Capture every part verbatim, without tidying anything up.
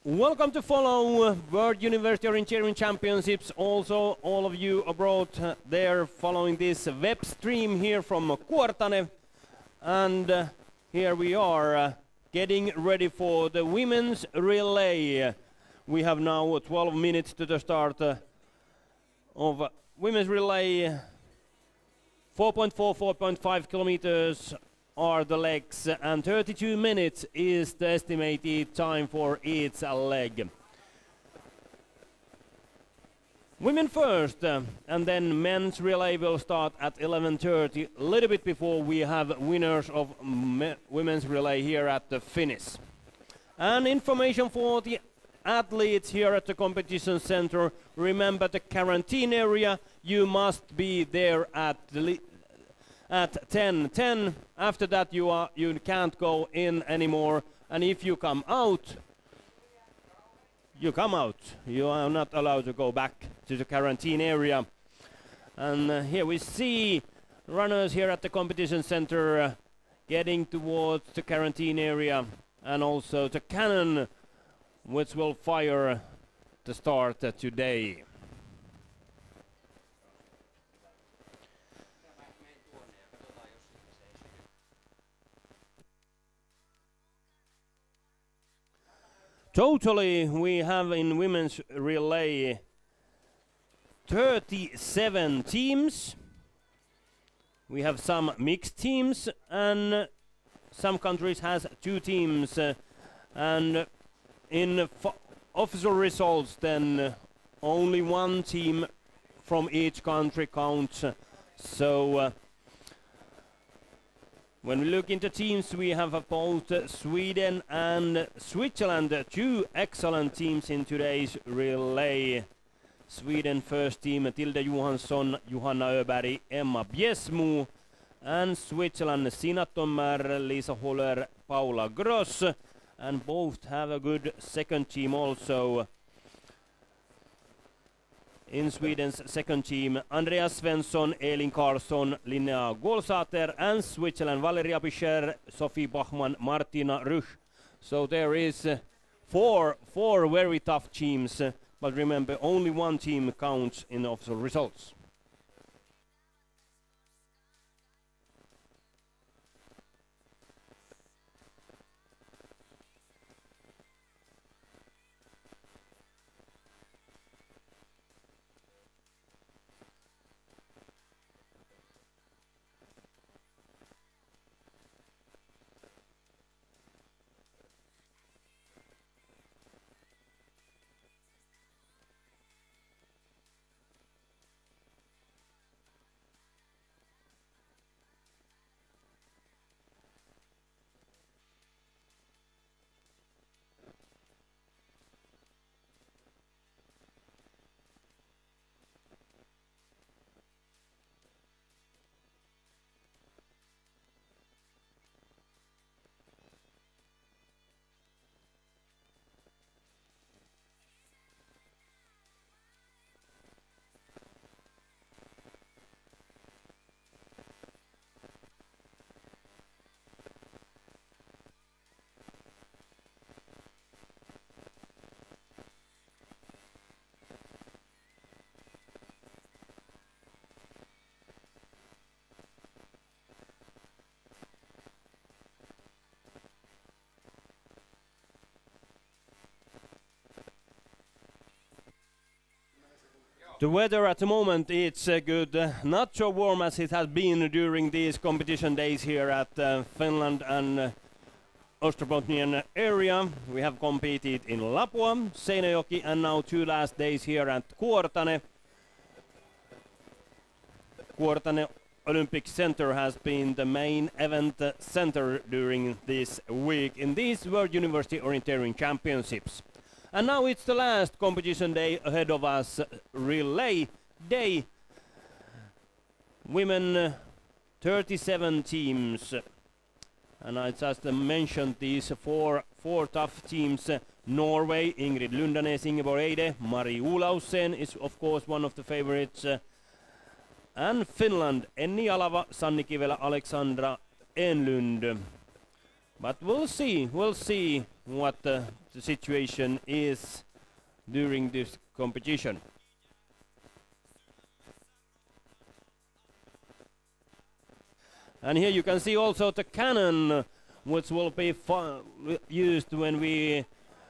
Welcome to follow uh, World University Orienteering Championships. Also, all of you abroad uh, there following this web stream here from uh, Kuortane. And uh, here we are uh, getting ready for the women's relay. We have now uh, twelve minutes to the start uh, of uh, women's relay. four point four, four point five kilometers are the legs, and thirty-two minutes is the estimated time for each leg. Women first, uh, and then men's relay will start at eleven thirty, a little bit before we have winners of women's relay here at the finish. And information for the athletes here at the competition center: remember the quarantine area, you must be there at the at ten ten. After that you are you can't go in anymore, and if you come out, you come out. You are not allowed to go back to the quarantine area. And uh, here we see runners here at the competition center uh, getting towards the quarantine area, and also the cannon which will fire the start uh, today. Totally, we have in women's relay thirty-seven teams. We have some mixed teams, and some countries has two teams. Uh, and in official results, then uh, only one team from each country counts. So uh, when we look into teams, we have uh, both uh, Sweden and Switzerland, uh, two excellent teams in today's relay. Sweden first team, Tilde Johansson, Johanna Öberg, Emma Bjesmo, and Switzerland, Sina Tommer, Lisa Holler, Paula Gross, and both have a good second team also. In Sweden's second team, Andreas Svensson, Elin Karlsson, Linnea Gålsater, and Switzerland, Valeria Pischer, Sophie Bachmann, Martina Ruch. So there is uh, four, four very tough teams, uh, but remember, only one team counts in the official results. The weather at the moment, it's uh, good, uh, not so warm as it has been during these competition days here at uh, Finland and uh, Ostrobothnian area. We have competed in Lapua, Seinäjoki, and now two last days here at Kuortane. Kuortane Olympic Center has been the main event uh, center during this week in these World University Orienteering Championships. And now it's the last competition day ahead of us, uh, relay day. Women, uh, thirty-seven teams. And I just uh, mentioned these four, four tough teams. Uh, Norway, Ingrid Lundanes, Ingeborg Eide, Mari Olausen is of course one of the favorites. Uh, and Finland, Enni Alava, Sanni Kivelä, Alexandra Enlund. But we'll see, we'll see. what uh, the situation is during this competition. And here you can see also the cannon, which will be used when we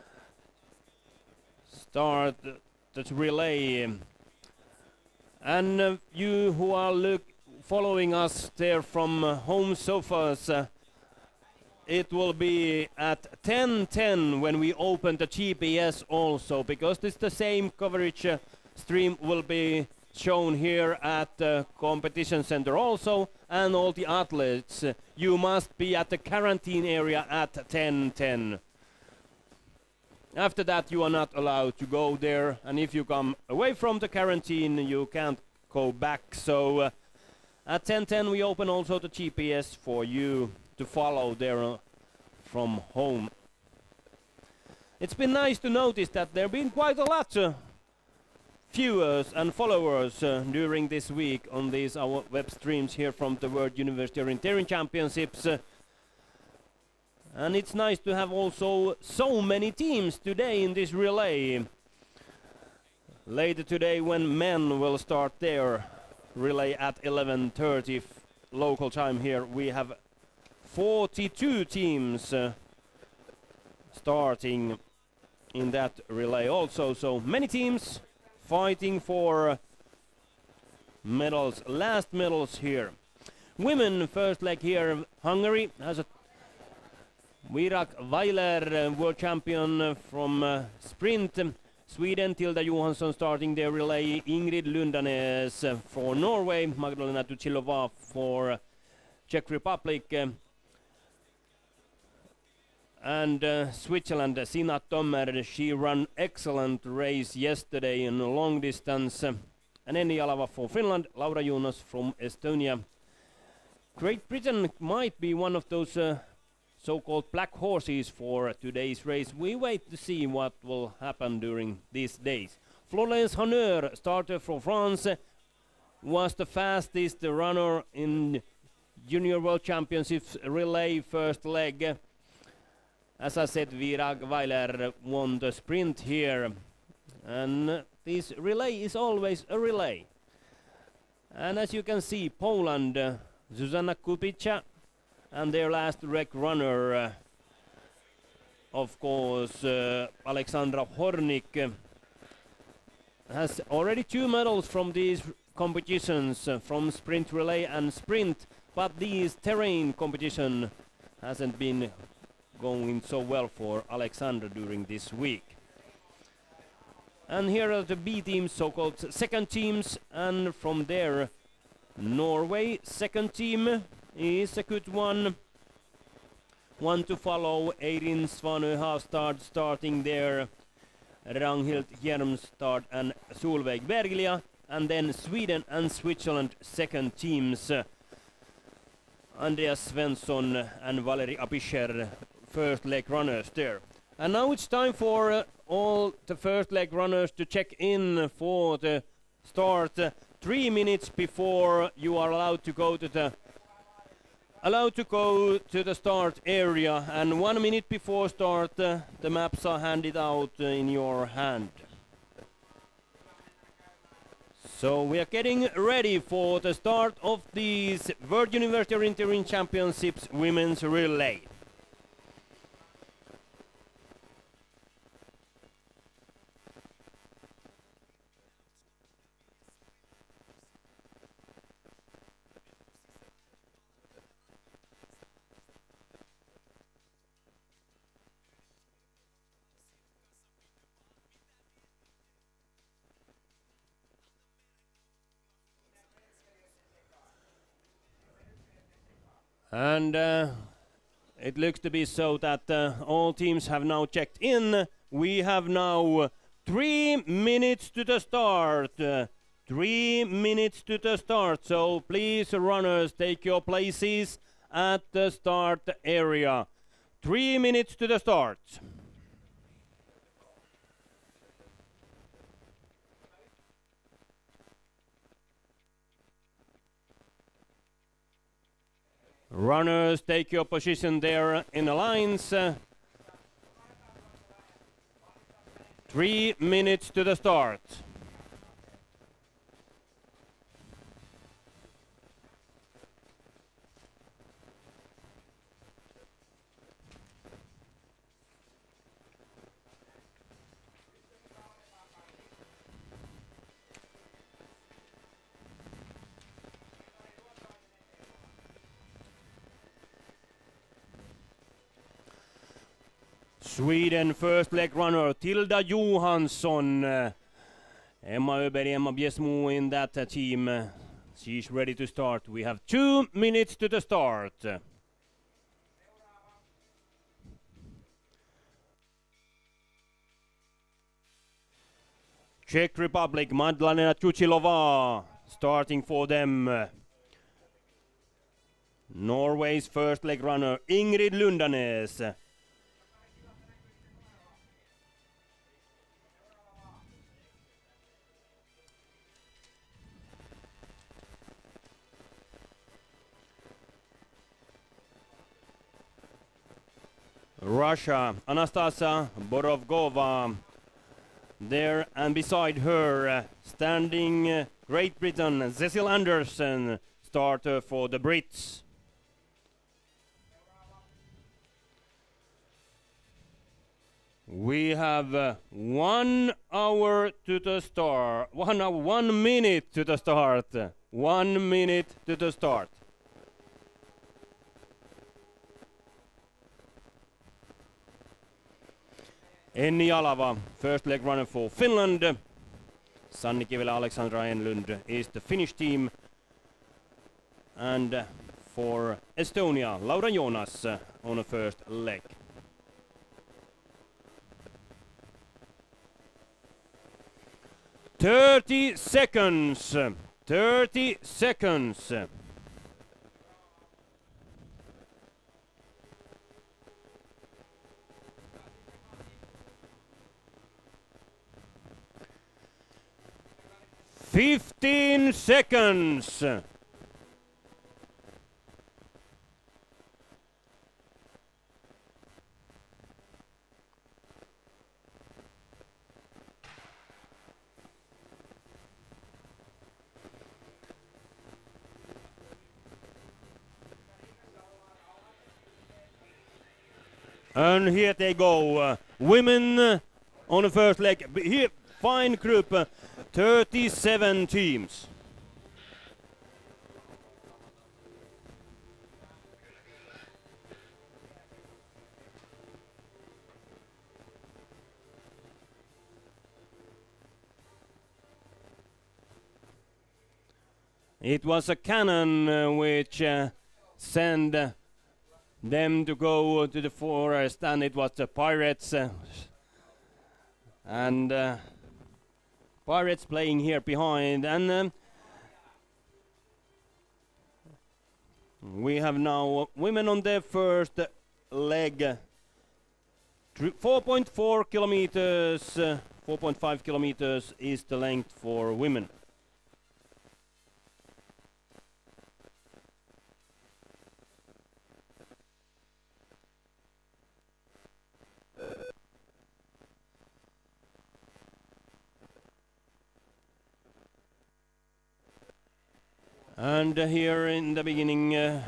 start the relay. And uh, you who are look following us there from uh, home sofas, uh, it will be at ten ten when we open the G P S also, because it's the same coverage uh, stream will be shown here at the competition center also, and all the athletes, uh, you must be at the quarantine area at ten ten. After that you are not allowed to go there, and if you come away from the quarantine you can't go back. So uh, at ten ten we open also the G P S for you to follow there uh, from home. It's been nice to notice that there have been quite a lot of uh, viewers and followers uh, during this week on these our web streams here from the World University Orienteering Championships. Uh, and it's nice to have also so many teams today in this relay. Later today when men will start their relay at eleven thirty local time here, we have forty-two teams uh, starting in that relay also. So many teams fighting for uh, medals, last medals here. Women first leg here, Hungary has a Virag Weiler, uh, world champion uh, from uh, sprint. Um, Sweden, Tilda Johansson starting their relay, Ingrid Lundanes uh, for Norway, Magdalena Tuchilova for uh, Czech Republic, um, and uh, Switzerland, uh, Sina Tommer, she ran excellent race yesterday in a long distance, uh, and Enni Alava for Finland, Laura Jonas from Estonia. Great Britain might be one of those uh, so-called black horses for uh, today's race. We wait to see what will happen during these days. Florence Honneur, starter from France, uh, was the fastest runner in Junior World Championships relay first leg. As I said, Virag Weiler won the sprint here. And uh, this relay is always a relay. And as you can see, Poland, uh, Zuzana Kupica, and their last rec runner, uh, of course, uh, Alexandra Hornik, uh, has already two medals from these competitions, uh, from sprint relay and sprint, but these terrain competition hasn't been going so well for Alexandra during this week. And here are the B teams, so-called second teams, and from there, Norway, second team, is a good one. One to follow, Eirin Svanø Havstad starting there, Ragnhild Hjelmstad and Solveig Berglia, and then Sweden and Switzerland second teams, uh, Andreas Svensson and Valerie Apischer, first leg runners there. And now it's time for uh, all the first leg runners to check in for the start, uh, three minutes before you are allowed to go to the allowed to go to the start area, and one minute before start uh, the maps are handed out uh, in your hand. So we are getting ready for the start of these World University Orienteering Championships women's relay. And uh, it looks to be so that uh, all teams have now checked in. We have now three minutes to the start. Uh, three minutes to the start. So please, runners, take your places at the start area. Three minutes to the start. Runners, take your position there in the lines. Uh, Three minutes to the start. Sweden first leg runner Tilda Johansson. Uh, Emma Öberg, Emma Bjärsmo in that uh, team. Uh, she's ready to start. We have two minutes to the start. Czech Republic, Madlena Chuchilova starting for them. Uh, Norway's first leg runner Ingrid Lundanes. Russia, Anastasia Borovgova there, and beside her, uh, standing uh, Great Britain, Cecil Anderson, starter for the Brits. We have uh, one hour to the start, one hour, one minute to the start, one minute to the start. Enni Alava, first leg runner for Finland. Sanni Kivelä, Alexandra Enlund is the Finnish team. And uh, for Estonia, Laura Jonas uh, on the first leg. thirty seconds. thirty seconds. Fifteen seconds. And here they go, uh, women uh, on the first leg. Here, fine group, uh, thirty-seven teams. It was a cannon uh, which uh, sent uh, them to go to the forest, and it was the pirates. Uh, and uh, pirates playing here behind, and um, we have now uh, women on their first leg. four point four kilometers, uh, four point five kilometers is the length for women. And uh, here in the beginning uh,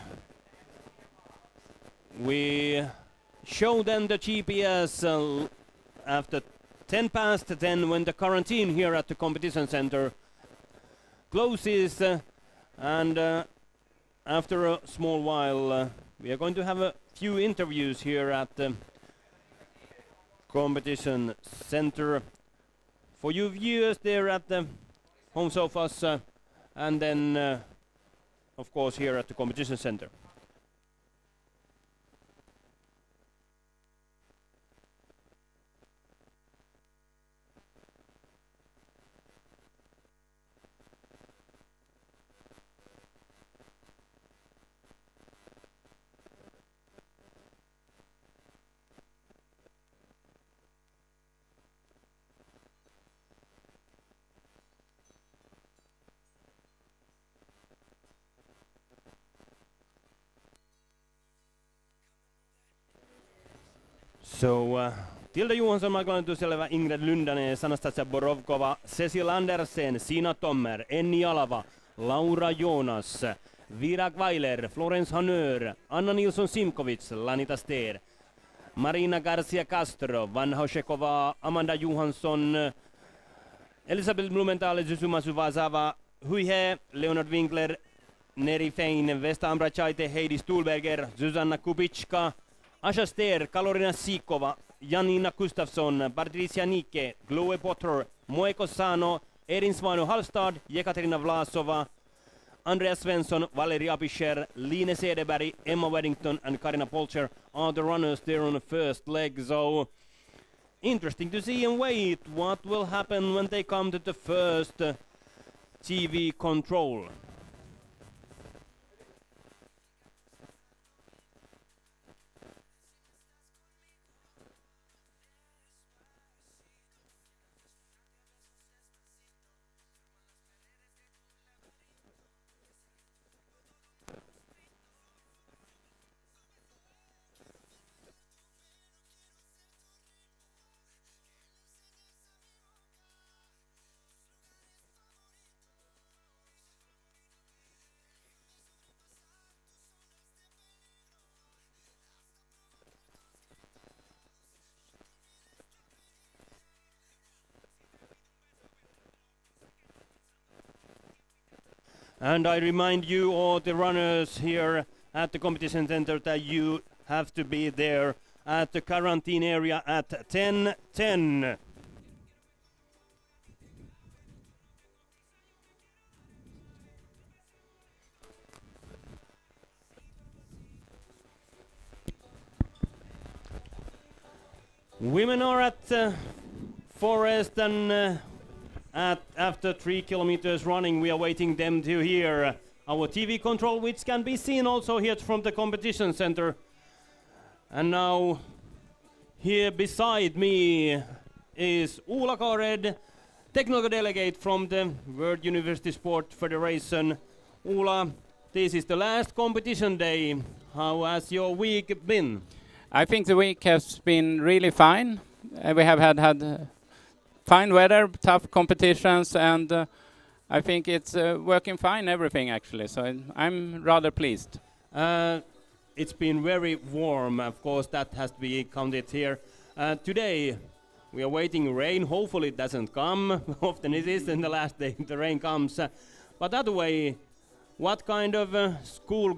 we show them the G P S uh, after ten past ten, when the quarantine here at the competition center closes, uh, and uh, after a small while uh, we are going to have a few interviews here at the competition center for you viewers there at the home sofas, uh, and then uh, of course here at the competition center. So uh, Tilda Johansson, Magdalena Tuseleva, Ingrid Lundanes, Anastasia Borovkova, Cecil Andersen, Sina Tommer, Enni Alava, Laura Jonas, Vira Gweiler, Florence Hanör, Anna Nilsson Simkovic, Lanita Ster, Marina Garcia Castro, Van Hoshekova, Amanda Johansson, Elisabeth Blumenthal, Zuzuma Suvazava, Huihe, Leonard Winkler, Neri Fein, Vesta Ambrachaite, Heidi Stulberger, Susanna Kubicka, Asha Ster, Kalorina Sikova, Janina Gustafsson, Patricia Nike, Chloe Potter, Moeko Sano, Erin Svano Hallstad, Jekaterina Vlasova, Andreas Svensson, Valeria Apischer, Line Cederberg, Emma Weddington and Karina Polcher are the runners there on the first leg. So interesting to see and wait what will happen when they come to the first uh, T V control. And I remind you, all the runners here at the competition center, that you have to be there at the quarantine area at ten ten. Women are at uh, Forest and uh, At after three kilometers running, we are waiting them to hear our T V control, which can be seen also here from the competition center. And now, here beside me is Ola Kared, technical delegate from the World University Sport Federation. Ola, this is the last competition day. How has your week been? I think the week has been really fine. Uh, we have had had. Uh, Fine weather, tough competitions, and uh, I think it's uh, working fine, everything actually, so I'm rather pleased. Uh, it's been very warm, of course, that has to be counted here. Uh, today, we are waiting rain, hopefully it doesn't come, often it is in the last day the rain comes. Uh, but that way, what kind of uh, school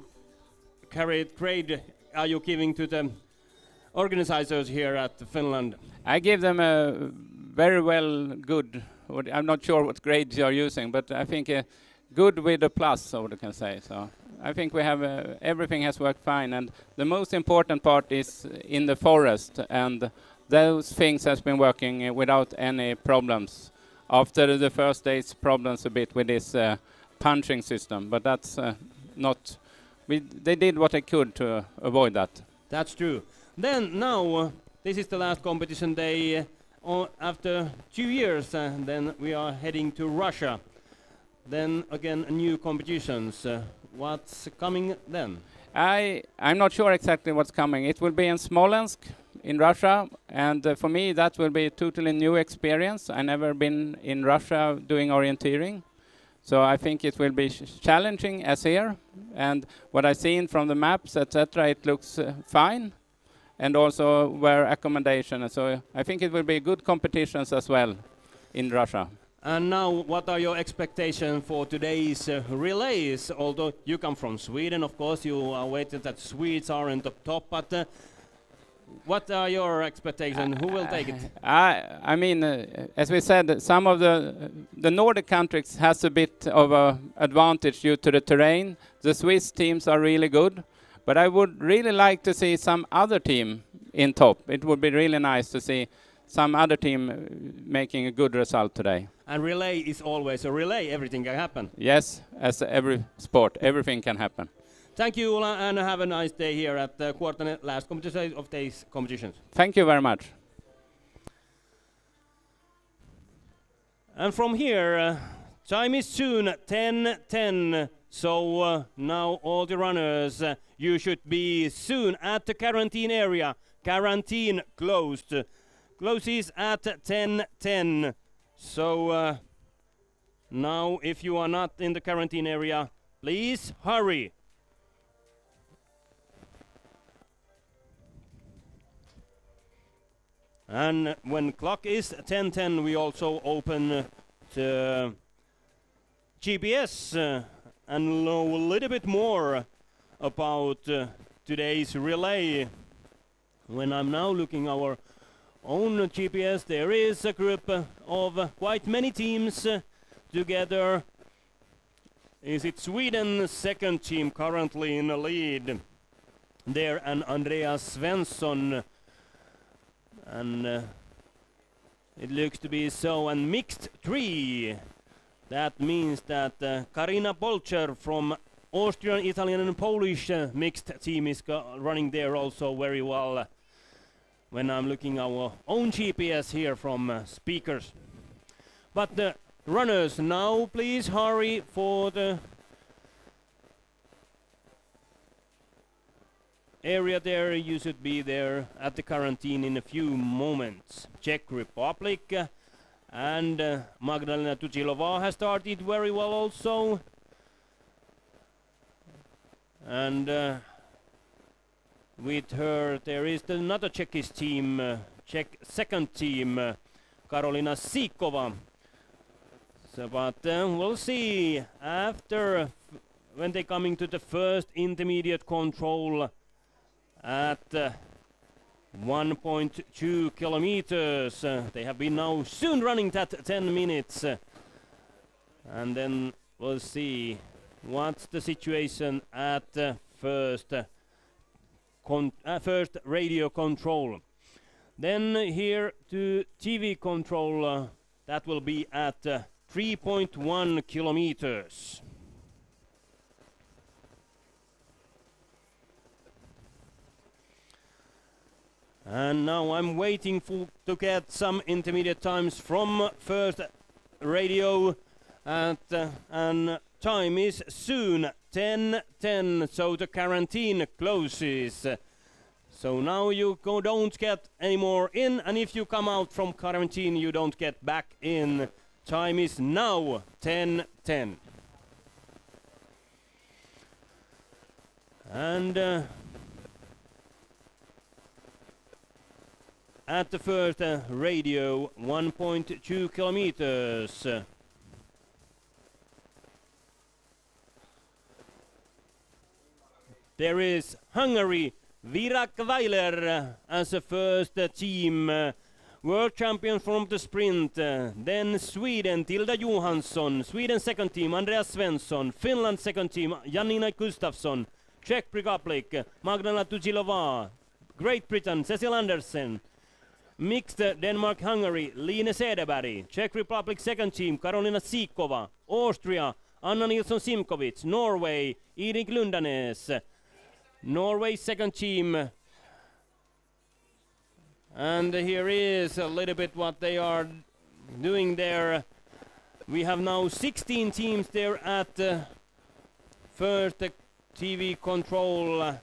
carried grade are you giving to the organizers here at Finland? I give them a very well good, I'm not sure what grades you are using, but I think uh, good with a plus, so you can say. So I think we have, uh, everything has worked fine, and the most important part is in the forest, and those things has been working uh, without any problems. After the first day's problems a bit with this uh, punching system, but that's uh, not, we, they did what they could to uh, avoid that. That's true. Then now, uh, this is the last competition day. Uh, Uh, after two years, uh, then we are heading to Russia. Then again, new competitions. Uh, what's coming then? I, I'm not sure exactly what's coming. It will be in Smolensk in Russia, and uh, for me that will be a totally new experience. I never been in Russia doing orienteering, so I think it will be sh challenging as here. And what I've seen from the maps, et cetera, it looks uh, fine. And also where accommodation, so I think it will be good competitions as well in Russia. And now, what are your expectations for today's uh, relays? Although you come from Sweden, of course, you are waiting that Swedes are in the top, but uh, what are your expectations? Who will take it? I, I mean, uh, as we said, some of the the Nordic countries has a bit of a advantage due to the terrain. The Swiss teams are really good. But I would really like to see some other team in top. It would be really nice to see some other team uh, making a good result today. And relay is always a relay. Everything can happen. Yes, as every sport, everything can happen. Thank you, Ola, and have a nice day here at the quarter last competition of today's competitions. Thank you very much. And from here, uh, time is soon ten ten. So uh, now all the runners, uh, you should be soon at the quarantine area. Quarantine closed. closes at ten ten. So uh, now if you are not in the quarantine area, please hurry. And when clock is ten ten, we also open the G P S uh, and know a little bit more about uh, today's relay. When I'm now looking our own G P S, there is a group uh, of uh, quite many teams uh, together. Is it Sweden second team currently in the lead? There and Andreas Svensson. And uh, it looks to be so. And mixed three. That means that uh, Karina Polcher from Austrian, Italian and Polish uh, mixed team is running there also very well. Uh, when I'm looking our own G P S here from uh, speakers. But the runners now, please hurry for the area there. You should be there at the quarantine in a few moments. Czech Republic uh, and uh, Magdalena Tuchilova has started very well also. And uh, with her there is another Czechish team, uh, Czech second team, uh, Karolina Sikova. So, but uh, we'll see after uh, when they coming to the first intermediate control at uh, one point two kilometers. Uh, they have been now soon running that ten minutes. Uh, and then we'll see what's the situation at uh, first, uh, con uh, first radio control. Then here to T V control, uh, that will be at uh, three point one kilometers. And now I'm waiting for to get some intermediate times from first radio, at, uh, and time is soon ten ten, so the quarantine closes. So now you go, don't get any more in, and if you come out from quarantine you don't get back in. Time is now ten ten. And uh, at the first uh, radio, one point two kilometers. Uh, there is Hungary, Virak Weiler uh, as a first uh, team. Uh, World champion from the sprint. Uh, then Sweden, Tilda Johansson. Sweden second team, Andreas Svensson. Finland second team, Janina Gustafsson. Czech Republic, uh, Magdalena Tuchilova. Great Britain, Cecil Andersen. Mixed uh, Denmark-Hungary, Line Cederberg. Czech Republic second team, Karolina Sikova. Austria, Anna Nilsson-Simkovic. Norway, Erik Lundanes. Norway second team. And here is a little bit what they are doing there. We have now sixteen teams there at uh, first uh, T V control. Uh,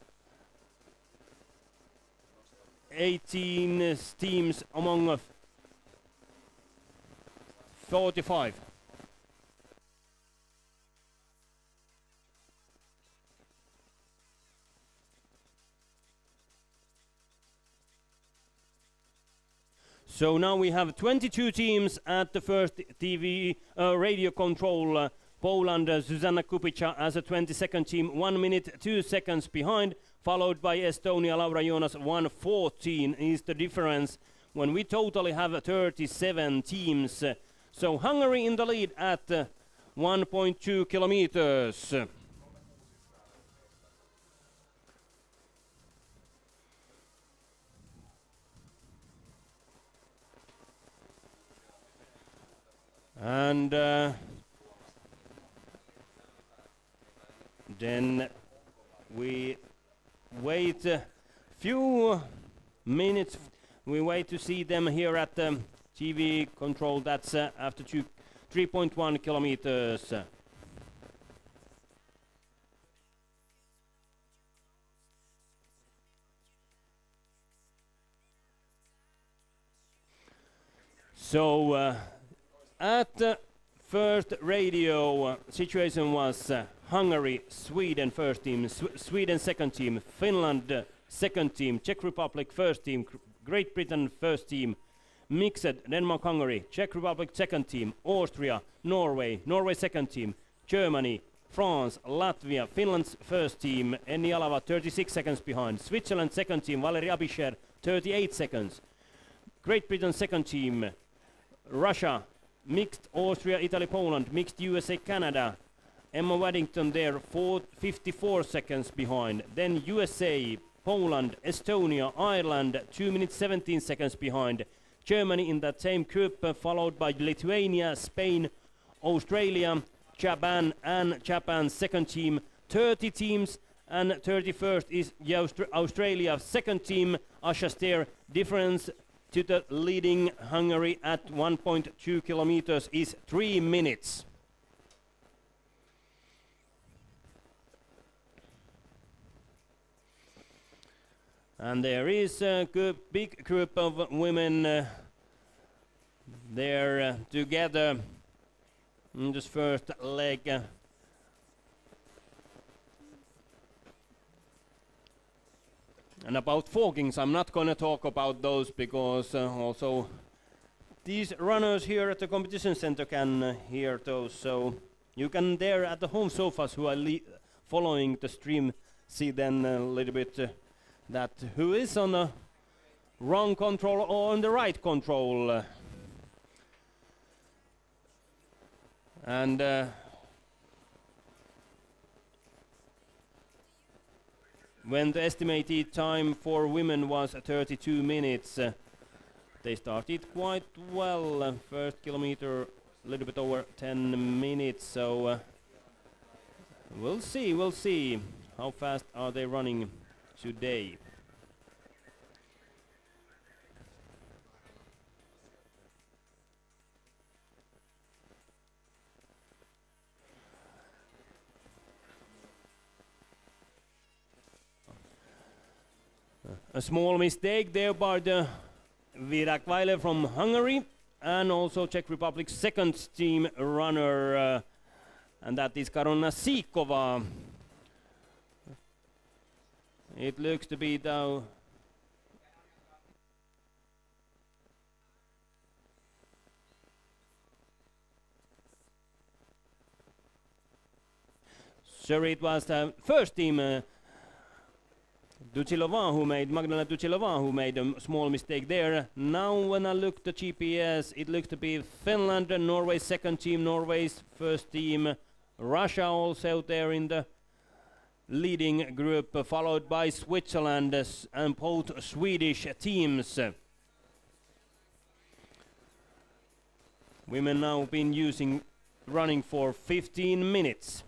eighteen uh, teams among uh, forty-five. So now we have twenty-two teams at the first T V uh, radio control. Uh, Poland, uh, Zuzana Kupica as a twenty-second team, one minute, two seconds behind, followed by Estonia, Laura Jonas, one fourteen is the difference when we totally have uh, thirty-seven teams. Uh, so Hungary in the lead at uh, one point two kilometers. And uh, then we wait a few minutes. We wait to see them here at the T V control. That's uh, after two, three point one kilometers. So uh, at the first radio uh, situation was uh, Hungary, Sweden first team, Sw Sweden second team, Finland uh, second team, Czech Republic first team, Great Britain first team, mixed Denmark, Hungary, Czech Republic second team, Austria, Norway, Norway second team, Germany, France, Latvia, Finland's first team, Enni Alava thirty-six seconds behind, Switzerland second team, Valeri Abisher thirty-eight seconds, Great Britain second team, Russia, mixed Austria, Italy, Poland, mixed U S A, Canada, Emma Waddington there fifty-four seconds behind, then U S A, Poland, Estonia, Ireland two minutes seventeen seconds behind, Germany in that same group, uh, followed by Lithuania, Spain, Australia, Japan, and Japan's second team. thirty teams, and thirty-first is the Austra Australia second team. Asha Stair difference to the leading Hungary at one point two kilometers is three minutes. And there is a good big group of women uh, there uh, together in this first leg. Uh, and about forkings, I'm not going to talk about those because uh, also these runners here at the competition center can uh, hear those. So you can there at the home sofas who are following the stream see then a little bit uh, that who is on the wrong control or on the right control. Uh, and uh, when the estimated time for women was thirty-two minutes, uh, they started quite well. Uh, first kilometer a little bit over ten minutes, so uh, we'll see, we'll see how fast are they running today. A small mistake there by the Virakvaile from Hungary and also Czech Republic's second team runner, uh, and that is Karolina Sikova. It looks to be though sure it was the first team uh, Duchilova who made, Magdalena Duchilova who made a small mistake there. Now when I look the G P S, it looks to be Finland and Norway's second team, Norway's first team, Russia also there in the leading group, uh, followed by Switzerland uh, and both Swedish teams. Women now been using running for fifteen minutes.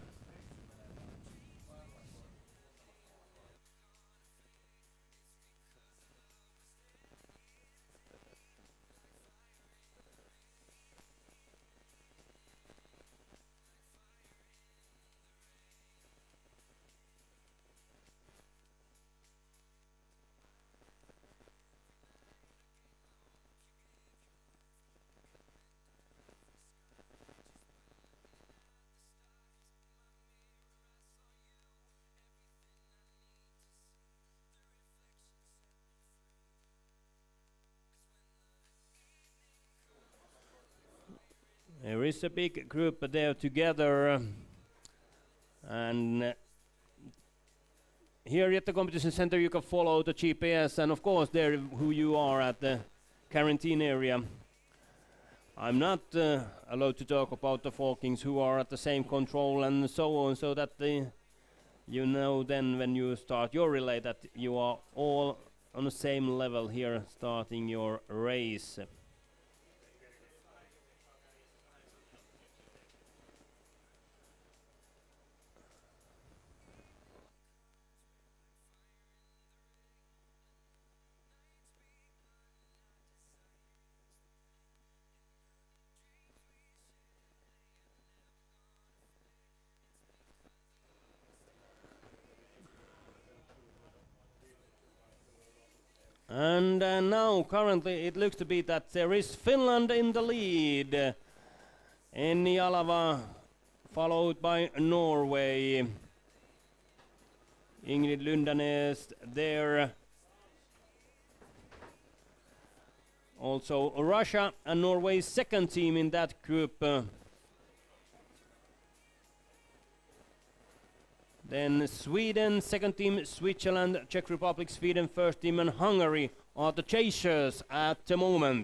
There is a big group there together, uh, and uh, here at the competition center you can follow the G P S and of course there who you are at the quarantine area. I'm not uh, allowed to talk about the forkings who are at the same control and so on, so that the, you know then when you start your relay that you are all on the same level here starting your race. And uh, now currently it looks to be that there is Finland in the lead. Enni Alava followed by Norway. Ingrid Lundanes there. Also Russia and Norway's second team in that group. Uh, then Sweden, second team, Switzerland, Czech Republic, Sweden, first team, and Hungary are the chasers at the moment.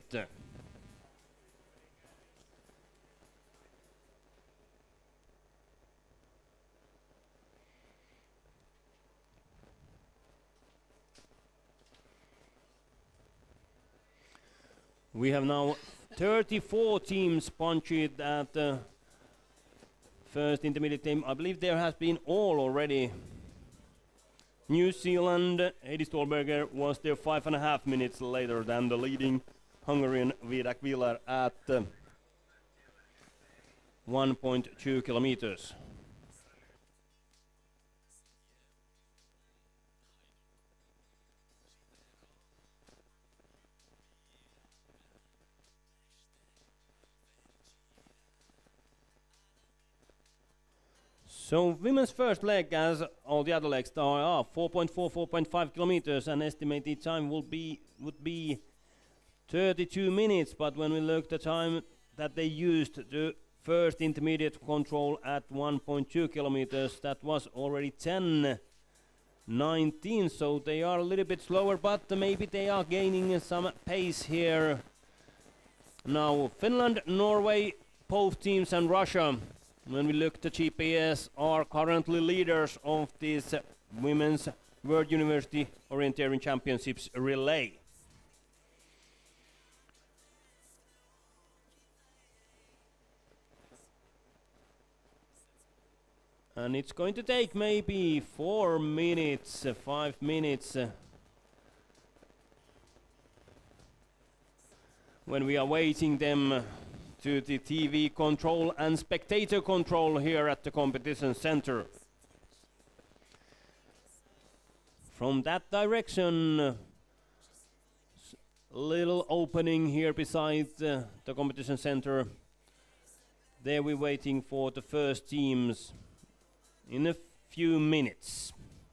We have now thirty-four teams punched at the first intermediate team. I believe there has been all already. New Zealand, Heidi Stolberger was there five and a half minutes later than the leading Hungarian Vidak Vilar at uh, one point two kilometers. So women's first leg, as all the other legs are, four point four, four point five kilometers, and estimated time will be would be thirty-two minutes. But when we look the time that they used to first intermediate control at one point two kilometers, that was already ten nineteen. So they are a little bit slower, but maybe they are gaining some pace here. Now Finland, Norway, both teams, and Russia, when we look to G P S, are currently leaders of this uh, Women's World University Orienteering Championships relay. And it's going to take maybe four minutes, uh, five minutes, uh, when we are waiting them uh, to the T V control and spectator control here at the competition center. From that direction, uh, little opening here beside uh, the competition center. There we're waiting for the first teams in a few minutes.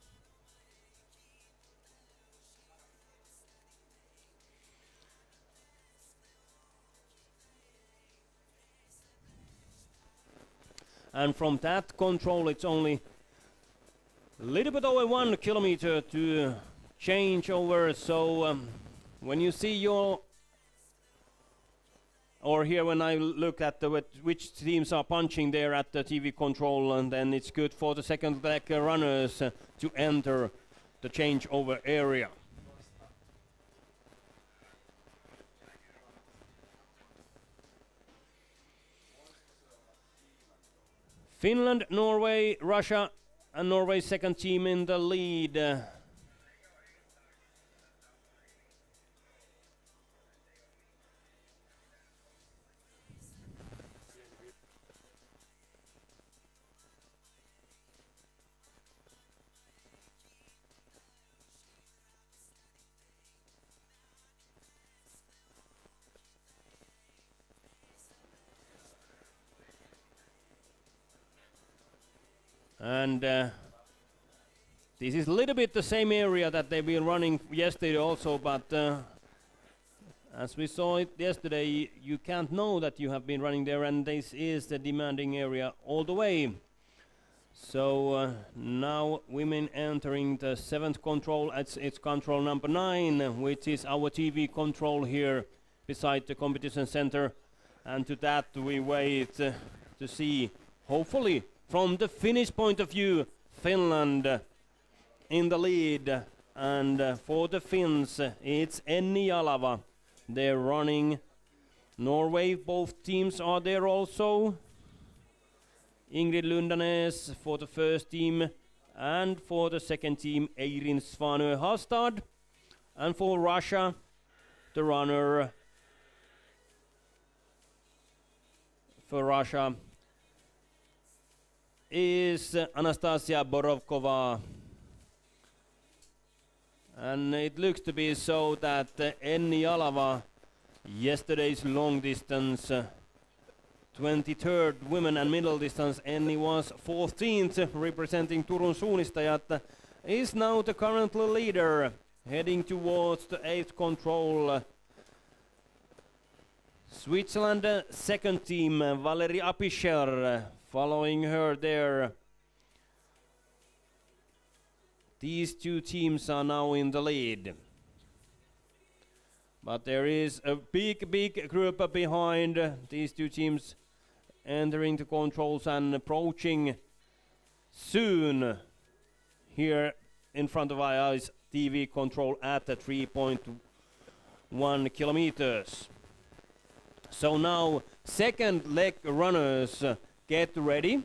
And from that control, it's only a little bit over one kilometer to uh, change over. So um, when you see your, or here when I look at the which teams are punching there at the T V control, and then it's good for the second leg uh, runners uh, to enter the changeover area. Finland, Norway, Russia, and Norway's second team in the lead. Uh, And uh, this is a little bit the same area that they've been running yesterday also, but uh, as we saw it yesterday, you can't know that you have been running there, and this is the demanding area all the way. So uh, now women entering the seventh control, it's, it's control number nine, which is our T V control here beside the competition center. And to that we wait uh, to see, hopefully, from the Finnish point of view, Finland uh, in the lead, and uh, for the Finns, uh, it's Enni Alava. They're running. Norway, both teams are there also. Ingrid Lundanes for the first team, and for the second team, Eirin Svanö Hastad. And for Russia, the runner for Russia is uh, Anastasia Borovkova. And it looks to be so that uh, Enni Alava, yesterday's long distance, uh, twenty-third women and middle distance, Enni was fourteenth, uh, representing Turun Suunnistajat, uh, is now the current leader, heading towards the eighth control. Uh, Switzerland uh, second team, uh, Valerie Apischer, uh, following her there. These two teams are now in the lead. But there is a big, big group behind uh, these two teams entering the controls and approaching soon here in front of our eyes, T V control at uh, three point one kilometers. So now second leg runners uh, get ready.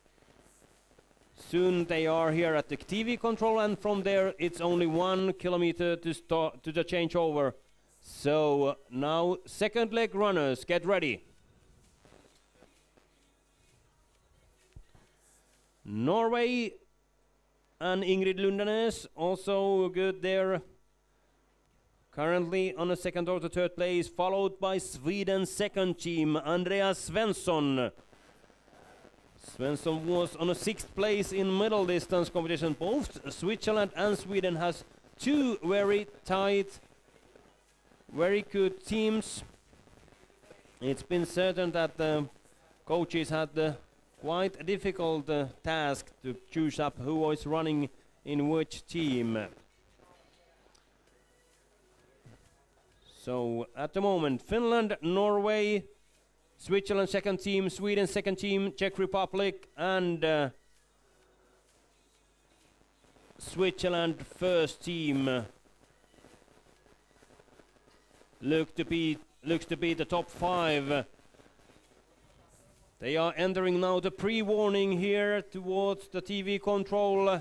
Soon they are here at the T V control, and from there it's only one kilometer to start to the changeover. So uh, now second leg runners get ready. Norway and Ingrid Lundanes also good there. Currently on the second or the third place, followed by Sweden's second team, Andreas Svensson. Svensson was on a sixth place in middle distance competition. Both Switzerland and Sweden has two very tight, very good teams. It's been certain that the coaches had the quite a difficult uh, task to choose up who was running in which team. So at the moment, Finland, Norway, Switzerland second team, Sweden second team, Czech Republic, and uh, Switzerland first team uh, look to be looks to be the top five. They are entering now the pre-warning here towards the T V control.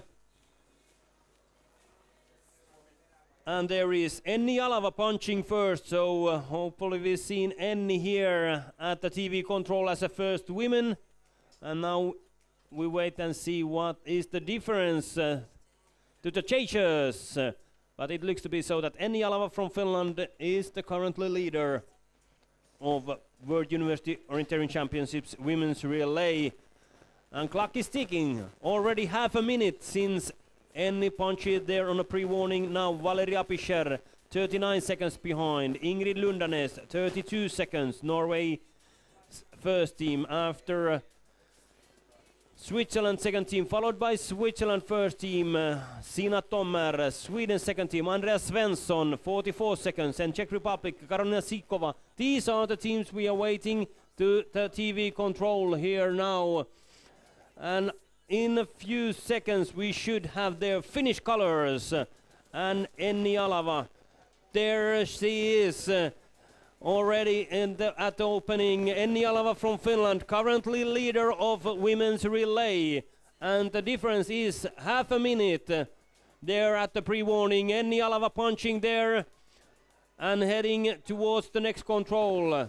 And there is Enni Alava punching first, so uh, hopefully we've seen Enni here at the T V control as a first woman. And now we wait and see what is the difference uh, to the chasers. Uh, but it looks to be so that Enni Alava from Finland is the currently leader of uh, World University Orienteering Championships Women's Relay. And clock is ticking, already half a minute since Enni punched there on a pre-warning. Now Valerie Apischer, thirty-nine seconds behind. Ingrid Lundanes, thirty-two seconds. Norway first team after uh, Switzerland second team, followed by Switzerland first team. Uh, Sina Tommer, Sweden second team. Andreas Svensson, forty-four seconds. And Czech Republic, Karolina Sikova. These are the teams we are waiting to the T V control here now. And in a few seconds we should have their Finnish colors. Uh, and Enni Alava, there she is. Uh, Already in the, at the opening, Enni Alava from Finland, currently leader of women's relay. And the difference is half a minute. Uh, there at the pre-warning, Enni Alava punching there and heading towards the next control.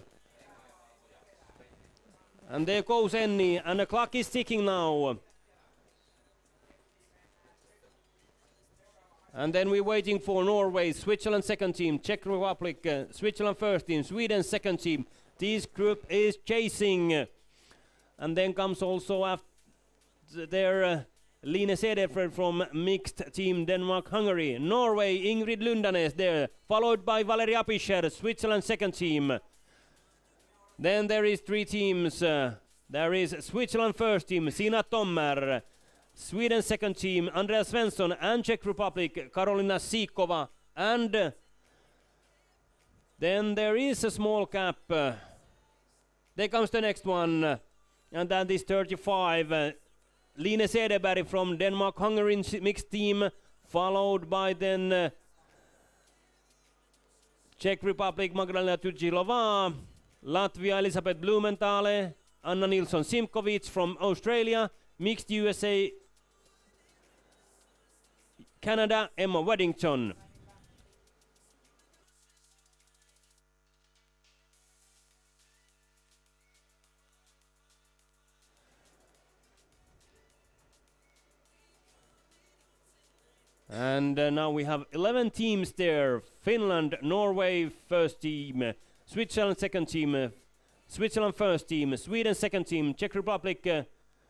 And there goes Enni, and the clock is ticking now. And then we're waiting for Norway, Switzerland second team, Czech Republic, uh, Switzerland first team, Sweden second team. This group is chasing. And then comes also after their uh, Line Cederfred from mixed team Denmark-Hungary. Norway, Ingrid Lundanes there, followed by Valerie Apischer, Switzerland second team. Then there is three teams. Uh, there is Switzerland first team, Sina Tommer. Sweden second team, Andreas Svensson, and Czech Republic, Karolina Sikova. And uh, then there is a small gap. Uh, there comes the next one, uh, and that is thirty-five. Uh, Line Cederberg from Denmark-Hungary mixed team, followed by then uh, Czech Republic, Magdalena Tudjilova, Latvia, Elisabeth Blumenthal, Anna Nilsson-Simkovic from Australia, mixed U S A, Canada, Emma Weddington. And uh, now we have eleven teams there. Finland, Norway, first team. Switzerland, second team. Uh, Switzerland, first team. Sweden, second team. Czech Republic, uh,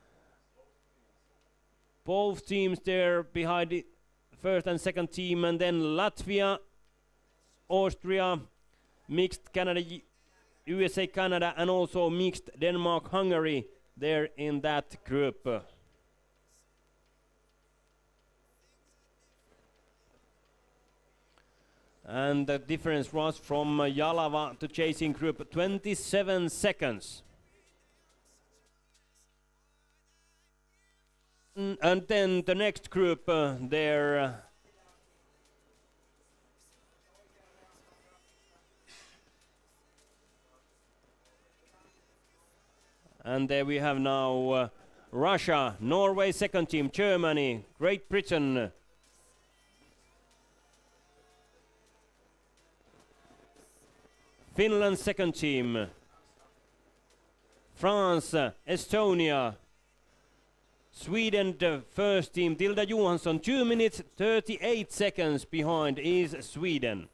both teams there behind the first and second team. And then Latvia, Austria, mixed Canada, U S A, Canada, and also mixed Denmark, Hungary there in that group. And the difference was from uh, Jalava to chasing group twenty-seven seconds. Mm, and then the next group uh, there. Uh, and there we have now uh, Russia, Norway second team, Germany, Great Britain, Finland second team, France, uh, Estonia, Sweden the first team, Tilda Johansson, two minutes thirty-eight seconds behind is Sweden.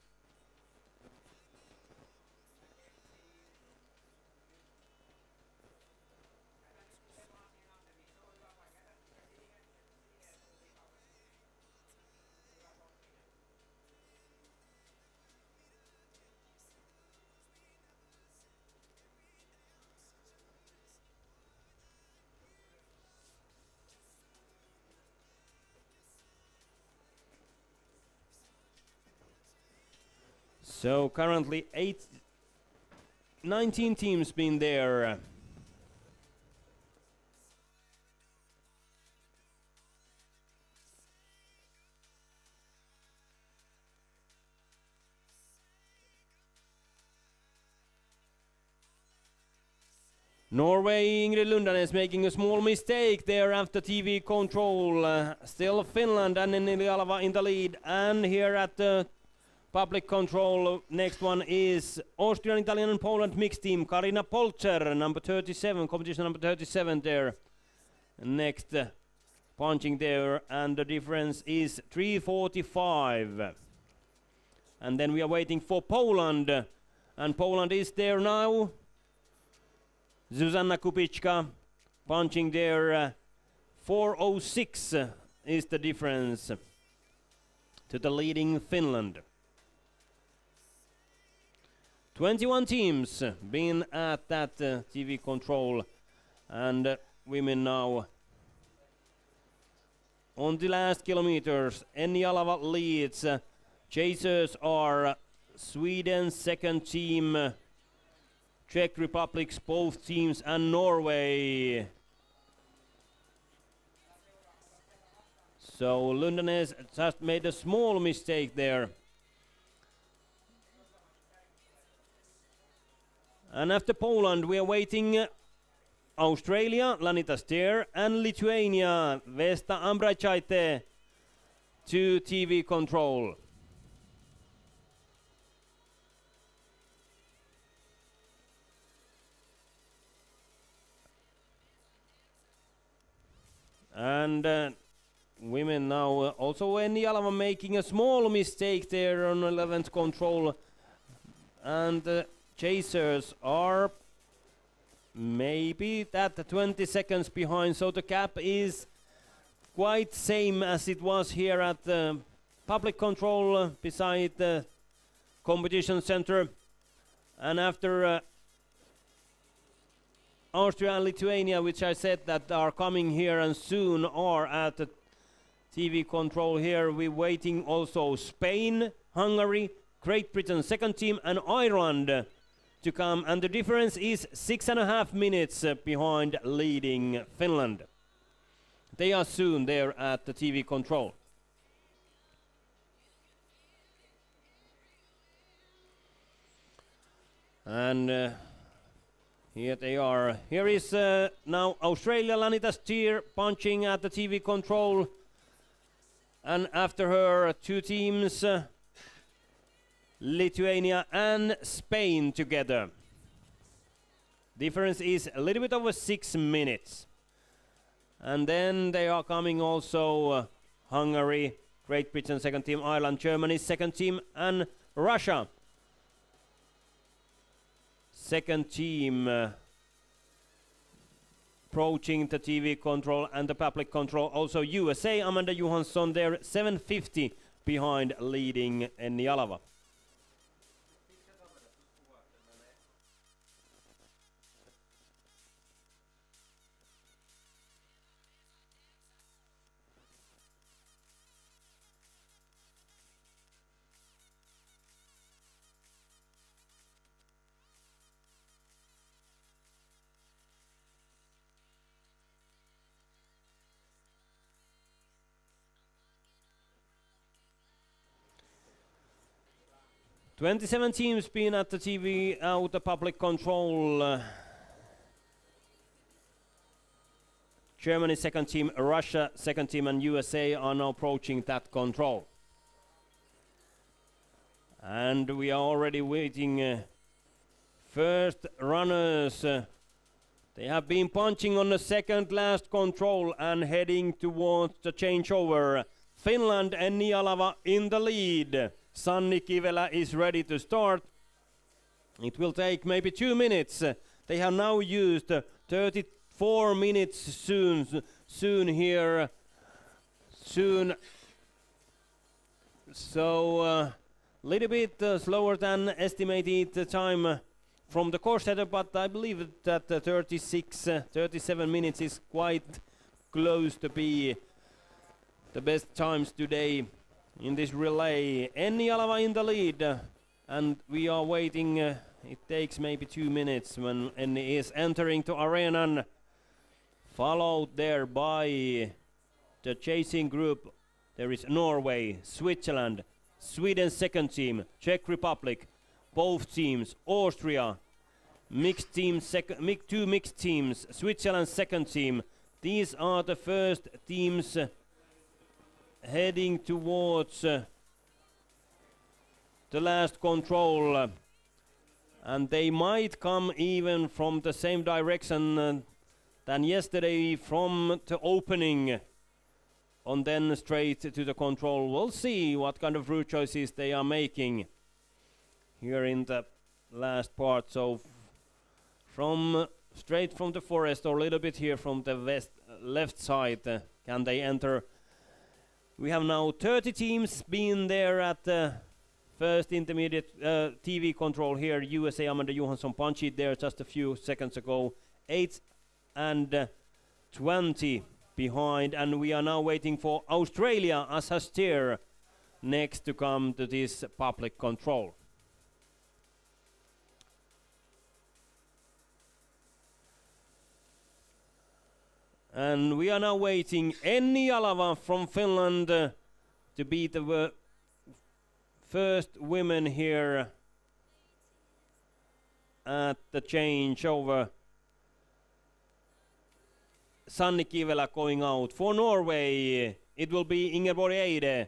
So currently eight, nineteen teams been there. Norway, Ingrid Lundanes making a small mistake there after T V control. Uh, still Finland and Jalava in the lead. And here at the public control, next one is Austrian, Italian and Poland mixed team. Karina Polcher, number thirty-seven, competition number thirty-seven there. Next, uh, punching there, and the difference is three forty-five. And then we are waiting for Poland. And Poland is there now. Zuzanna Kupiczka punching there. Uh, four oh six uh, is the difference to the leading Finland. twenty-one teams been at that uh, T V control, and uh, women now on the last kilometers. Enni Jalava leads. Uh, chasers are uh, Sweden second team, uh, Czech Republic's both teams, and Norway. So Lundanes just made a small mistake there. And after Poland, we are waiting uh, Australia, Lanita Steer, and Lithuania, Vesta Ambrachaite, to T V control. And uh, women now uh, also Enni Jalava making a small mistake there on eleventh control. And uh, chasers are maybe that twenty seconds behind, so the gap is quite same as it was here at the public control uh, beside the competition center. And after uh, Austria and Lithuania, which I said that are coming here and soon are at the T V control here, we're waiting also Spain, Hungary, Great Britain second team, and Ireland uh, to come, and the difference is six and a half minutes uh, behind leading Finland. They are soon there at the T V control. And uh, here they are. Here is uh, now Australia, Lanita Steer punching at the T V control, and after her uh, two teams, uh, Lithuania and Spain together. Difference is a little bit over six minutes. And then they are coming also uh, Hungary, Great Britain second team, Ireland, Germany second team, and Russia second team. Uh, approaching the T V control and the public control. Also U S A, Amanda Johansson there, seven fifty behind, leading Enni Alava. twenty-seven teams been at the T V out the public control. Uh, Germany second team, Russia second team, and U S A are now approaching that control. And we are already waiting. Uh, first runners, uh, they have been punching on the second last control and heading towards the changeover. Finland, Enni Alava in the lead. Sanni Kivelä is ready to start. It will take maybe two minutes. Uh, they have now used uh, thirty-four minutes soon, soon here, soon. So a uh, little bit uh, slower than estimated uh, time uh, from the course setter, but I believe that uh, thirty-six, uh, thirty-seven minutes is quite close to be the best times today in this relay. Enni Alava in the lead, uh, and we are waiting. Uh, it takes maybe two minutes when Enni is entering to arena, followed there by the chasing group. There is Norway, Switzerland, Sweden second team, Czech Republic, both teams, Austria, mixed team, sec mi two mixed teams, Switzerland second team. These are the first teams uh, heading towards uh, the last control, uh, and they might come even from the same direction uh, than yesterday from the opening on then straight to the control. We'll see what kind of route choices they are making here in the last part. So from uh, straight from the forest, or a little bit here from the west uh, left side, uh, can they enter? We have now thirty teams being there at the first intermediate uh, T V control here. U S A, Amanda Johansson punched it there just a few seconds ago. eight and uh, twenty behind, and we are now waiting for Australia as a steer next to come to this public control. And we are now waiting Enni Alava from Finland uh, to be the uh, first women here at the changeover. Sanni Kivelä going out. For Norway, it will be Ingeborg Eide.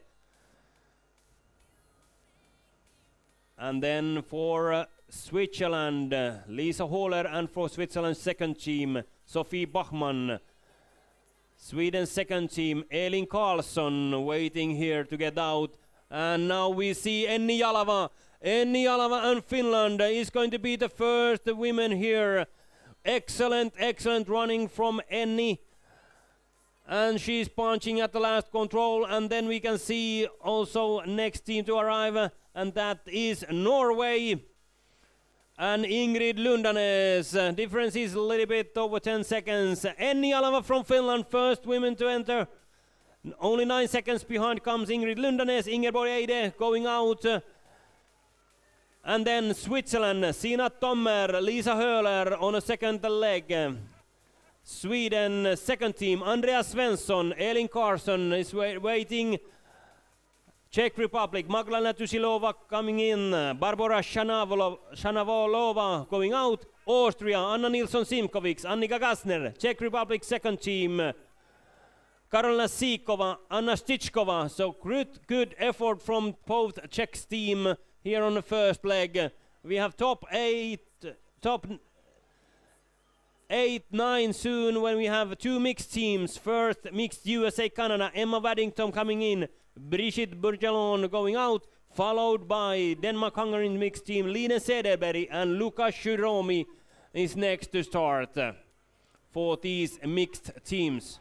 And then for uh, Switzerland, uh, Lisa Holler, and for Switzerland's second team, Sophie Bachmann. Sweden second team, Elin Karlsson, waiting here to get out. And now we see Enni Alava. Enni Alava and Finland is going to be the first women here. Excellent, excellent running from Enni. And she's punching at the last control. And then we can see also next team to arrive. And that is Norway. And Ingrid Lundanes. Uh, difference is a little bit over ten seconds. Enni Alava from Finland, first women to enter. N only nine seconds behind comes Ingrid Lundanes. Ingeborg Eide going out. Uh, and then Switzerland, Sina Tommer, Lisa Höhler on a second leg. Uh, Sweden, uh, second team, Andreas Svensson, Elin Karlsson is wa waiting. Czech Republic, Magdalena Tusilova coming in, uh, Barbara Shanavolova going out, Austria, Anna Nilsson-Simkovics, Annika Gassner, Czech Republic second team, uh, Karolina Sikova, Anna Stichkova. So good, good effort from both Czech team here on the first leg. Uh, we have top eight, top eight nine soon when we have two mixed teams. First mixed U S A Canada, Emma Waddington coming in, Brigitte Bourgelon going out, followed by Denmark-Hungary mixed team, Line Cederberg and Lukas Shiromi is next to start uh, for these mixed teams.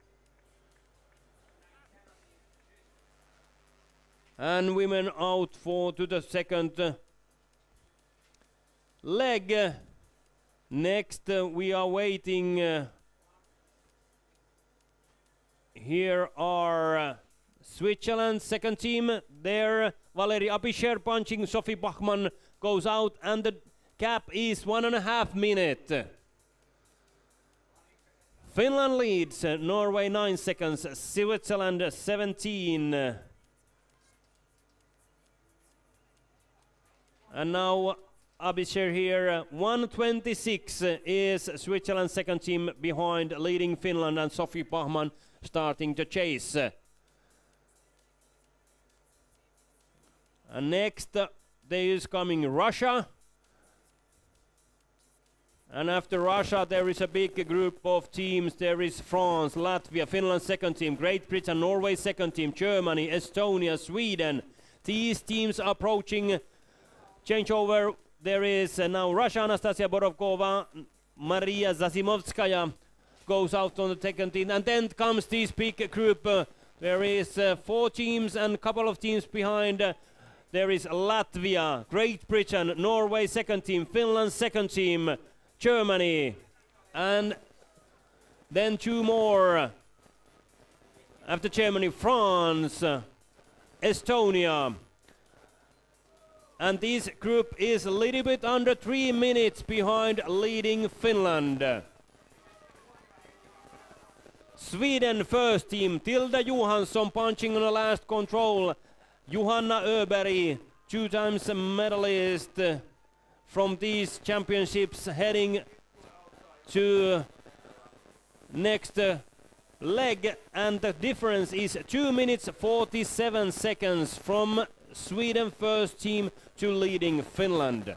And women out for to the second uh, leg. Uh, next uh, we are waiting. Uh, here are uh, Switzerland's second team. There Valeri Abisher punching, Sophie Bachmann goes out and the gap is one and a half minute. Finland leads, uh, Norway nine seconds, Switzerland seventeen. Uh, And now Abisher here, uh, one twenty-six uh, is Switzerland's second team behind leading Finland, and Sophie Bachmann starting to chase. Uh, and next uh, there is coming Russia. And after Russia there is a big group of teams. There is France, Latvia, Finland's second team, Great Britain, Norway's second team, Germany, Estonia, Sweden. These teams are approaching changeover. There is uh, now Russia, Anastasia Borovkova, Maria Zazimovskaya goes out on the second team, and then comes this big group. Uh, there is uh, four teams and a couple of teams behind. Uh, there is Latvia, Great Britain, Norway second team, Finland second team, Germany, and then two more. After Germany, France, uh, Estonia. And this group is a little bit under three minutes behind leading Finland. Sweden first team, Tilda Johansson punching on the last control. Johanna Öberg, two times a medalist uh, from these championships, heading to next uh, leg. And the difference is two minutes forty-seven seconds from Sweden first team to leading Finland.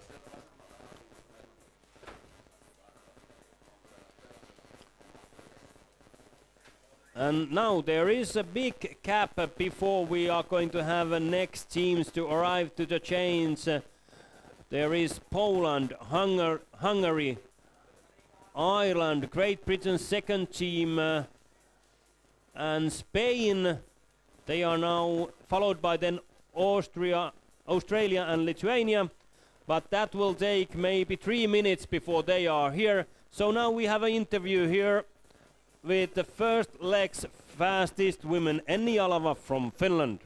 And now there is a big gap before we are going to have uh, next teams to arrive to the chains. Uh, there is Poland, Hungar Hungary, Ireland, Great Britain's second team, uh, and Spain. They are now followed by then Austria, Australia and Lithuania, but that will take maybe three minutes before they are here. So now we have an interview here with the first leg's fastest women, Enni Jalava from Finland.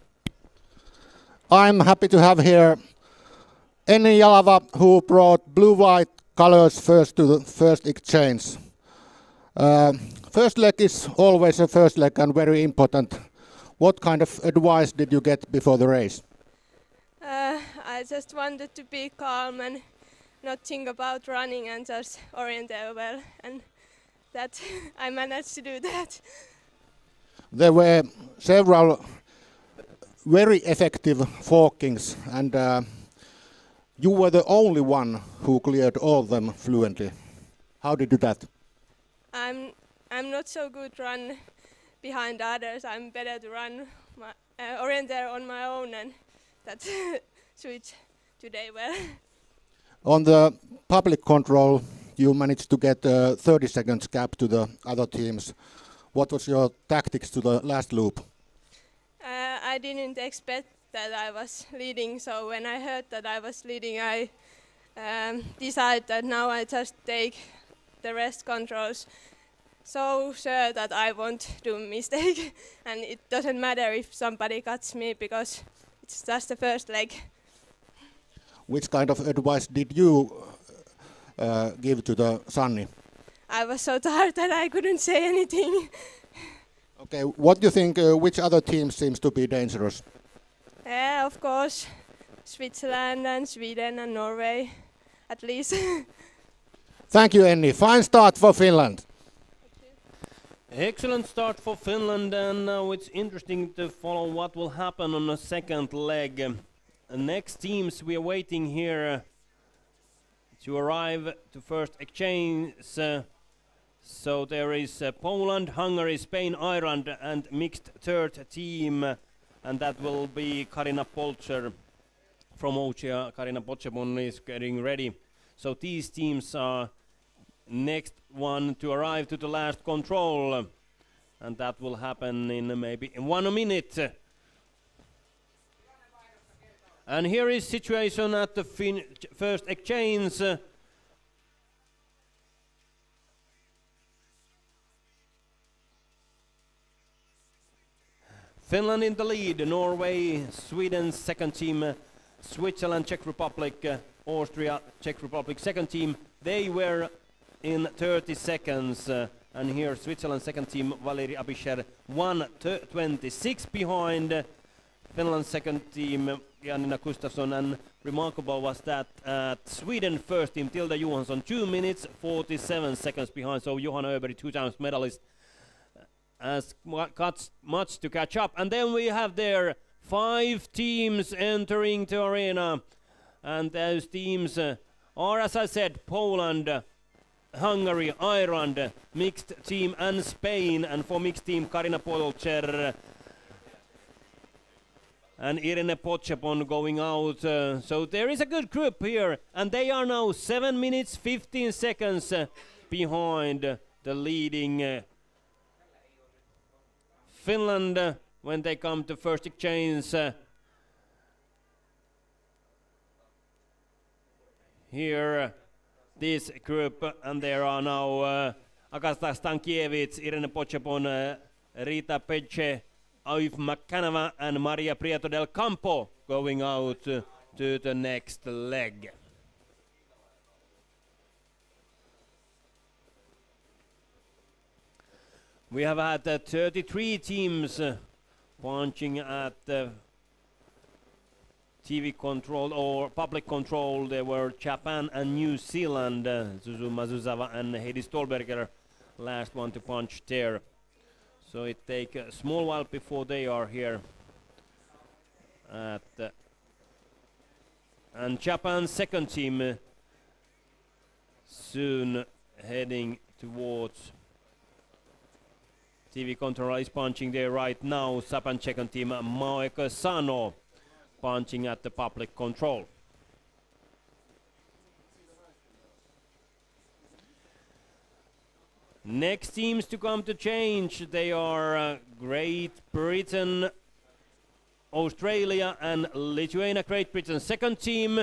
I'm happy to have here Enni Jalava, who brought blue-white colors first to the first exchange. Uh, first leg is always a first leg and very important. What kind of advice did you get before the race? Uh, I just wanted to be calm and not think about running and just orientate well, and that I managed to do that. There were several very effective forkings, and uh, you were the only one who cleared all of them fluently. How did you do that? I'm I'm not so good run behind others. I'm better to run my, uh, orientate on my own, and that suits today well. On the public control, you managed to get a thirty seconds gap to the other teams. What was your tactics to the last loop? Uh, I didn't expect that I was leading, so when I heard that I was leading, I um, decided that now I just take the rest controls, so sure that I won't do a mistake, and it doesn't matter if somebody cuts me because it's just the first leg. Which kind of advice did you uh, give to the Sanni? I was so tired that I couldn't say anything. Okay, what do you think, uh, which other team seems to be dangerous? Yeah, of course, Switzerland and Sweden and Norway, at least. Thank you, Enni. Fine start for Finland. Excellent start for Finland, and now it's interesting to follow what will happen on the second leg. Um, the next teams we are waiting here uh, to arrive to first exchange. Uh, So there is uh, Poland, Hungary, Spain, Ireland, and mixed third team, uh, and that will be Karina Polcher from Ocia. Karina Pochepon is getting ready. So these teams are next one to arrive to the last control, and that will happen in uh, maybe in one minute. And here is situation at the fin first exchange. Uh, Finland in the lead, Norway, Sweden second team, uh, Switzerland, Czech Republic, uh, Austria, Czech Republic second team. They were in thirty seconds, uh, and here Switzerland second team, Valeri Abisher, one twenty-six behind. Uh, Finland second team, uh, Janina Gustafsson, and remarkable was that uh, Sweden first team, Tilda Johansson, two minutes forty-seven seconds behind. So Johanna Öberg, two times medalist, has got much to catch up. And then we have there five teams entering the arena, and those teams uh, are, as I said, Poland, uh, Hungary, Ireland, uh, mixed team, and Spain. And for mixed team, Karina Polcher and Irene Pochepon going out. Uh, so there is a good group here, and they are now seven minutes fifteen seconds uh, behind uh, the leading uh, Finland uh, when they come to first exchange. Uh, here, uh, this group, uh, and there are now uh, Agata Stankiewicz, Irene Pochepon, uh, Rita Peche, Aif McCanava, and Maria Prieto del Campo going out uh, to the next leg. We have had uh, thirty-three teams uh, punching at the T V control or public control. There were Japan and New Zealand, uh, Suzu Mazuzawa and Heidi Stolberger, last one to punch there. So it takes a small while before they are here. At the and Japan's second team uh, soon heading towards T V control is punching there right now. Japan second team Maoeka Sano punching at the public control. Next teams to come to change, they are uh, Great Britain, Australia and Lithuania. Great Britain second team.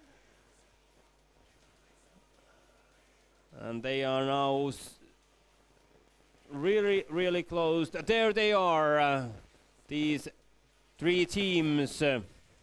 And they are now s really, really close. There they are, uh, these three teams. Uh,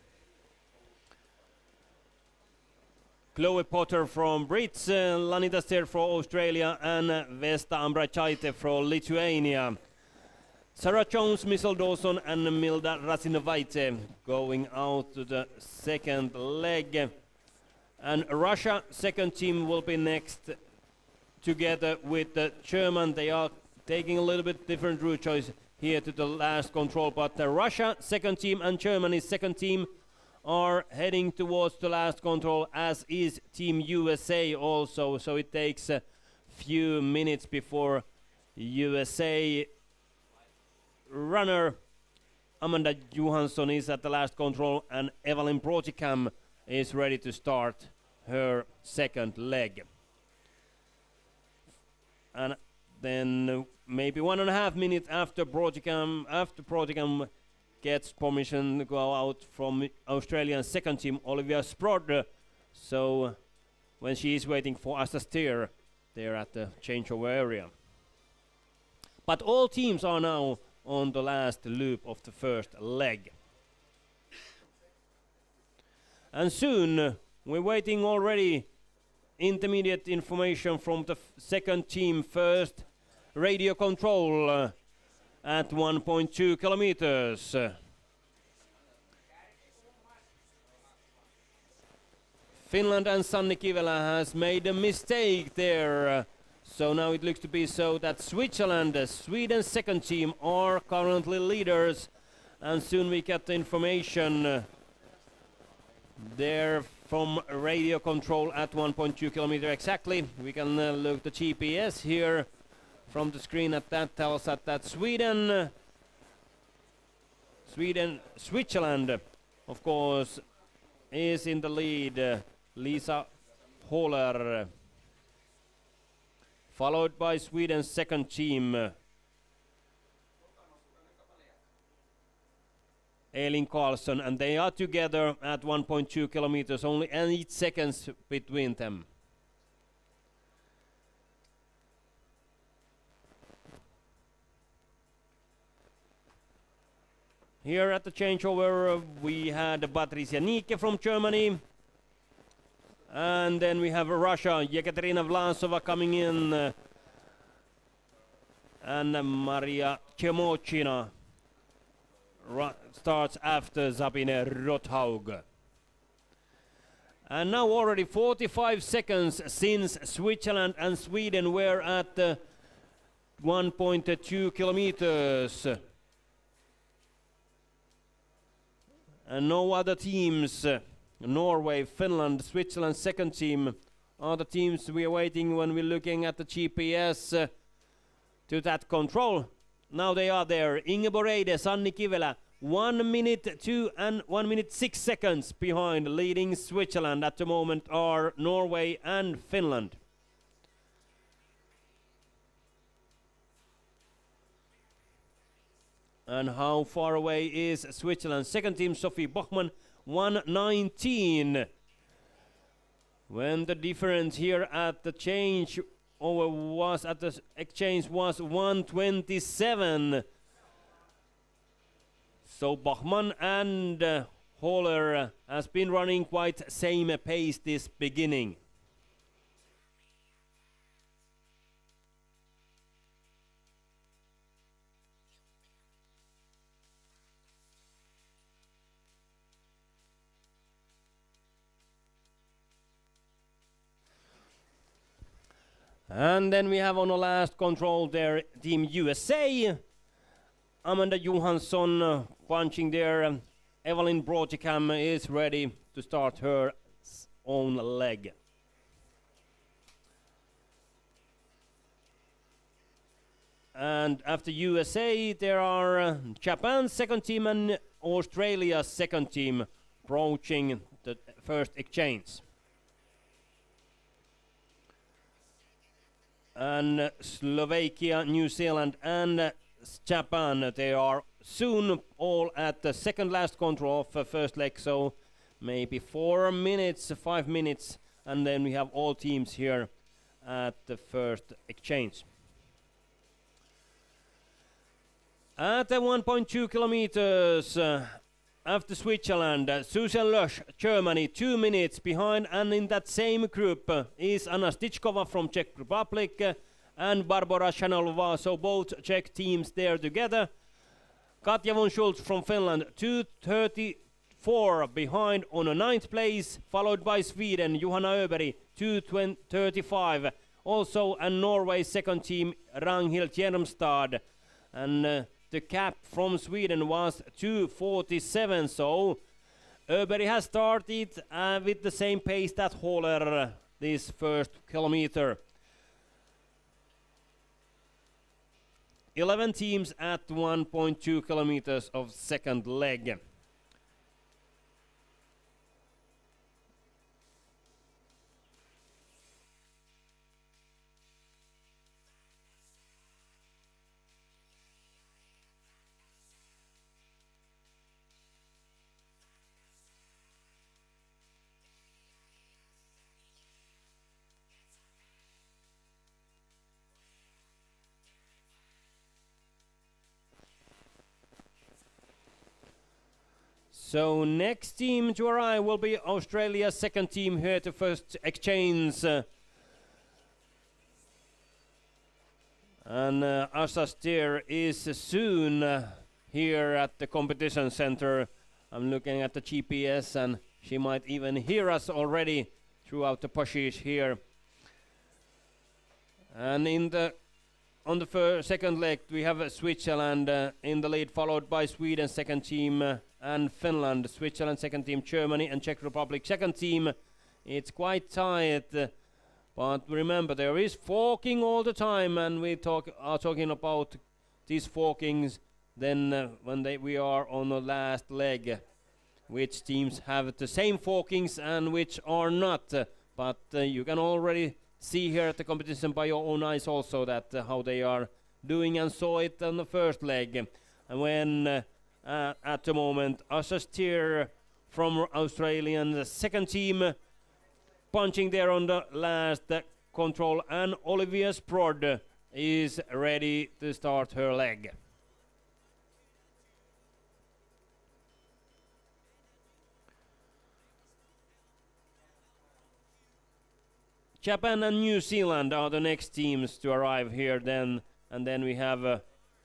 Chloe Potter from Brits, uh, Lanita Ster from Australia, and uh, Vesta Ambrachaite from Lithuania. Sarah Jones, Michelle Dawson, and Milda Razinovaite going out to the second leg. And Russia, second team, will be next together with the German. They are taking a little bit different route choice here to the last control, but uh, Russia, second team, and Germany, second team, are heading towards the last control, as is Team U S A also. So it takes a few minutes before U S A runner Amanda Johansson is at the last control, and Evelyn Brotikam is ready to start her second leg. And then uh, maybe one and a half minutes after Brotikam, after Brotikam gets permission to go out from Australian second team, Olivia Sprod. So when she is waiting for Asta Steer there at the changeover area. But all teams are now on the last loop of the first leg. And soon uh, we're waiting already intermediate information from the f second team first radio control uh, at one point two kilometers. Finland and Sanni Kivelä has made a mistake there. Uh, so now it looks to be so that Switzerland, uh, Sweden's second team, are currently leaders. And soon we get the information uh, there from radio control at one point two kilometer exactly. We can uh, look the G P S here. from the screen at that tells us that Sweden, uh, Sweden, Switzerland, of course, is in the lead. Uh, Lisa Håler, uh, followed by Sweden's second team, uh, Elin Karlsson, and they are together at one point two kilometers, only eight seconds between them. Here at the changeover, uh, we had Patricia Nieke from Germany. And then we have Russia, Yekaterina Vlasova coming in. Uh, and uh, Maria Chemochina starts after Sabine Rothaug. And now already forty-five seconds since Switzerland and Sweden were at uh, one point two kilometers. And no other teams, uh, Norway, Finland, Switzerland, second team, are the teams we are waiting when we're looking at the G P S uh, to that control. Now they are there. Ingeborg Eide, Sanni Kivelä, one minute two and one minute six seconds behind. Leading Switzerland at the moment are Norway and Finland. And how far away is Switzerland? Second team, Sophie Bachmann, one nineteen. When the difference here at the change over was at the exchange was one twenty-seven. So Bachmann and uh, Håler has been running quite same pace this beginning. And then we have on the last control there Team U S A. Amanda Johansson uh, punching there. Um, Evelyn Brotikam is ready to start her own leg. And after U S A there are uh, Japan's second team and Australia's second team approaching the first exchange. And uh, Slovakia, New Zealand and uh, Japan, they are soon all at the second last control of the first leg, so maybe four minutes, five minutes, and then we have all teams here at the first exchange. At the one point two kilometers uh, after Switzerland, uh, Susan Lösch, Germany, two minutes behind, and in that same group uh, is Anna Stichkova from Czech Republic uh, and Barbara Shanalova, so both Czech teams there together. Katja von Schultz from Finland, two thirty-four behind on a ninth place, followed by Sweden, Johanna Öberg, two thirty-five. Also, and Norway's second team, Ragnhild Hjelmstad. And uh, the cap from Sweden was two forty-seven, so Öberg has started uh, with the same pace that Håler uh, this first kilometer. eleven teams at one point two kilometers of second leg. So next team to arrive will be Australia's second team here to first exchange. Uh, and uh, Asa Steer is soon uh, here at the competition center. I'm looking at the G P S and she might even hear us already throughout the pushes here. And in the on the fir second leg we have uh, Switzerland uh, in the lead, followed by Sweden second team uh, and Finland, Switzerland second team, Germany and Czech Republic second team. It's quite tight, uh, But remember, there is forking all the time, and we talk are talking about these forkings. Then uh, when they, we are on the last leg, which teams have the same forkings and which are not. Uh, but uh, you can already see here at the competition by your own eyes also that uh, how they are doing, and saw it on the first leg. And when uh, uh, at the moment, Asha Steer from Australian the second team uh, punching there on the last uh, control, and Olivia Sprod uh, is ready to start her leg. Japan and New Zealand are the next teams to arrive here then, and then we have uh,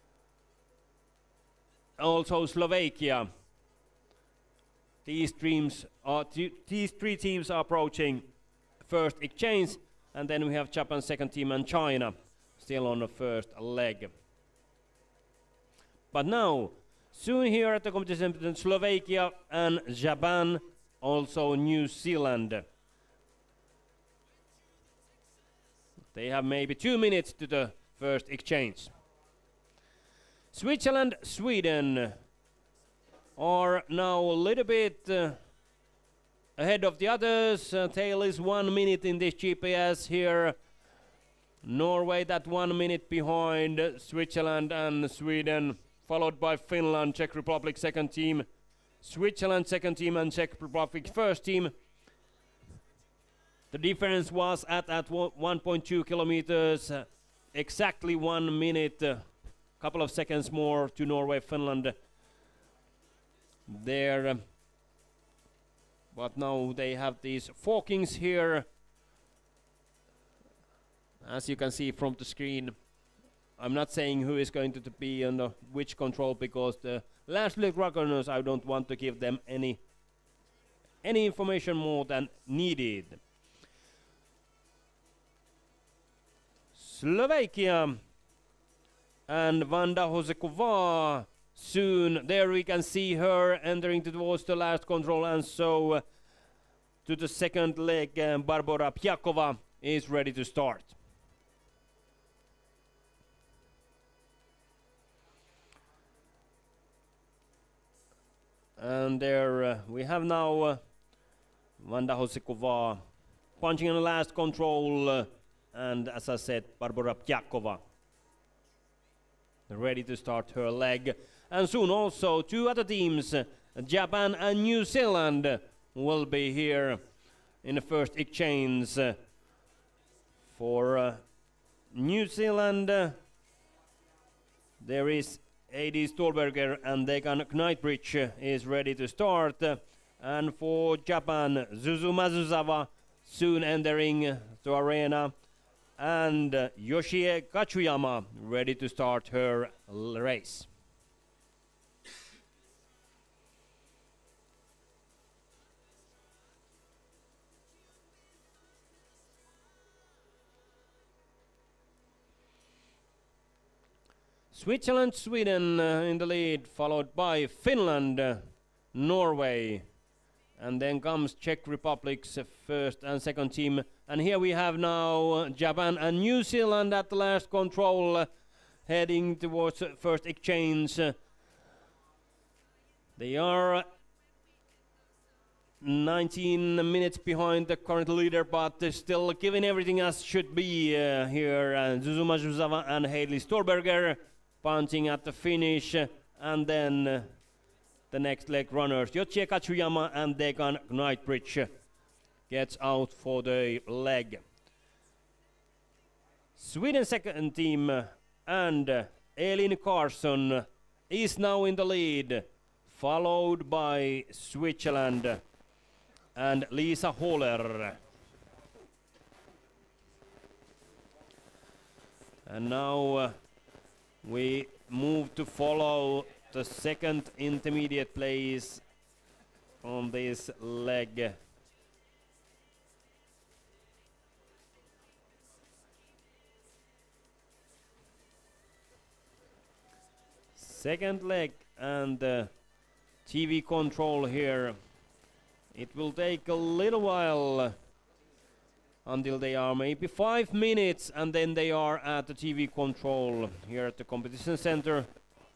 also Slovakia. These teams are these three teams are approaching first exchange, and then we have Japan's second team and China still on the first leg. But now, soon here at the competition, Slovakia and Japan, also New Zealand. They have maybe two minutes to the first exchange. Switzerland, Sweden are now a little bit uh, ahead of the others. Uh, tail is one minute in this G P S here. Norway that one minute behind uh, Switzerland and Sweden, followed by Finland, Czech Republic second team, Switzerland second team, and Czech Republic first team. The difference was at, at one point two kilometers, uh, exactly one minute, a uh, couple of seconds more to Norway, Finland there. Uh, but now they have these forkings here. As you can see from the screen, I'm not saying who is going to, to be on the which control, because the last leg runners, I don't want to give them any, any information more than needed. Slovakia and Vanda Hozekova soon. There we can see her entering towards the last control, and so uh, to the second leg, uh, Barbora Pjakova is ready to start. And there uh, we have now uh, Vanda Hozekova punching in the last control. Uh, And as I said, Barbora Pjakova ready to start her leg. And soon also two other teams, Japan and New Zealand, will be here in the first exchange. For uh, New Zealand, uh, there is Heidi Stolberger and Degan Knightbridge uh, is ready to start. Uh, and for Japan, Zuzu Mazuzawa soon entering uh, the arena. And uh, Yoshie Kachuyama ready to start her race. Switzerland, Sweden uh, in the lead, followed by Finland, uh, Norway, and then comes Czech Republic's uh, first and second team. And here we have now uh, Japan and New Zealand at the last control, uh, heading towards uh, first exchange. Uh, they are uh, nineteen minutes behind the current leader, but uh, still giving everything as should be uh, here. Uh, Zuzuma Zuzava and Heidi Stolberger punching at the finish, uh, and then uh, the next leg runners, Yoshie Kachuyama and Degan Knightbridge, uh, gets out for the leg. Sweden second team uh, and uh, Elin Carson uh, is now in the lead, followed by Switzerland and Lisa Holler. And now uh, we move to follow the second intermediate place on this leg. Second leg and uh, T V control here. It will take a little while until they are maybe five minutes, and then they are at the T V control here at the competition center.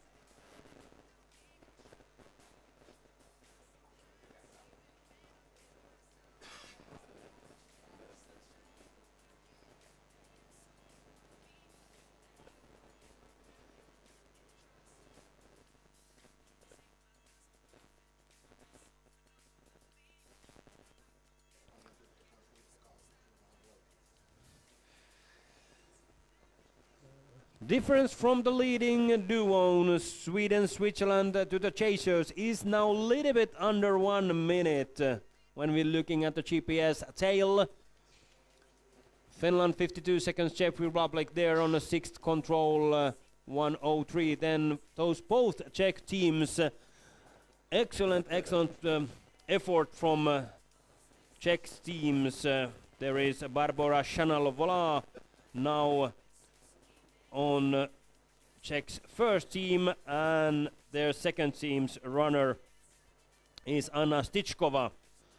Difference from the leading duo, Sweden, Switzerland uh, to the chasers is now a little bit under one minute uh, when we're looking at the G P S tail. Finland fifty-two seconds, Czech Republic there on the sixth control, uh, one oh three. Then those both Czech teams, uh, excellent, excellent um, effort from uh, Czech teams. Uh, there is Barbora Chanalovola now on uh, Czech's first team, and their second team's runner is Anna Stichkova.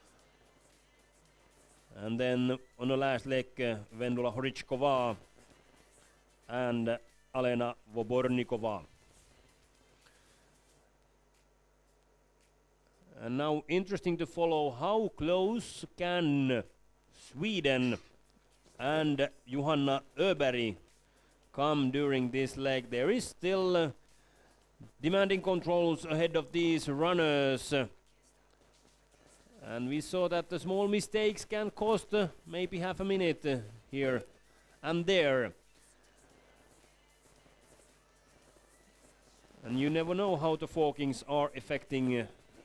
And then on the last leg, uh, Vendula Horichkova and uh, Alena Vobornikova. And now interesting to follow how close can Sweden and Johanna Öberg come during this leg. There is still uh, demanding controls ahead of these runners. Uh, and we saw that the small mistakes can cost uh, maybe half a minute uh, here and there. And you never know how the forkings are affecting uh,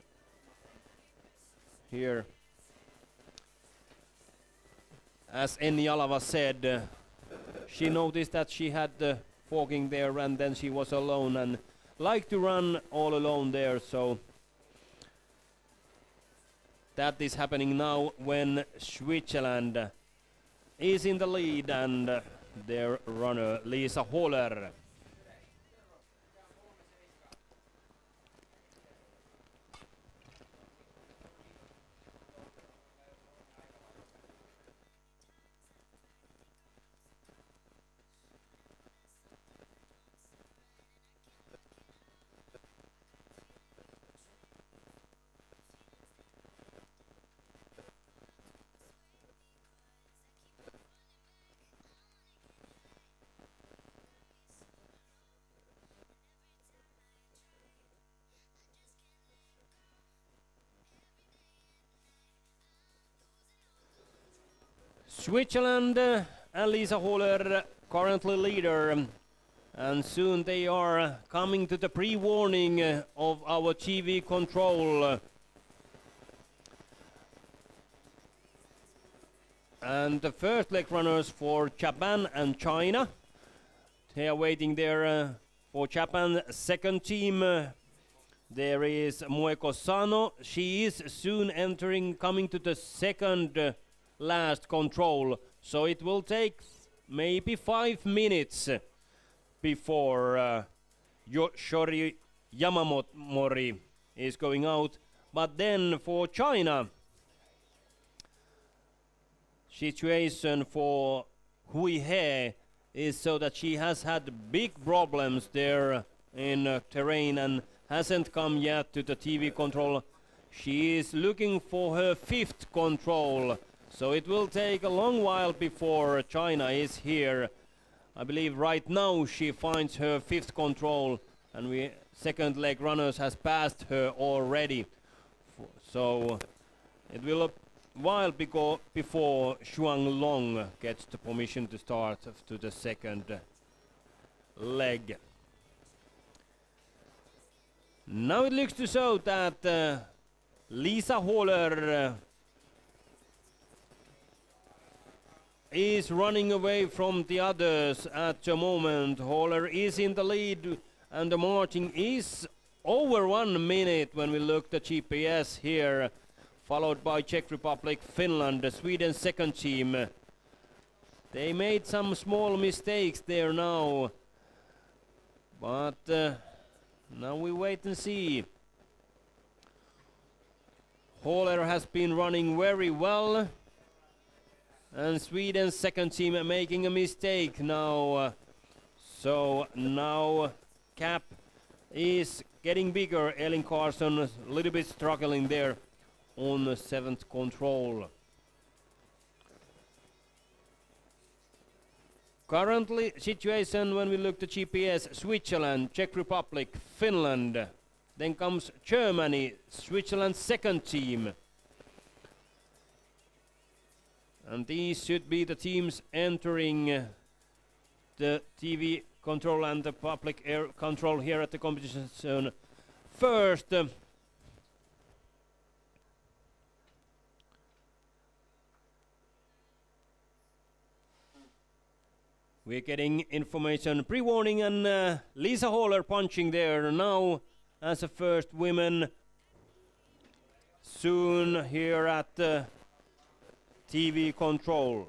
here. As Enni Alava said, uh, she noticed that she had the forking there, and then she was alone and liked to run all alone there. So that is happening now when Switzerland uh, is in the lead, and uh, their runner Lisa Håler. Switzerland uh, and Lisa Håler currently leader, um, and soon they are uh, coming to the pre-warning uh, of our T V control. And the first leg runners for Japan and China, they are waiting there uh, for Japan second team. Uh, there is Moeko Sano. She is soon entering, coming to the second uh, last control, so it will take maybe five minutes before uh, Shori Yamamori is going out. But then for China, situation for Hui He is so that she has had big problems there in uh, terrain and hasn't come yet to the T V control. She is looking for her fifth control. So it will take a long while before China is here. I believe right now she finds her fifth control, and we second leg runners has passed her already. F so it will a while beco before Shuang Long gets the permission to start to the second leg. Now it looks to show that uh, Lisa Håler uh, is running away from the others at the moment. Håler is in the lead, and the marching is over one minute when we look at G P S here, followed by Czech Republic, Finland, Sweden's second team. They made some small mistakes there now, but uh, now we wait and see. Håler has been running very well, And Sweden's second team making a mistake now. Uh, so now gap is getting bigger. Elin Carlson a little bit struggling there on the seventh control. Currently situation when we look to G P S, Switzerland, Czech Republic, Finland. Then comes Germany, Switzerland's second team. And these should be the teams entering uh, the T V control and the public air control here at the competition zone first. Uh, we're getting information pre-warning, and uh, Lisa Haller punching there now as a first woman soon here at uh, T V control.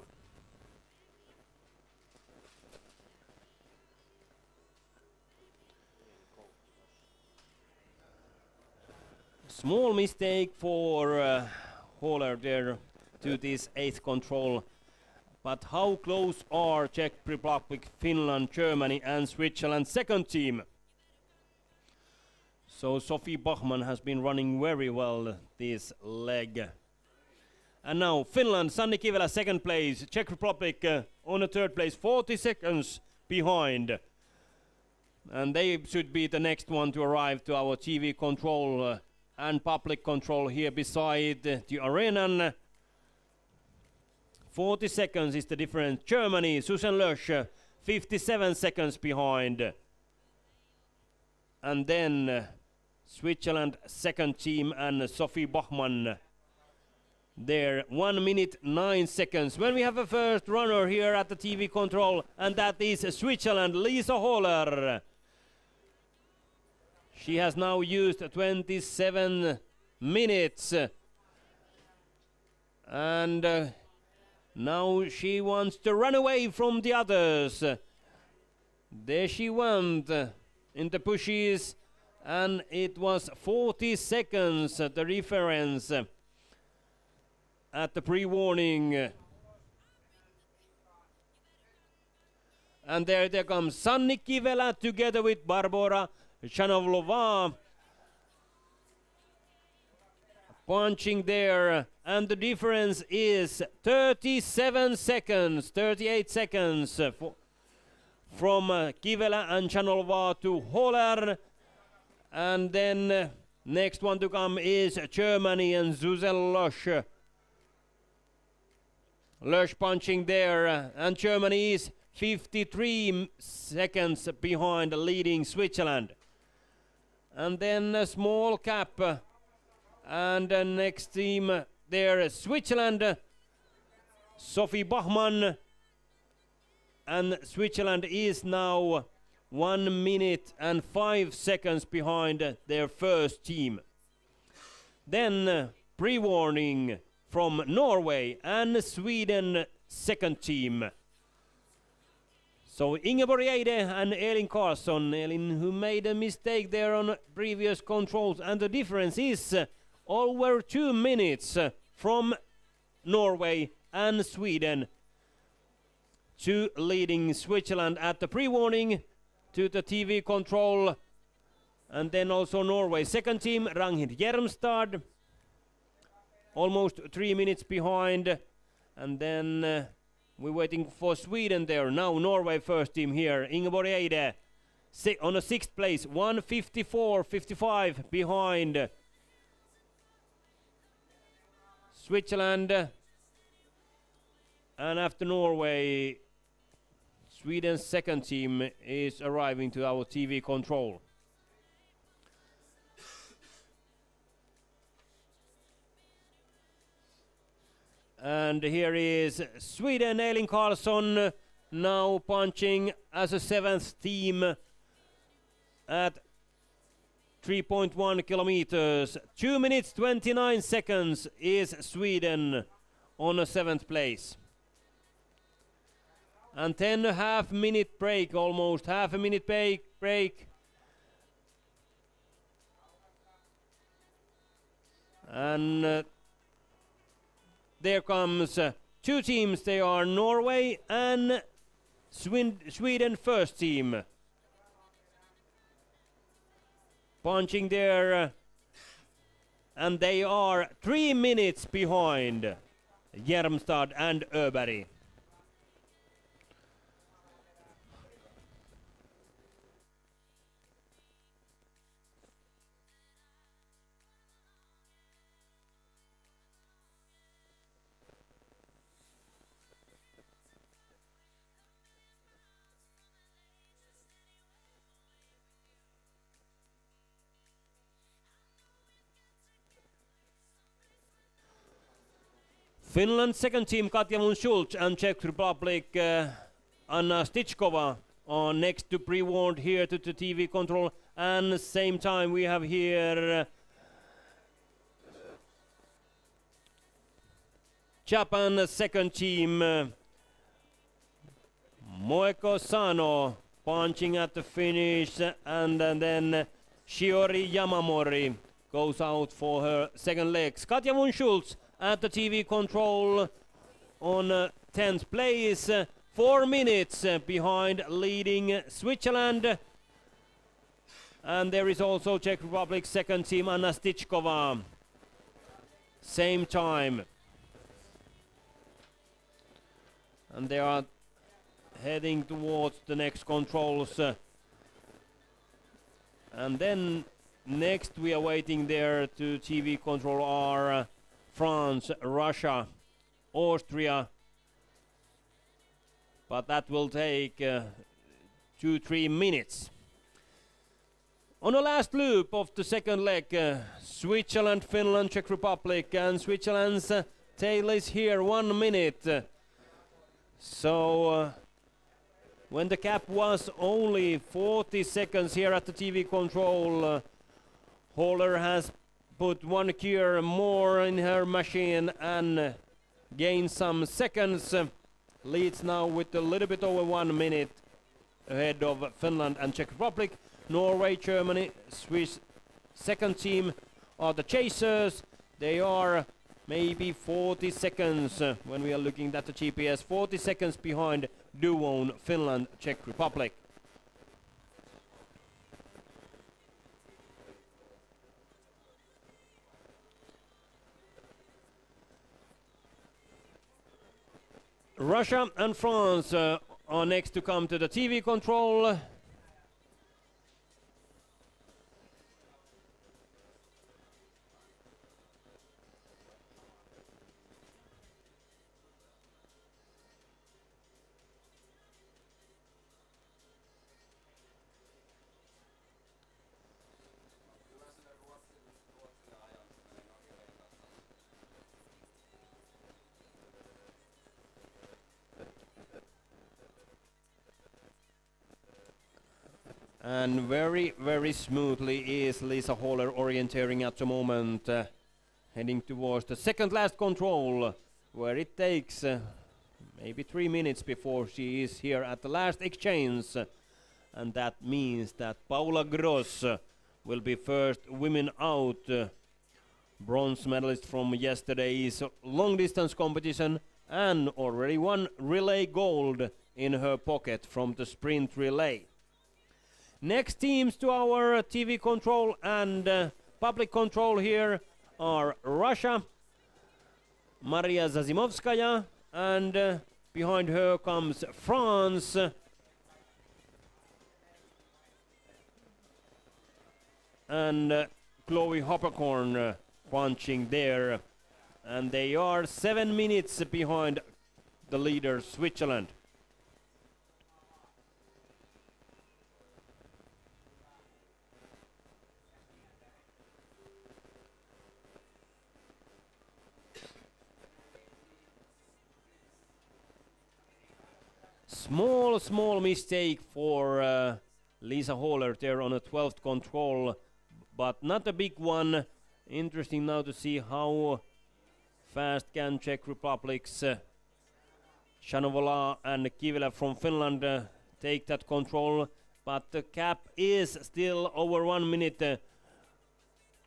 Small mistake for uh, Haller there to this eighth control. But how close are Czech Republic, Finland, Germany and Switzerland second team? So Sophie Bachmann has been running very well this leg. And now Finland, Sanni Kivelä second place, Czech Republic uh, on the third place, forty seconds behind. And they should be the next one to arrive to our T V control uh, and public control here beside uh, the arena. forty seconds is the difference. Germany, Susan Lösch, uh, fifty-seven seconds behind. And then uh, Switzerland second team and uh, Sophie Bachmann. There, one minute, nine seconds. When we have a first runner here at the T V control, and that is Switzerland, Lisa Haller. She has now used twenty-seven minutes. And uh, now she wants to run away from the others. There she went uh, in the bushes, and it was forty seconds, uh, the difference. Uh, at the pre-warning. And there there comes Sanni Kivelä together with Barbora Chanovlova. Punching there, and the difference is thirty-seven seconds, thirty-eight seconds uh, for, from uh, Kivelä and Chanovlova to Haller. And then uh, next one to come is Germany and Susan Lösch. Lösch punching there, uh, and Germany is fifty-three seconds behind, leading Switzerland. And then a small gap, uh, and the next team uh, there, Switzerland, uh, Sophie Bachmann, and Switzerland is now one minute and five seconds behind uh, their first team. Then uh, pre-warning from Norway and Sweden second team. So Ingeborg Eide and Elin Carlson. Elin, who made a mistake there on previous controls, and the difference is uh, over two minutes uh, from Norway and Sweden to leading Switzerland at the pre-warning to the T V control. And then also Norway second team, Ragnhild Hjermstad, almost three minutes behind. And then uh, we're waiting for Sweden there. Now Norway first team here, Ingeborg Eide si on a sixth place, one fifty-four fifty-five behind Switzerland. And after Norway, Sweden's second team is arriving to our T V control. And here is Sweden, Elin Carlson, now punching as a seventh team at three point one kilometers. two minutes twenty-nine seconds is Sweden on a seventh place. And ten and a half minute break, almost half a minute break. break. And uh, there comes uh, two teams. They are Norway and Swin Sweden first team. Punching there, uh, and they are three minutes behind Jermstad and Öberg. Finland's second team, Katja Munch-Schultz, and Czech Republic, uh, Anna Stichkova, are next to pre-warned here to the T V control. And same time we have here uh, Japan's second team, uh, Moeko Sano, punching at the finish, and, and then Shiori Yamamori goes out for her second legs. Katja Munch-Schultz at the T V control on uh, tenth place, uh, four minutes uh, behind leading Switzerland. And there is also Czech Republic's second team, Anna Stichkova. Same time. And they are heading towards the next controls. Uh, and then next we are waiting there to T V control are uh, France, Russia, Austria, but that will take uh, two, three minutes. On the last loop of the second leg, uh, Switzerland, Finland, Czech Republic, and Switzerland's uh, tail is here, one minute. Uh, so uh, when the cap was only forty seconds here at the T V control, uh, Holler has put one gear more in her machine and uh, gained some seconds. Uh, leads now with a little bit over one minute ahead of Finland and Czech Republic. Norway, Germany, Swiss second team are the chasers. They are maybe forty seconds uh, when we are looking at the G P S, forty seconds behind Duon, Finland, Czech Republic. Russia and France uh, are next to come to the T V control. And very, very smoothly is Lisa Holler orienteering at the moment, uh, heading towards the second last control, where it takes uh, maybe three minutes before she is here at the last exchange. Uh, and that means that Paula Gross uh, will be first women out. Uh, bronze medalist from yesterday's long distance competition and already won relay gold in her pocket from the sprint relay. Next teams to our uh, T V control and uh, public control here are Russia, Maria Zazimovskaya, and uh, behind her comes France. And uh, Chloe Hoppercorn uh, punching there. And they are seven minutes behind the leader, Switzerland. Small, small mistake for uh, Lisa Holler there on a twelfth control, but not a big one. Interesting now to see how fast can Czech Republic's uh, Shanovola and Kivelä from Finland uh, take that control, but the cap is still over one minute. Uh,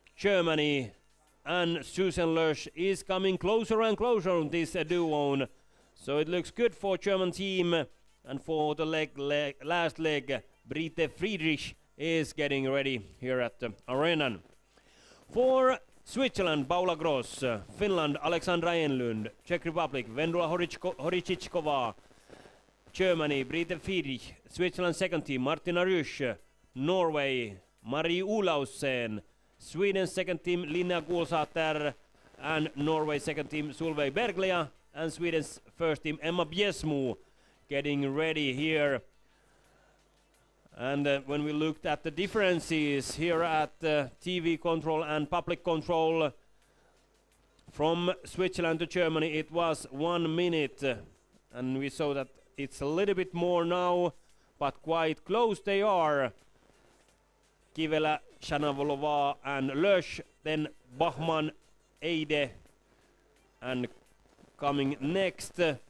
Germany and Susan Lösch is coming closer and closer on this uh, duo. So it looks good for German team, and for the leg, leg, last leg, Britte Friedrich is getting ready here at the arena. For Switzerland, Paula Gross, uh, Finland, Alexandra Enlund, Czech Republic, Vendula Horicichkova, Germany, Britte Friedrich, Switzerland second team, Martina Rüsch, Norway, Marie Olausen, Sweden second team, Linna Gulsater, and Norway second team, Solveig Berglia, and Sweden's first team, Emma Bjesmo, getting ready here. And uh, when we looked at the differences here at uh, T V control and public control, from Switzerland to Germany it was one minute, uh, and we saw that it's a little bit more now, but quite close they are. Kivela, Shanavolova and Lösch, then Bachmann, Eide, and coming next, uh,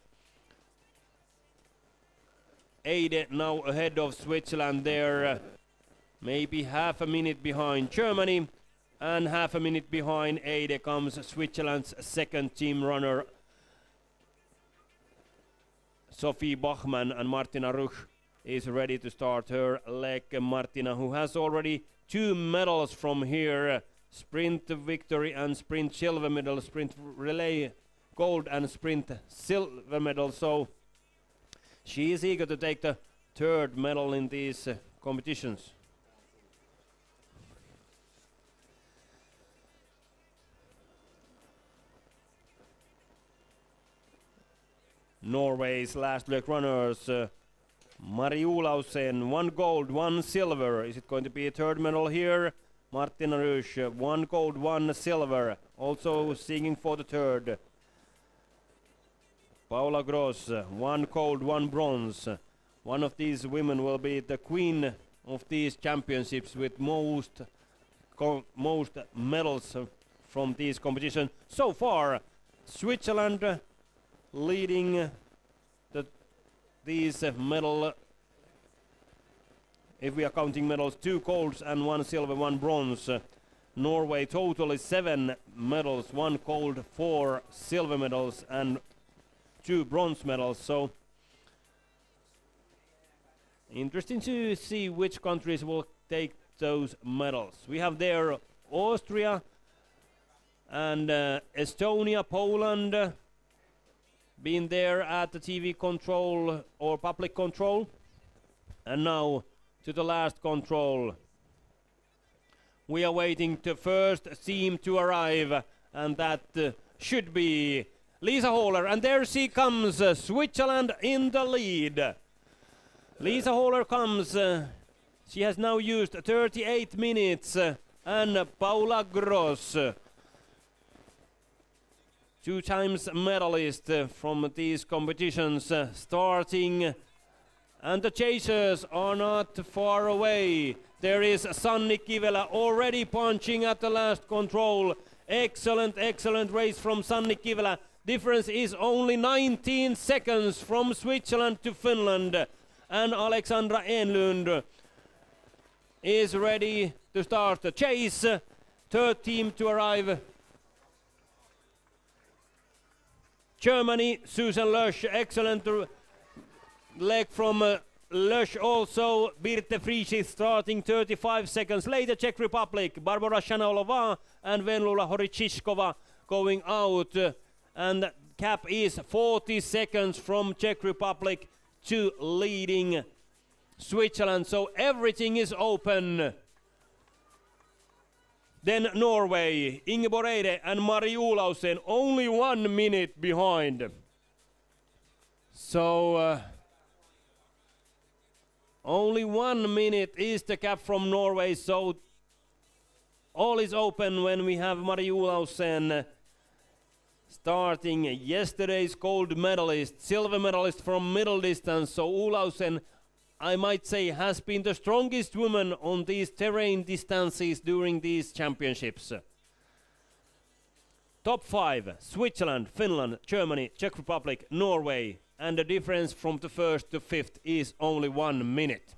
Eide now ahead of Switzerland there, uh, maybe half a minute behind Germany, and half a minute behind Eide comes Switzerland's second team runner Sophie Bachmann, and Martina Rüsch is ready to start her leg. Martina, who has already two medals from here, sprint victory and sprint silver medal, sprint relay gold and sprint silver medal, so she is eager to take the third medal in these uh, competitions. Norway's last leg runners, uh, Marie Olausen, one gold, one silver. Is it going to be a third medal here? Martina Rüsch, uh, one gold, one silver, also singing for the third. Paula Gross, uh, one gold, one bronze. Uh, one of these women will be the queen of these championships with most most medals uh, from these competitions. So far, Switzerland uh, leading uh, the, these uh, medal, uh, if we are counting medals, two golds and one silver, one bronze. Uh, Norway total is seven medals, one gold, four silver medals and two bronze medals, so interesting to see which countries will take those medals. We have there Austria and uh, Estonia, Poland, uh, being there at the T V control or public control, and now to the last control. We are waiting the first team to arrive, and that uh, should be Lisa Håler, and there she comes, uh, Switzerland in the lead. Lisa Håler comes, uh, she has now used thirty-eight minutes, uh, and uh, Paula Gross, uh, two times medalist uh, from these competitions, uh, starting, and the chasers are not far away. There is Sanni Kivela already punching at the last control. Excellent, excellent race from Sanni Kivela. Difference is only nineteen seconds from Switzerland to Finland, and Alexandra Enlund is ready to start the chase. Third team to arrive. Germany, Susan Lösch, excellent leg from uh, Lösch also. Birte Frisch starting thirty-five seconds later. Czech Republic, Barbara Shanaolova and Venlula Horicichkova going out. Uh, and cap is forty seconds from Czech Republic to leading Switzerland, so everything is open. Then Norway, Ingeborg Eide and Marie Olausen, only one minute behind. So uh, only one minute is the cap from Norway, so all is open when we have Marie Olausen starting, yesterday's gold medalist, silver medalist from middle distance. So Olausen, I might say, has been the strongest woman on these terrain distances during these championships. Top five, Switzerland, Finland, Germany, Czech Republic, Norway, and the difference from the first to fifth is only one minute.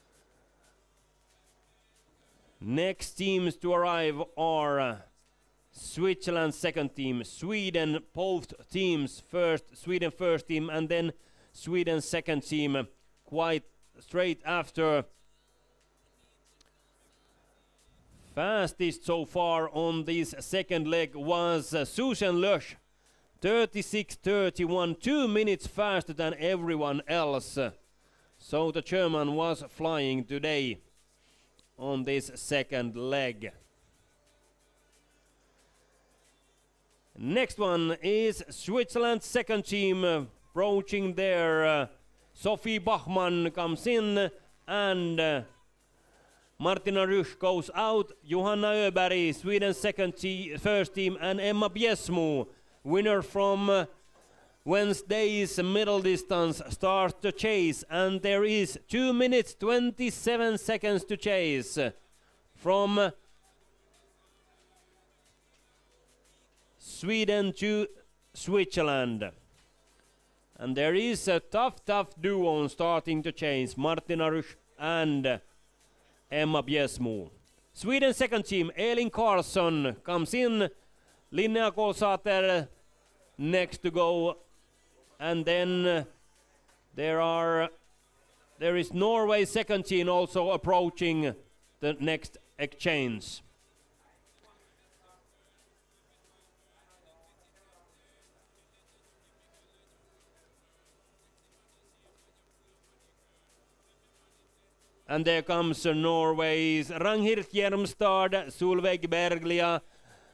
Next teams to arrive are uh, Switzerland second team, Sweden both teams first, Sweden first team and then Sweden second team quite straight after. Fastest so far on this second leg was uh, Susan Lösch, thirty-six thirty-one, two minutes faster than everyone else. So the German was flying today on this second leg. Next one is Switzerland's second team uh, approaching there. Uh, Sophie Bachmann comes in and uh, Martina Rysch goes out. Johanna Öberg, Sweden's second te first team, and Emma Biesmo, winner from uh, Wednesday's middle distance, start the chase. And there is two minutes twenty-seven seconds to chase from uh, Sweden to Switzerland. And there is a tough, tough duo starting to chase, Martina Rysch and uh, Emma Biesmo. Sweden second team, Elin Karlsson comes in, Linnea Kolsater next to go, and then uh, there are there is Norway second team also approaching the next exchange. And there comes uh, Norway's Ragnhild Hjermstad, Solveig Berglia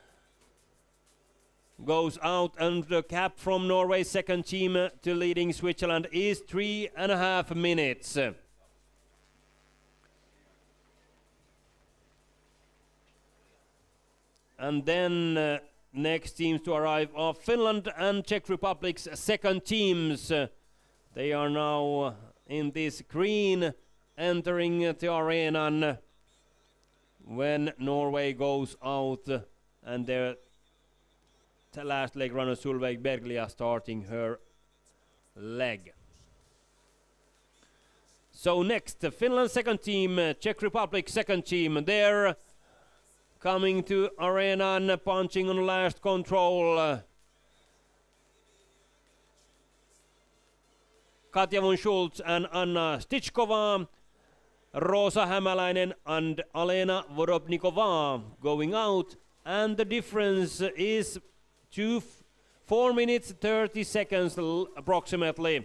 goes out, and the cap from Norway's second team uh, to leading Switzerland is three and a half minutes. And then uh, next teams to arrive are Finland and Czech Republic's second teams. Uh, they are now uh, in this green, entering the arena when Norway goes out, uh, and their the last leg runner Solveig Berglia starting her leg. So next, uh, Finland second team, uh, Czech Republic second team. They're coming to arena and punching on last control. Uh, Katja von Schultz and Anna Stichkova, Rosa Hämäläinen and Alena Vorobnikova going out, and the difference is two, four minutes thirty seconds approximately.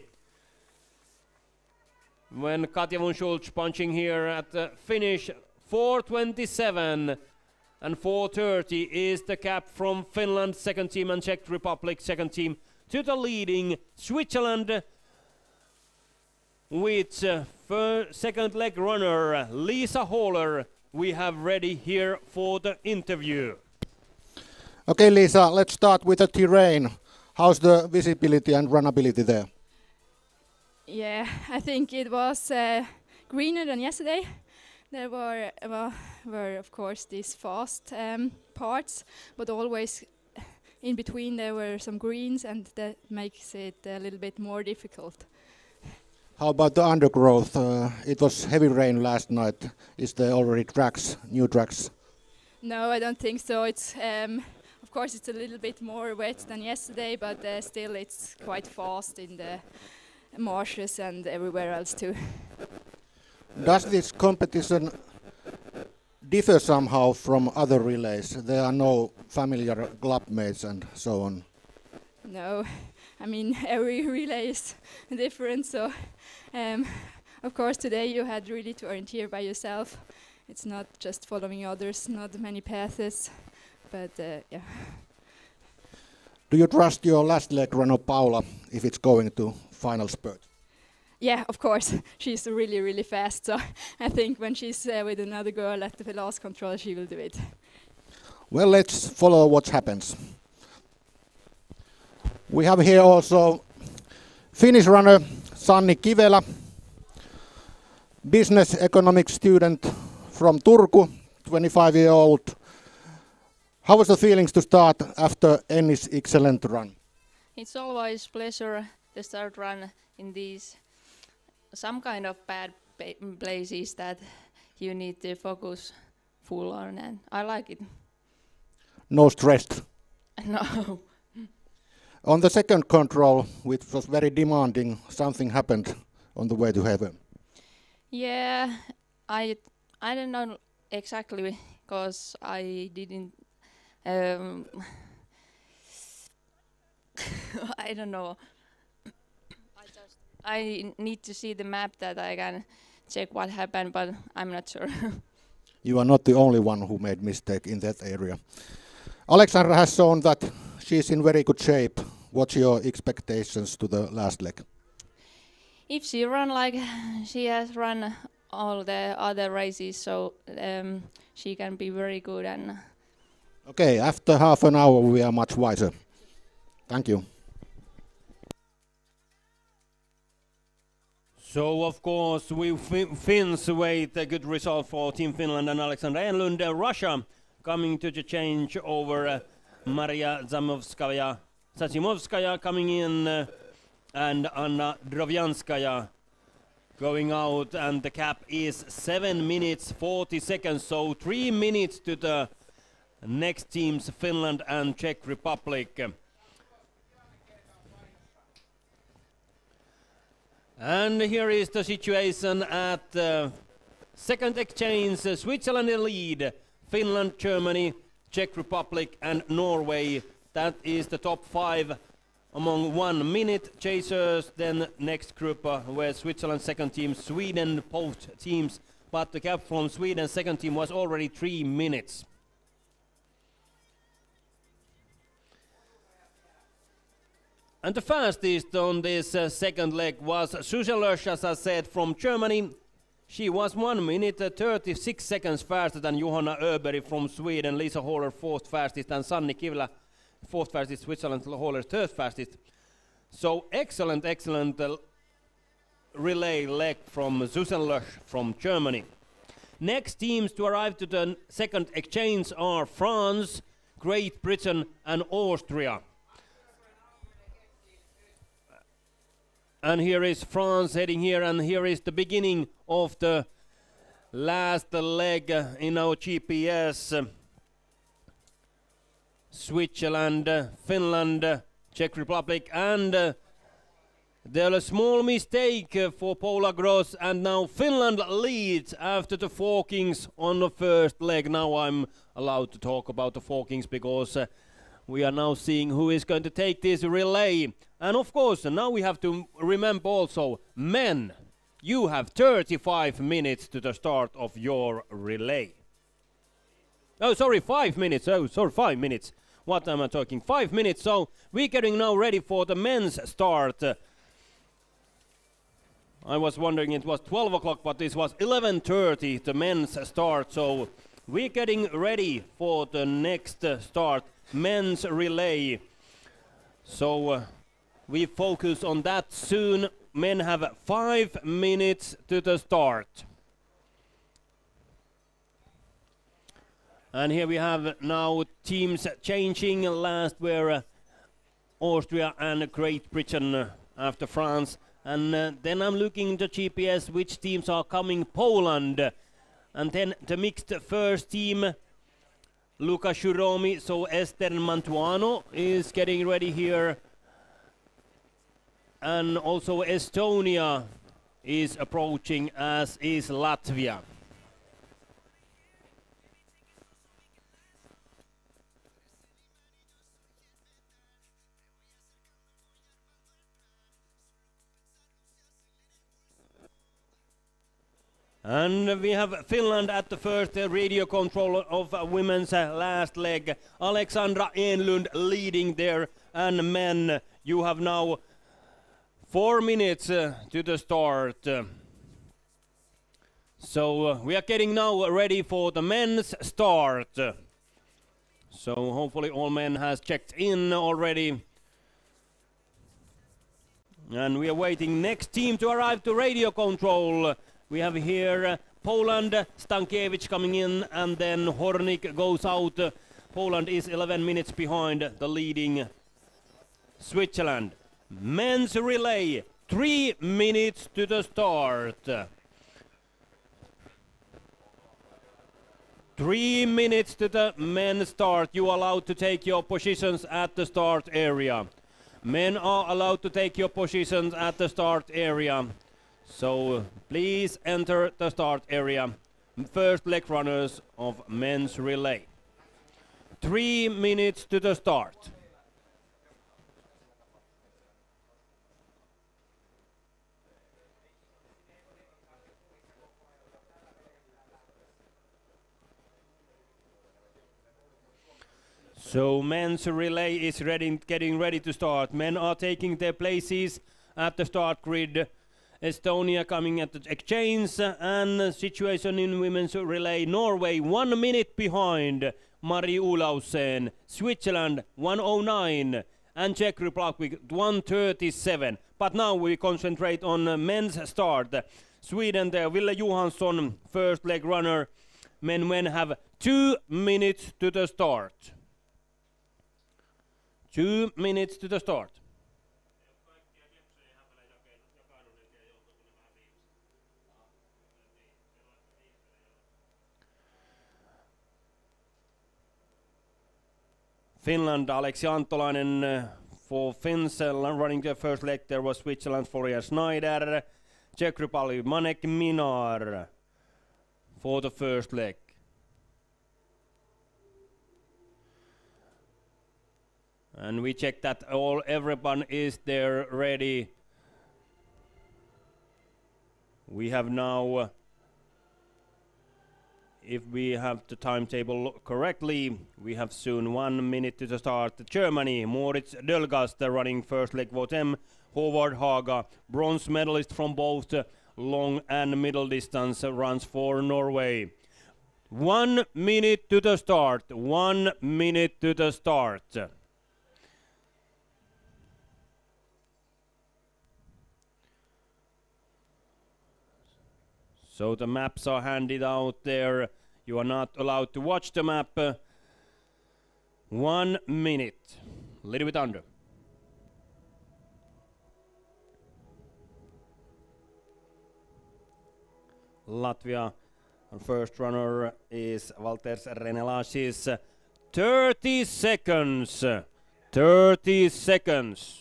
When Katja von Schultz punching here at the finish, four twenty-seven and four thirty is the cap from Finland second team and Czech Republic second team to the leading Switzerland, with uh, second leg runner Lisa Holler we have ready here for the interview. Okay, Lisa, let's start with the terrain. How's the visibility and runnability there? Yeah, I think it was uh, greener than yesterday. There were, well, were of course these fast um, parts, but always in between there were some greens, and that makes it a little bit more difficult. How about the undergrowth? Uh, it was heavy rain last night. Is there already tracks, new tracks? No, I don't think so. It's um, of course it's a little bit more wet than yesterday, but uh, still it's quite fast in the marshes and everywhere else too. Does this competition differ somehow from other relays? There are no familiar club mates and so on. No, I mean every relay is different, so um, of course today you had really to orienteer by yourself. It's not just following others, not many paths, but uh, yeah. Do you trust your last leg runner Paula if it's going to final spurt? Yeah, of course. She's really, really fast, so I think when she's uh, with another girl at the last control, she will do it. Well, let's follow what happens. We have here also Finnish runner Sanni Kivelä, business economics student from Turku, twenty-five year old. How was the feelings to start after Enni's excellent run? It's always pleasure to start run in these some kind of bad places that you need to focus full on, and I like it. no stressed. No. On the second control, which was very demanding, something happened on the way to heaven. Yeah, I I don't know exactly because I didn't. Um, I don't know. I just I need to see the map that I can check what happened, but I'm not sure. You are not the only one who made mistake in that area. Alexandra has shown that she's in very good shape. What's your expectations to the last leg? If she run like she has run all the other races, so um, she can be very good. And Okay, after half an hour we are much wiser. Thank you. So of course we fin Finns wait a good result for Team Finland and Alexandra Enlund. Uh, Russia coming to the change over uh, Maria Zamovskaya, Zazimovskaya coming in uh, and Anna Drovyanskaya going out, and the cap is seven minutes forty seconds, so three minutes to the next teams, Finland and Czech Republic. And here is the situation at uh, second exchange. Uh, Switzerland in lead, Finland, Germany, Czech Republic and Norway. That is the top five among one minute chasers. Then next group uh, where Switzerland second team, Sweden both teams, but the gap from Sweden second team was already three minutes. And the fastest on this uh, second leg was Susan Lösch, as I said, from Germany. She was one minute uh, thirty-six seconds faster than Johanna Öberg from Sweden. Lisa Håller fourth fastest, and Sanni Kivelä fourth fastest, Switzerland Håller third fastest. So excellent, excellent uh, relay leg from Susan Lösch from Germany. Next teams to arrive to the second exchange are France, Great Britain and Austria. And here is France heading here, and here is the beginning of the last leg in our G P S. Switzerland, Finland, Czech Republic, and uh, there was a small mistake uh, for Paula Gross, and now Finland leads after the forkings on the first leg. Now I'm allowed to talk about the forkings because uh, we are now seeing who is going to take this relay. And of course, now we have to remember also, men, you have thirty-five minutes to the start of your relay. Oh, sorry, five minutes. Oh, sorry, five minutes. What am I talking? Five minutes. So we're getting now ready for the men's start. Uh, I was wondering it was twelve o'clock, but this was eleven thirty, the men's start. So we're getting ready for the next uh, start, men's relay. So uh, we focus on that soon. Men have five minutes to the start. And here we have now teams changing. Last were uh, Austria and Great Britain uh, after France. And uh, then I'm looking into G P S which teams are coming. Poland. And then the mixed first team, Luca Shuromi, so Esther Mantuano is getting ready here. And also Estonia is approaching, as is Latvia. And we have Finland at the first uh, radio control of uh, women's uh, last leg. Alexandra Enlund leading there. And men, you have now four minutes uh, to the start. Uh, so uh, we are getting now ready for the men's start. Uh, so hopefully all men has checked in already. And we are waiting next team to arrive to radio control. We have here uh, Poland, Stankiewicz coming in, and then Hornik goes out. Uh, Poland is eleven minutes behind the leading Switzerland. Men's relay, three minutes to the start. Three minutes to the men's start. You are allowed to take your positions at the start area. Men are allowed to take your positions at the start area. So please enter the start area. First leg runners of men's relay. Three minutes to the start. So men's relay is ready, getting ready to start. Men are taking their places at the start grid. Estonia coming at the exchange, and situation in women's relay. Norway one minute behind. Mari Olausen. Switzerland one oh nine. And Czech Republic one thirty-seven. But now we concentrate on uh, men's start. Sweden there, Ville Johansson, first leg runner. Men men have two minutes to the start. Two minutes to the start. Finland, Aleksi Antolainen uh, for Finns uh, running the first leg. There was Switzerland, Florian Schneider. Czech Republic, Manek Minar for the first leg. And we check that all everyone is there ready. We have now, uh, if we have the timetable correctly, we have soon one minute to the start. Germany, Moritz Dölgast running first leg for them. Howard Haga, bronze medalist from both uh, long and middle distance, uh, runs for Norway. One minute to the start. One minute to the start. So the maps are handed out there. You are not allowed to watch the map. Uh, one minute. A little bit under. Latvia. Our first runner is Valters Renelasis. thirty seconds. thirty seconds.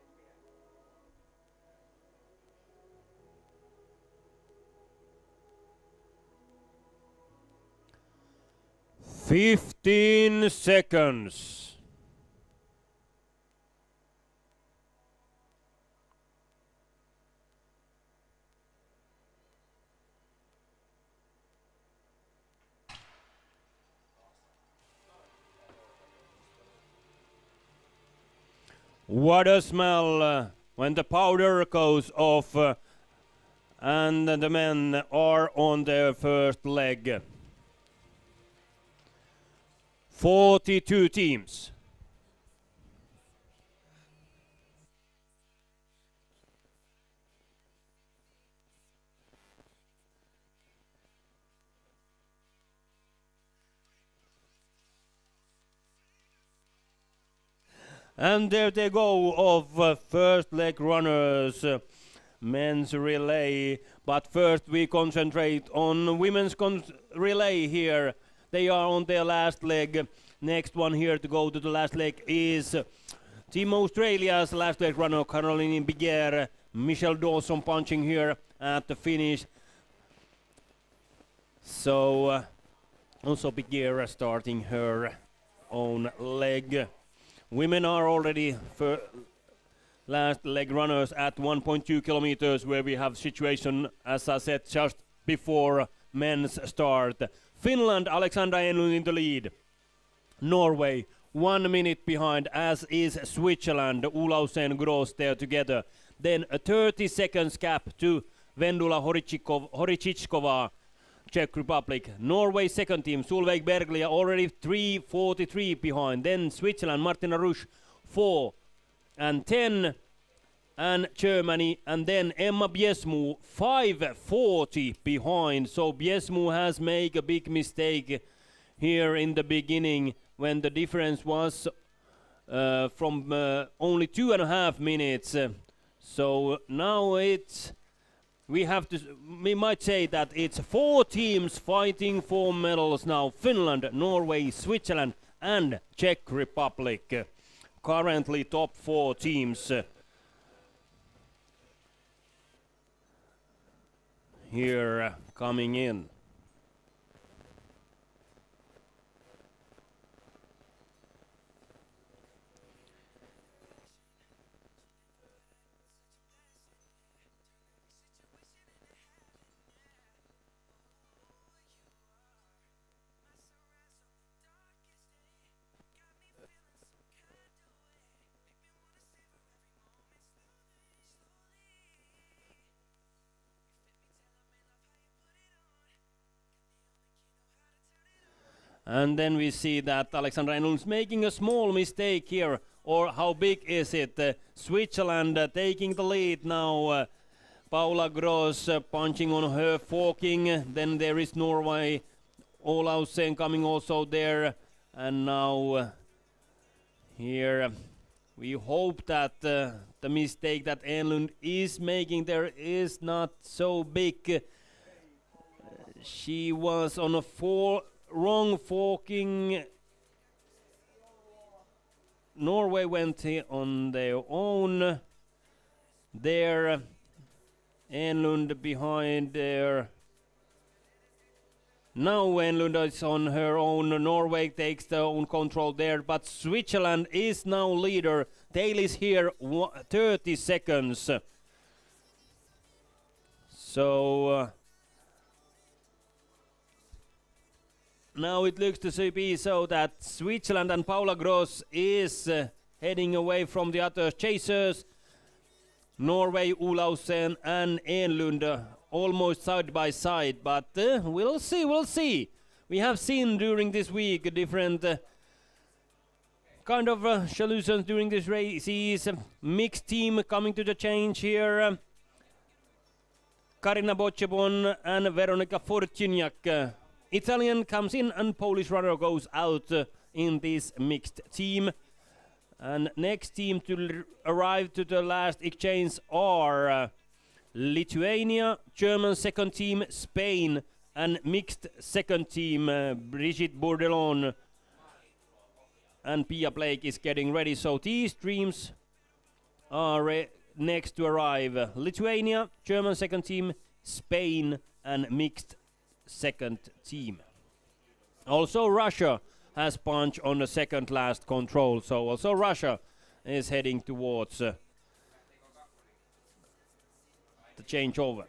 Fifteen seconds. What a smell uh, when the powder goes off uh, and the men are on their first leg. forty-two teams. And there they go of uh, first leg runners, uh, men's relay. But first we concentrate on women's con relay here. They are on their last leg. Next one here to go to the last leg is uh, Team Australia's last leg runner, Caroline Biguer. Michelle Dawson punching here at the finish. So uh, also Biguer starting her own leg. Women are already for last leg runners at one point two kilometers, where we have situation, as I said, just before men's start. Finland, Alexandra Enlund in the lead. Norway, one minute behind, as is Switzerland. Olausen, Gross there together. Then a thirty seconds gap to Vendula Horičičková, Czech Republic. Norway second team, Solveig Berglia already three forty-three behind. Then Switzerland, Martina Rusch, four and ten. And Germany, and then Emma Biesmu, five forty behind. So Biesmu has made a big mistake here in the beginning when the difference was uh, from uh, only two and a half minutes. Uh, so now it's we have to, we might say that it's four teams fighting for medals now. Finland, Norway, Switzerland and Czech Republic. Uh, currently top four teams uh, here uh, coming in. And then we see that Alexandra Enlund is making a small mistake here. Or how big is it? Uh, Switzerland uh, taking the lead now. Uh, Paula Gross uh, punching on her forking. Then there is Norway. Olausen coming also there. And now uh, here uh, we hope that uh, the mistake that Enlund is making there is not so big. Uh, she was on a four wrong forking. Norway went on their own. There, Enlund behind there. Now Enlund is on her own. Norway takes their own control there, but Switzerland is now leader. Tail is here thirty seconds. So uh, now it looks to be so that Switzerland and Paula Gross is uh, heading away from the other chasers. Norway, Olausen and Enlund uh, almost side by side, but uh, we'll see, we'll see. We have seen during this week different uh, kind of uh, solutions during this race. Uh, mixed team coming to the change here. Uh, Karina Bochebon and Veronika Fortuniak. Uh, Italian comes in and Polish runner goes out uh, in this mixed team. And next team to arrive to the last exchange are uh, Lithuania, German second team, Spain, and mixed second team, uh, Brigitte Bourdelon and Pia Blake is getting ready. So these teams are uh, next to arrive. Lithuania, German second team, Spain, and mixed second team. Also Russia has punch on the second last control, so also Russia is heading towards uh, the changeover.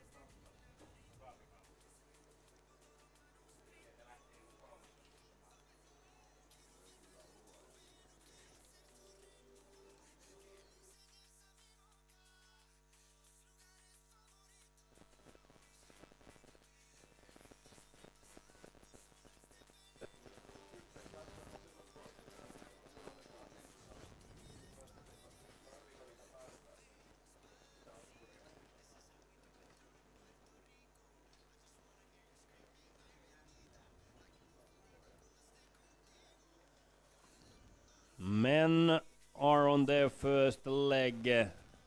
Men are on their first leg.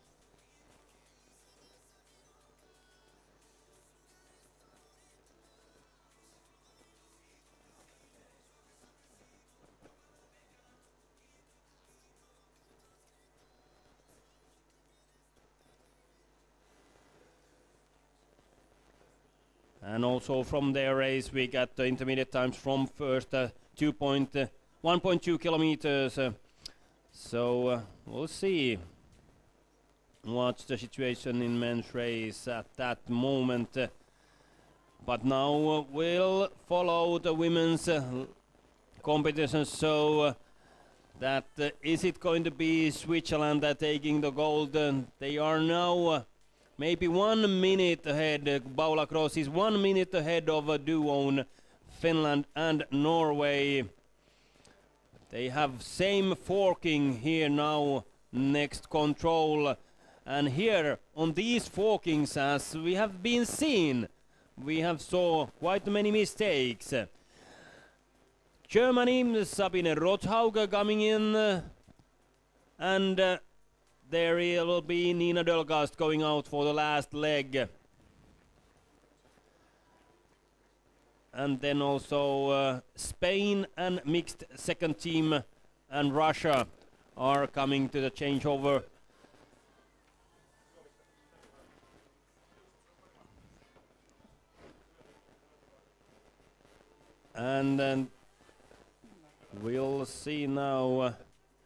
And also from their race we got the intermediate times from first uh, two point uh, one point two kilometers. Uh, so uh, we'll see what's the situation in men's race at that moment. Uh, but now uh, we'll follow the women's uh, competition. So uh, that uh, is it going to be Switzerland uh, taking the gold? Uh, they are now uh, maybe one minute ahead. Uh, Paula Gross is one minute ahead of uh, duo Finland and Norway. They have same forking here now, next control. And here on these forkings, as we have been seen, we have saw quite many mistakes. Germany, Sabine Rothauger coming in. Uh, and uh, there will be Nina Dölgast going out for the last leg. and then also uh, Spain and mixed second team and Russia are coming to the changeover. And then we'll see now uh,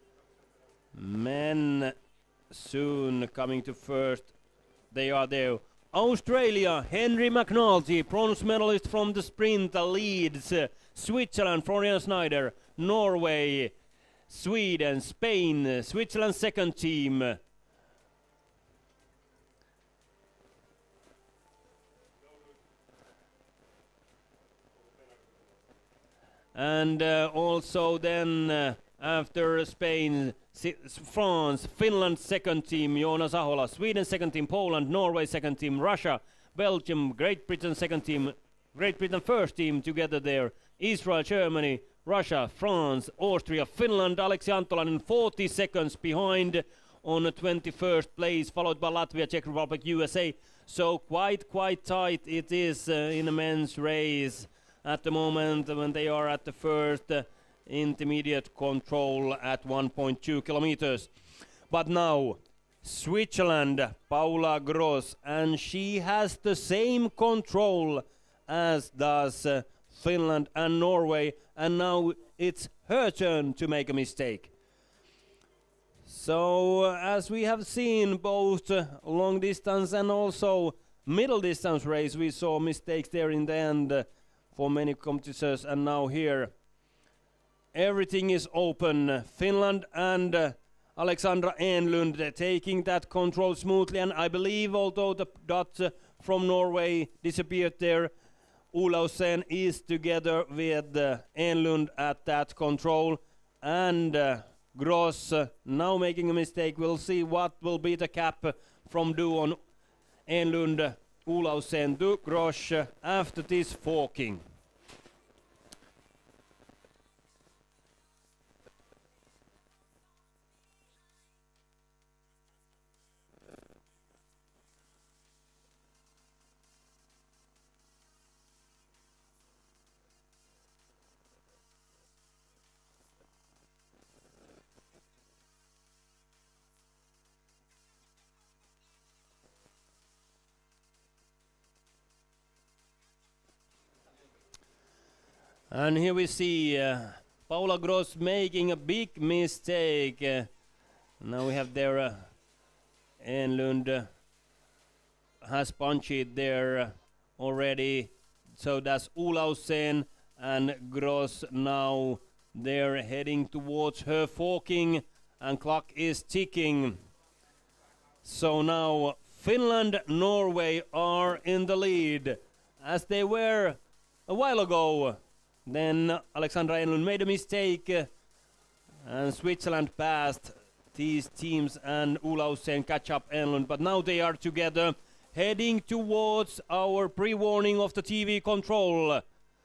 men soon coming to first. They are there. Australia, Henry McNulty, bronze medalist from the sprint, leads. Uh, Switzerland, Florian Schneider. Norway, Sweden, Spain, uh, Switzerland second team. And uh, also then uh, after Spain, Si France, Finland second team, Jonas Ahola, Sweden second team, Poland, Norway second team, Russia, Belgium, Great Britain second team, Great Britain first team together there, Israel, Germany, Russia, France, Austria, Finland, Aleksi Antolainen forty seconds behind on the twenty-first place, followed by Latvia, Czech Republic, U S A. So quite, quite tight it is uh, in the men's race at the moment when they are at the first uh, intermediate control at one point two kilometers. But now Switzerland, Paula Gross, and she has the same control as does uh, Finland and Norway, and now it's her turn to make a mistake. So uh, as we have seen both uh, long distance and also middle distance race, we saw mistakes there in the end uh, for many competitors, and now here everything is open. Finland and uh, Alexandra Enlund uh, taking that control smoothly, and I believe although the dot uh, from Norway disappeared there, Olausen is together with uh, Enlund at that control, and uh, Gross uh, now making a mistake. We'll see what will be the cap uh, from duo Enlund, uh, Olausen to Gross uh, after this forking. And here we see uh, Paula Gross making a big mistake. Uh, now we have there uh, Enlund uh, has punched there uh, already. So that's Olausen, and Gross now they're heading towards her forking, and clock is ticking. So now Finland, Norway are in the lead as they were a while ago. Then Alexandra Enlund made a mistake uh, and Switzerland passed these teams, and Olausen catch up Enlund, but now they are together heading towards our pre-warning of the T V control.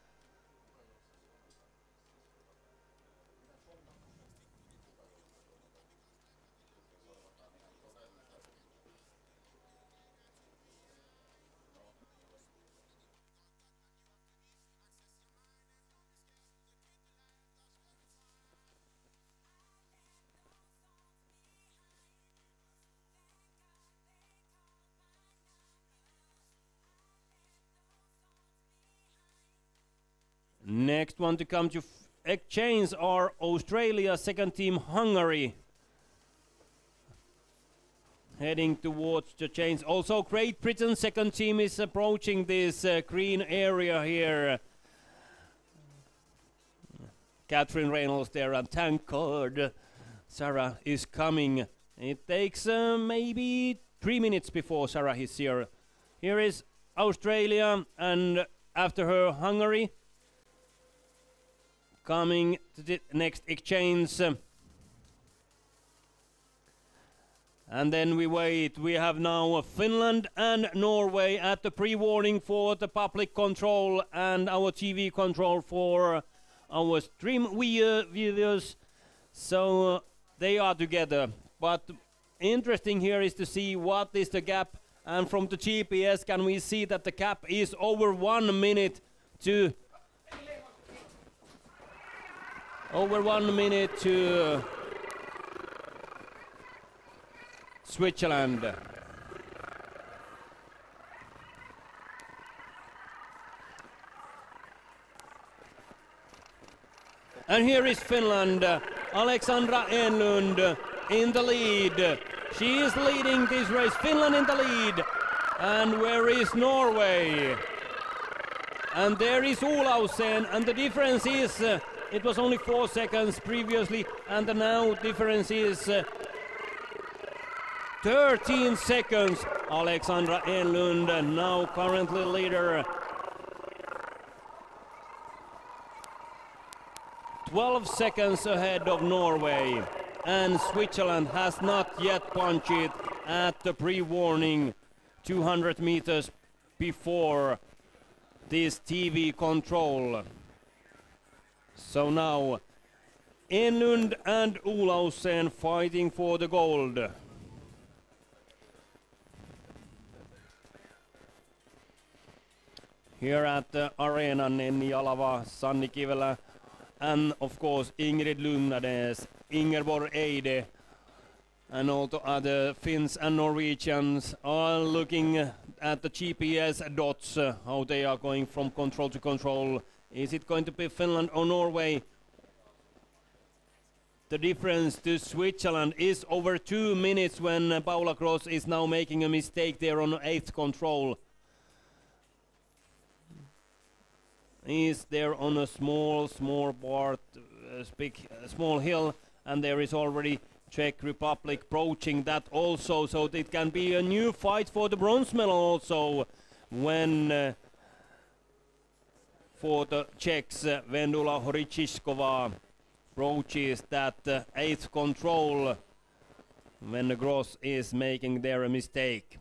Next one to come to f exchange are Australia, second team Hungary. Heading towards the change. Also Great Britain, second team is approaching this uh, green area here. Catherine Reynolds there, and thank God Sarah is coming. It takes uh, maybe three minutes before Sarah is here. Here is Australia, and after her Hungary. Coming to the next exchange. And then we wait. We have now Finland and Norway at the pre-warning for the public control and our T V control for our stream viewers. So uh, they are together. But interesting here is to see what is the gap. And from the G P S can we see that the gap is over one minute to Over one minute to Switzerland. And here is Finland, Alexandra Enlund in the lead. She is leading this race, Finland in the lead. And where is Norway? And there is Olausen, and the difference is, uh, it was only four seconds previously, and the now difference is uh, thirteen seconds. Alexandra Enlund now currently leader. twelve seconds ahead of Norway, and Switzerland has not yet punched it at the pre-warning two hundred meters before this T V control. So now Enlund and Olausen fighting for the gold. Here at the arena, Nenni Jalava, Sanni Kivelä, and of course Ingrid Lundades, Ingeborg Eide, and all the other Finns and Norwegians are looking at the G P S dots, uh, how they are going from control to control. Is it going to be Finland or Norway? The difference to Switzerland is over two minutes when uh, Paula Gross is now making a mistake there on eighth control. Is there on a small, small part, uh, big, uh, small hill, and there is already Czech Republic approaching that also, so it can be a new fight for the bronze medal also when uh, for the Czechs, uh, Vendula Horičičková approaches that uh, eighth control when the Gross is making there a mistake.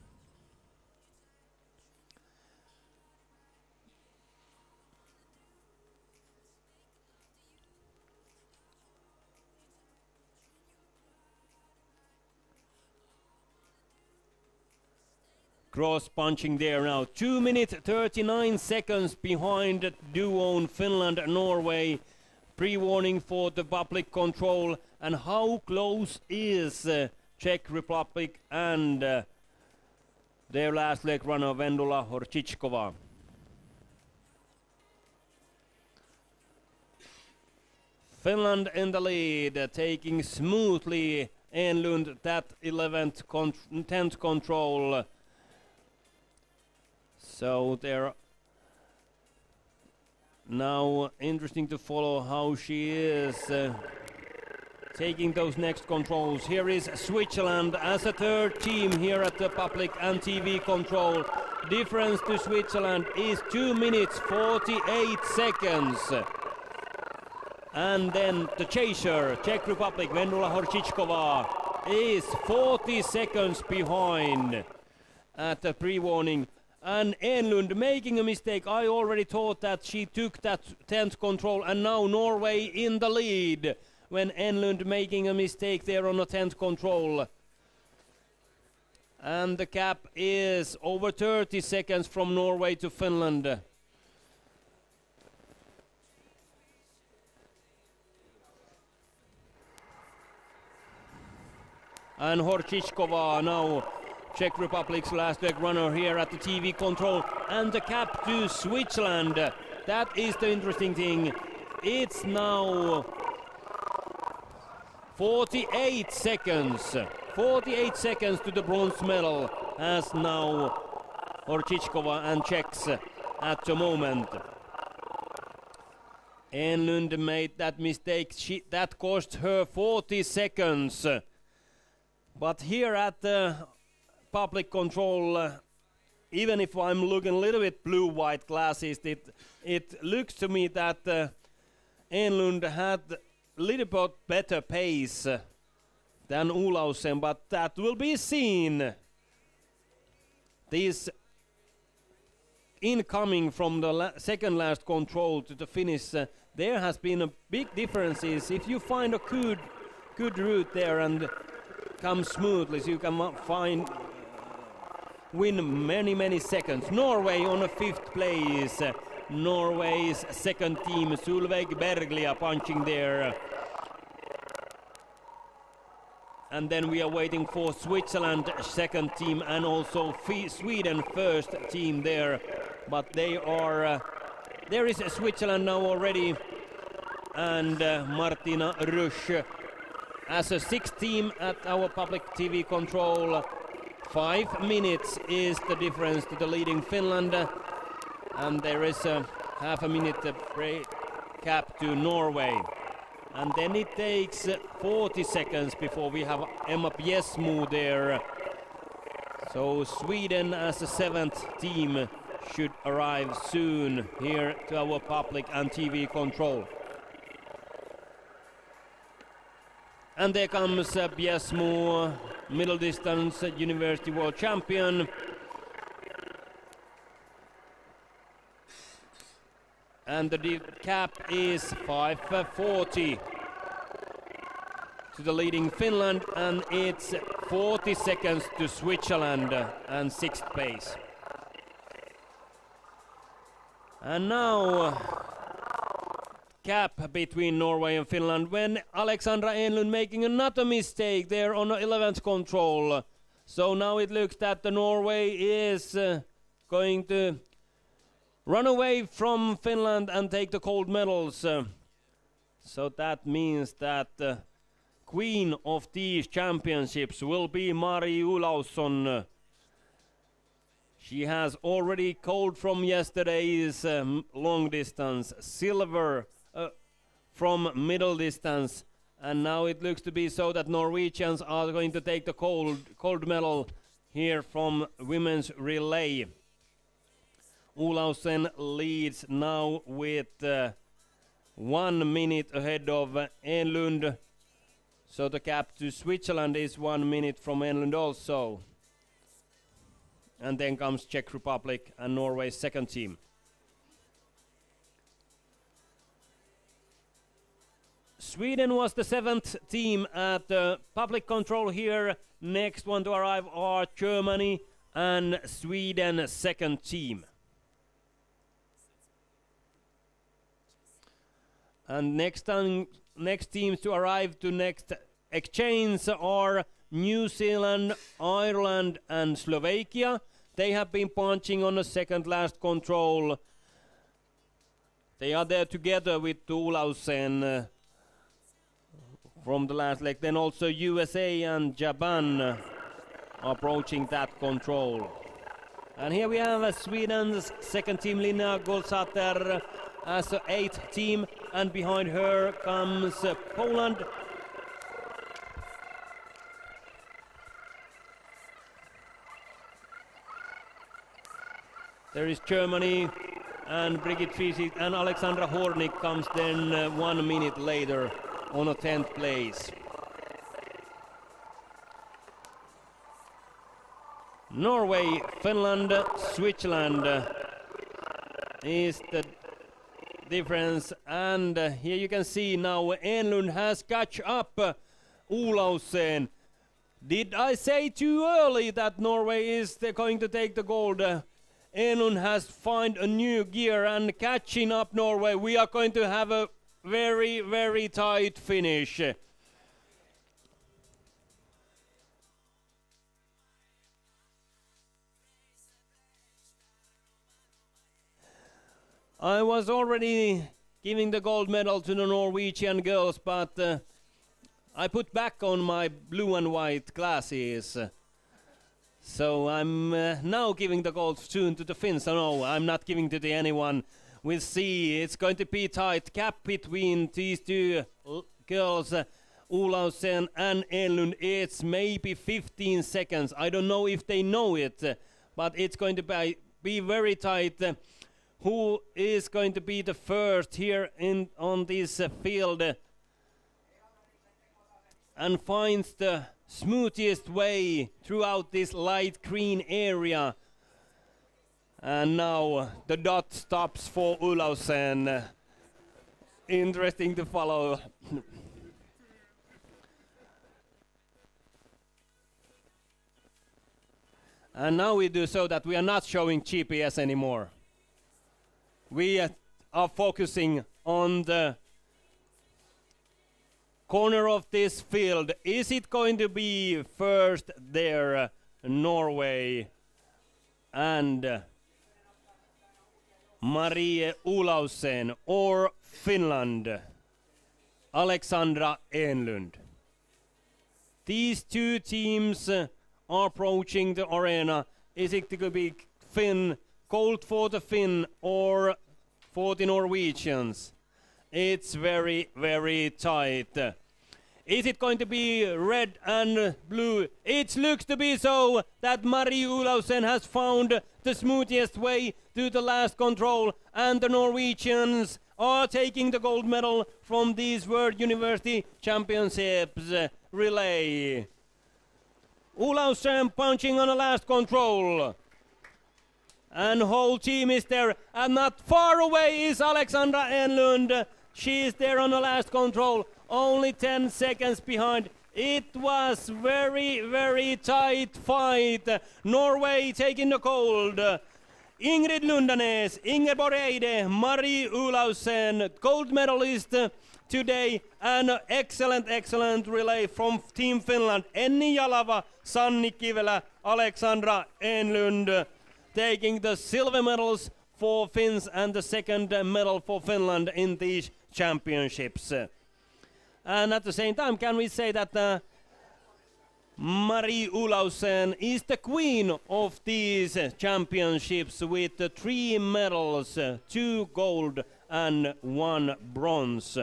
Cross punching there now. two minutes thirty-nine seconds behind duo Finland and Norway. Pre-warning for the public control. And how close is uh, Czech Republic and uh, their last leg runner Vendula Horičičková. Finland in the lead, uh, taking smoothly Enlund that eleventh, con tenth control. So they're now interesting to follow how she is uh, taking those next controls. Here is Switzerland as a third team here at the public and T V control. Difference to Switzerland is two minutes forty-eight seconds. And then the chaser, Czech Republic, Vendula Horičičková, is forty seconds behind at the pre-warning. And Enlund making a mistake. I already thought that she took that tenth control, and now Norway in the lead when Enlund making a mistake there on the tenth control. And the gap is over thirty seconds from Norway to Finland. And Horičičková now Czech Republic's last leg runner here at the T V control, and the cap to Switzerland. That is the interesting thing. It's now forty-eight seconds. forty-eight seconds to the bronze medal as now Horičičková and Czechs at the moment. Enlund made that mistake. She, that cost her forty seconds. But here at the public control, uh, even if I'm looking a little bit blue-white glasses, it it looks to me that uh, Enlund had a little bit better pace uh, than Olausen, but that will be seen. This incoming from the la second last control to the finish, uh, there has been a big differences. If you find a good good route there and come smoothly, so you can find win many, many seconds. Norway on a fifth place. Norway's second team, Solveig Berglia, punching there. And then we are waiting for Switzerland second team and also F Sweden first team there. But they are, uh, there is Switzerland now already, and uh, Martina Rusch as a sixth team at our public T V control. Five minutes is the difference to the leading Finland, and there is a half a minute uh, break cap to Norway. And then it takes uh, forty seconds before we have Emma Piesmo there. So Sweden as a seventh team should arrive soon here to our public and T V control. And there comes uh, Piesmo, middle distance uh, University World Champion. And the cap is five forty to the leading Finland, and it's forty seconds to Switzerland uh, and sixth place. And now uh, gap between Norway and Finland when Alexandra Enlund making another mistake there on the eleventh control. So now it looks that the Norway is uh, going to run away from Finland and take the gold medals. Uh, so that means that the uh, queen of these championships will be Mari Olausson. She has already gold from yesterday's um, long distance, silver uh, from middle distance, and now it looks to be so that Norwegians are going to take the gold, gold medal here from women's relay. Olausson leads now with uh, one minute ahead of uh, Enlund. So the gap to Switzerland is one minute from Enlund also. And then comes Czech Republic and Norway's second team. Sweden was the seventh team at uh, public control here. Next one to arrive are Germany and Sweden second team. And next time, next teams to arrive to next exchange are New Zealand, Ireland and Slovakia. They have been punching on the second last control. They are there together with Olausson uh, from the last leg. Then also U S A and Japan uh, approaching that control. And here we have uh, Sweden's second team, Lina Golsater, as the eighth team, and behind her comes uh, Poland. There is Germany and Brigitte Friesig, and Alexandra Hornig comes then uh, one minute later on a tenth place. Norway, Finland, Switzerland uh, is the difference, and uh, here you can see now Enlund has catch up uh, Olausson. Did I say too early that Norway is uh, going to take the gold? Uh, Enlund has found a new gear and catching up Norway. We are going to have a very, very tight finish. I was already giving the gold medal to the Norwegian girls, but uh, I put back on my blue and white glasses. So I'm uh, now giving the gold soon to the Finns. No, I'm not giving to the anyone. We'll see. It's going to be tight gap between these two l girls, uh, Olausson and Enlund. It's maybe fifteen seconds. I don't know if they know it, uh, but it's going to be, be very tight. Uh, who is going to be the first here in on this uh, field uh, and finds the smoothest way throughout this light green area. And now uh, the dot stops for Olausson. Uh, interesting to follow. And now we do so that we are not showing G P S anymore. we uh, are focusing on the corner of this field. Is it going to be first there, uh, Norway and uh, Marie Olausen, or Finland, Alexandra Enlund? These two teams uh, are approaching the arena. Is it going to be Finn, gold for the Finn, or for the Norwegians? It's very, very tight. Is it going to be red and blue? It looks to be so that Marie Olausen has found the smoothest way to the last control, and the Norwegians are taking the gold medal from these World University Championships uh, relay. Olausen punching on the last control. And whole team is there, and not far away is Alexandra Enlund. She is there on the last control, only ten seconds behind. It was very, very tight fight. Norway taking the gold. Ingrid Lundanes, Ingeborg Eide, Marie Olausen, gold medalist today, and excellent, excellent relay from Team Finland. Enni Jalava, Sanni Kivelä, Alexandra Enlund taking the silver medals for Finns and the second medal for Finland in these championships. And at the same time, can we say that uh, Marie Olausen is the queen of these championships with uh, three medals, uh, two gold and one bronze.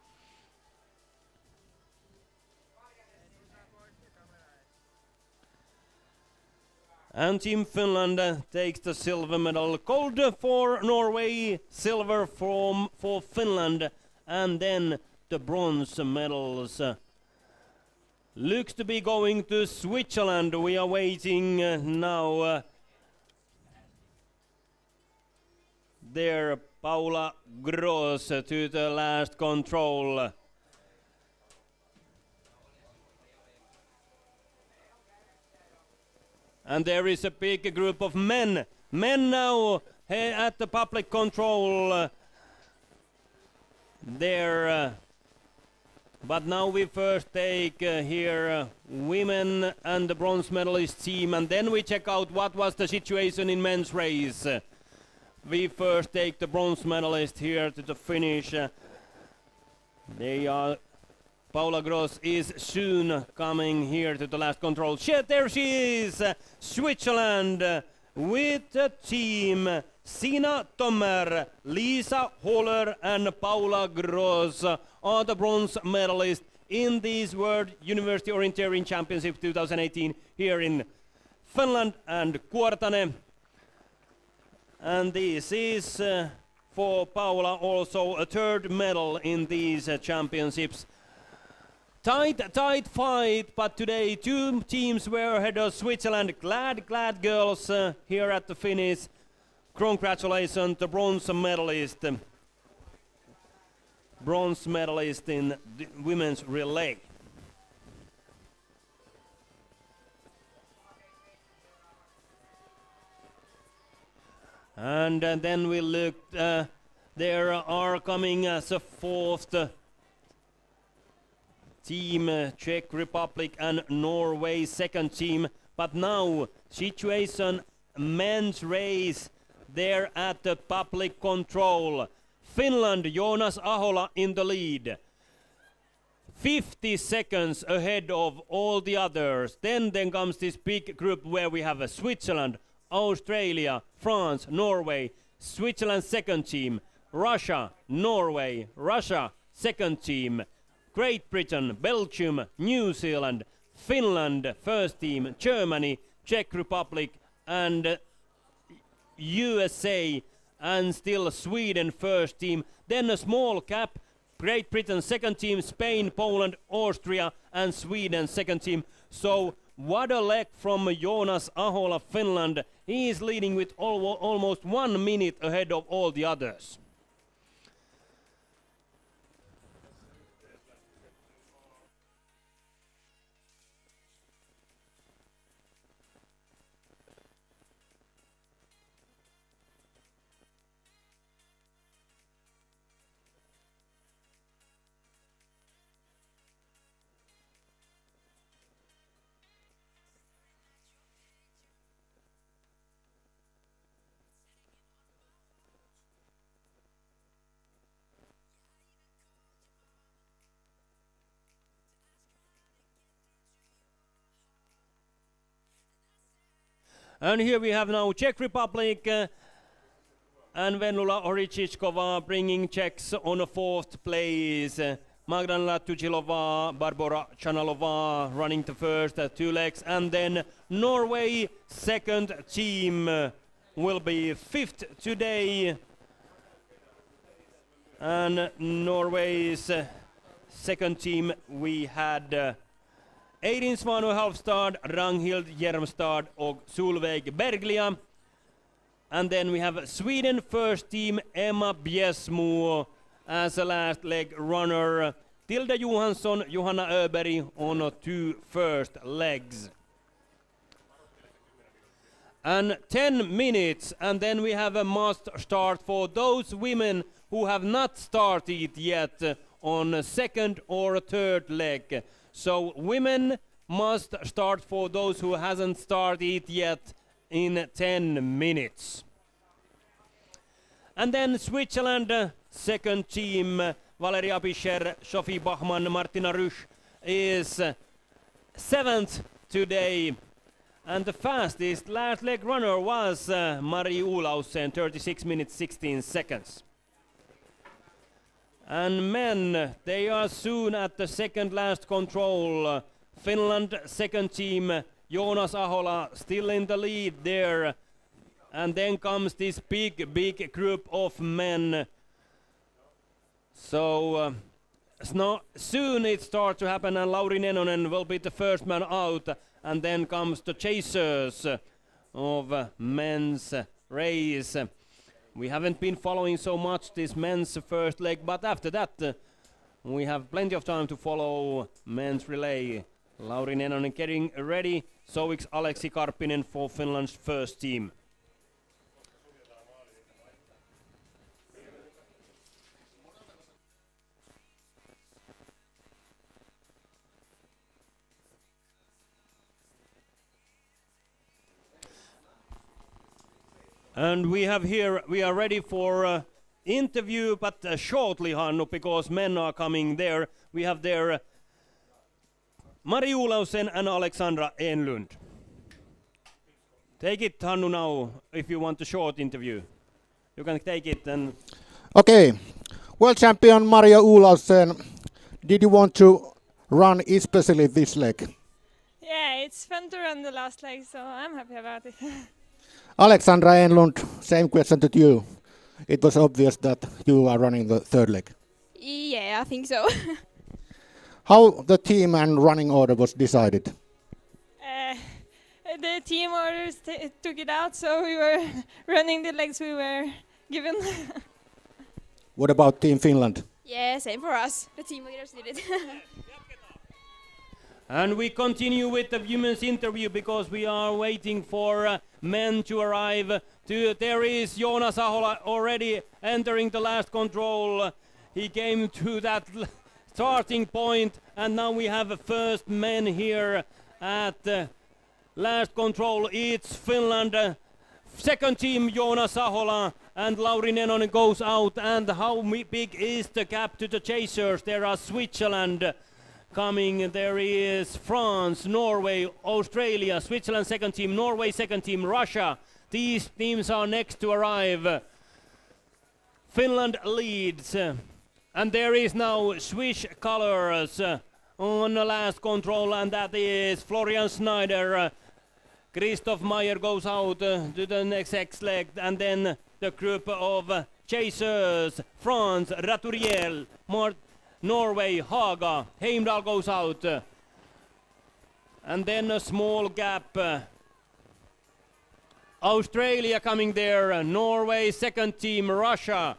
And Team Finland uh, takes the silver medal. Gold for Norway, silver from for Finland, and then the bronze medals uh, looks to be going to Switzerland. We are waiting uh, now. Uh, there, Paula Gross uh, to the last control. And there is a big group of men. Men now uh, at the public control. Uh, there. Uh, but now we first take uh, here uh, women and the bronze medalist team, and then we check out what was the situation in men's race. Uh, we first take the bronze medalist here to the finish. Uh, they are. Paula Gross is soon coming here to the last control. She, there she is, uh, Switzerland, uh, with the team Sina Tommer, Lisa Holler and Paula Gross uh, are the bronze medalists in these World University Orienteering Championship twenty eighteen here in Finland and Kuortane. And this is uh, for Paula also a third medal in these uh, championships. Tight, tight fight, but today two teams were ahead of Switzerland. Glad, glad girls uh, here at the finish. Congratulations, the bronze medalist. Um, bronze medalist in the women's relay. And uh, then we look, uh, there are coming as a fourth uh, team, uh, Czech Republic and Norway second team. But now situation men's race there at the public control. Finland, Jonas Ahola in the lead. fifty seconds ahead of all the others. Then then comes this big group where we have uh, Switzerland, Australia, France, Norway, Switzerland second team, Russia, Norway, Russia second team, Great Britain, Belgium, New Zealand, Finland first team, Germany, Czech Republic and uh, U S A, and still Sweden first team. Then a small cap, Great Britain second team, Spain, Poland, Austria and Sweden second team. So what a leg from Jonas Ahola, Finland. He is leading with al almost one minute ahead of all the others. And here we have now Czech Republic uh, and Venula Oričičková bringing Czechs on a fourth place. Uh, Magdalena Tuchilova, Barbora Chanalova running the first uh, two legs, and then Norway second team uh, will be fifth today. And Norway's uh, second team we had uh, Eidin Svanu Halfstad, Ragnhild Hjelmstad och Solveig Berglia. And then we have Sweden first team, Emma Bjärsmo as a last leg runner. Tilda Johansson, Johanna Öberg on two first legs. And ten minutes, and then we have a must start for those women who have not started yet on a second or a third leg. So women must start for those who hasn't started yet in ten minutes. And then Switzerland, uh, second team, uh, Valeria Bischer, Sophie Bachmann, Martina Rüsch is uh, seventh today. And the fastest last leg runner was uh, Marie Olausen, thirty-six minutes sixteen seconds. And men, they are soon at the second last control. Uh, Finland second team, uh, Jonas Ahola still in the lead there. And then comes this big, big group of men. So uh, sno- soon it starts to happen, and Lauri Nenonen will be the first man out. And then comes the chasers uh, of uh, men's uh, race. We haven't been following so much this men's first leg, but after that uh, we have plenty of time to follow men's relay. Lauri Nenonen getting ready. So is Aleksi Karppinen for Finland's first team. And we have here, we are ready for uh, interview, but uh, shortly, Hannu, because men are coming there. We have there uh, Mari Olausen and Alexandra Enlund. Take it, Hannu, now, if you want a short interview. You can take it and... Okay. World champion Maria Olausen, did you want to run especially this leg? Yeah, it's fun to run the last leg, so I'm happy about it. Alexandra Enlund, same question to you. It was obvious that you are running the third leg. Yeah, I think so. How the team and running order was decided? Uh, the team orders t- took it out, so we were running the legs we were given. What about Team Finland? Yeah, same for us. The team leaders did it. And we continue with the women's interview because we are waiting for uh, men to arrive. To, there is Jonas Ahola already entering the last control. He came to that l- starting point, and now we have the first men here at the last control. It's Finland. Uh, second team Jonas Ahola and Lauri Nenonen goes out. And how mi- big is the gap to the chasers? There are Switzerland coming. There is France, Norway, Australia, Switzerland second team, Norway second team, Russia. These teams are next to arrive. Finland leads. Uh, and there is now Swiss colors uh, on the last control, and that is Florian Schneider. Uh, Christoph Meyer goes out uh, to the next X leg, and then the group of uh, chasers, France, Raturiel, Mort Norway, Haga, Heimdall goes out. Uh, and then a small gap. Uh, Australia coming there, uh, Norway, second team, Russia.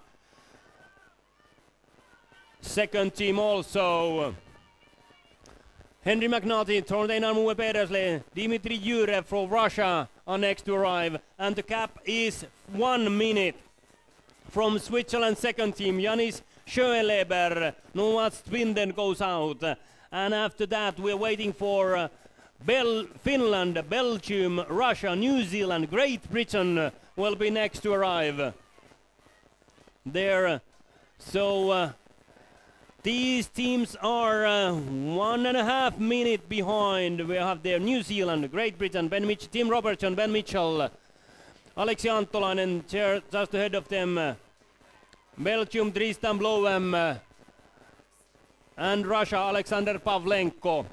Second team also. Henry McNulty, Torneinar Mue Pedersle, Dimitri Yurev from Russia are next to arrive. And the gap is one minute from Switzerland second team, Janis Schönleber. Noah Swinden goes out. And after that we're waiting for uh, Bel- Finland, Belgium, Russia, New Zealand, Great Britain will be next to arrive there. So uh, These teams are uh, one and a half minute behind. We have there New Zealand, Great Britain, Ben Mitchell, Tim Robertson, Ben Mitchell, Aleksi Antolainen just ahead of them. Uh, Belgium, Tristan Blowem, uh, and Russia, Alexander Pavlenko.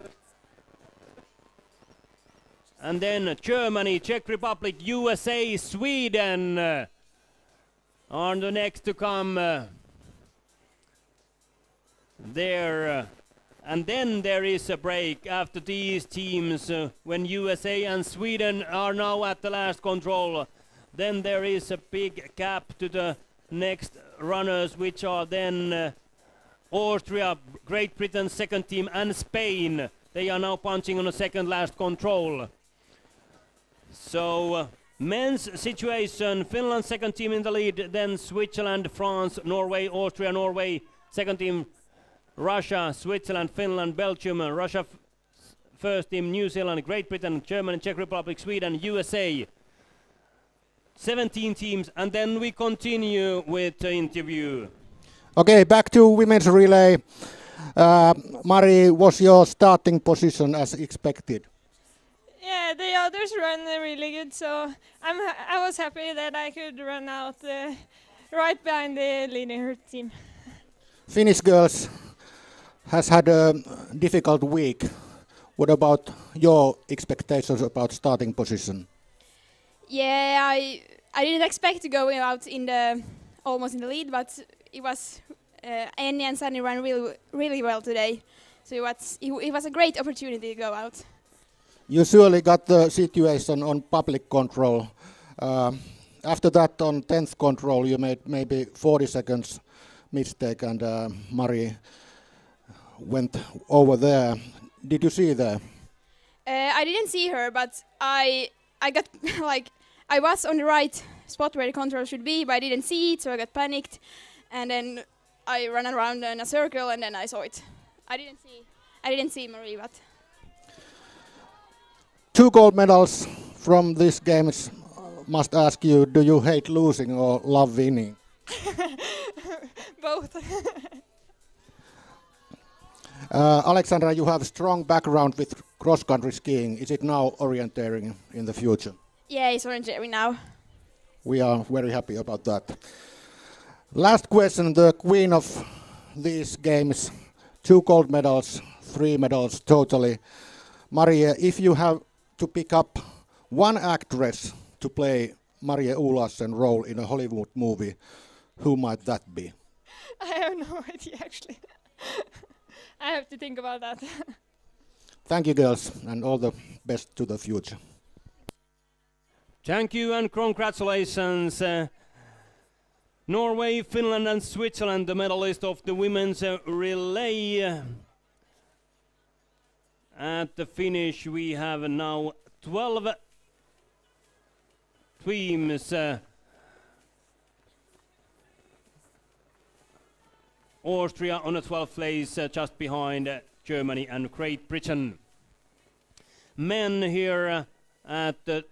And then Germany, Czech Republic, U S A, Sweden uh, are the next to come. Uh, there. Uh, and then there is a break after these teams uh, when U S A and Sweden are now at the last control. Then there is a big gap to the next runners, which are then uh, Austria, Great Britain second team, and Spain. They are now punching on a second last control. So uh, men's situation, Finland second team in the lead, then Switzerland, France, Norway, Austria, Norway, second team, Russia, Switzerland, Finland, Belgium, uh, Russia f first team, New Zealand, Great Britain, Germany, Czech Republic, Sweden, U S A. seventeen teams, and then we continue with the interview. Okay, back to women's relay. Uh, Mari, was your starting position as expected? Yeah, the others run uh, really good, so I'm ha I was happy that I could run out uh, right behind the leading team. Finnish girls has had a difficult week. What about your expectations about starting position? Yeah, I I didn't expect to go out in the almost in the lead, but it was uh, Annie and Sunny ran really really well today, so it was it, it was a great opportunity to go out. You surely got the situation on public control. Uh, after that, on tenth control, you made maybe forty seconds mistake, and uh, Mari went over there. Did you see there? Uh, I didn't see her, but I I got like I was on the right spot where the control should be, but I didn't see it, so I got panicked, and then I ran around in a circle, and then I saw it. I didn't see I didn't see Marie, but two gold medals from these games. Must ask you: do you hate losing or love winning? Both. Uh, Alexandra, you have a strong background with cross-country skiing. Is it now orienteering in the future? yeah, it's orange now. We are very happy about that. Last question, the queen of these games, two gold medals, three medals totally. Maria, if you have to pick up one actress to play Maria Olasen role in a Hollywood movie, who might that be? I have no idea actually. I have to think about that. Thank you, girls, and all the best to the future. Thank you and congratulations. Uh, Norway, Finland and Switzerland, the medalist of the women's uh, relay. Uh, at the finish we have now twelve teams. Uh, Austria on the twelfth place, uh, just behind uh, Germany and Great Britain. Men here uh, at the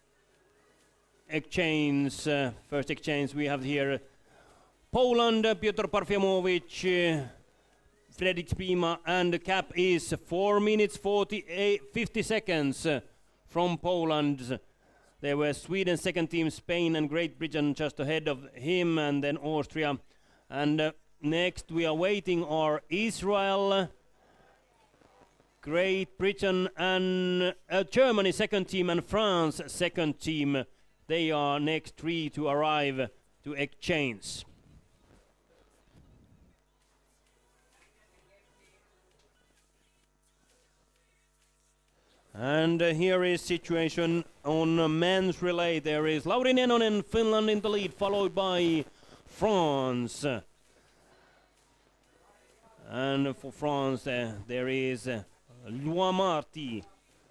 exchange, uh, first exchange we have here uh, Poland, uh, Piotr Parfimowicz, uh, Fredrik Spima, and the cap is four minutes forty-eight, fifty seconds uh, from Poland. There were Sweden second team, Spain and Great Britain just ahead of him, and then Austria. And uh, next we are waiting are Israel, Great Britain and uh, Germany second team, and France second team. They are next three to arrive to exchange. And uh, here is situation on uh, men's relay. There is Lauri Nenonen, Finland in the lead, followed by France. And for France, uh, there is uh, Loa Marti,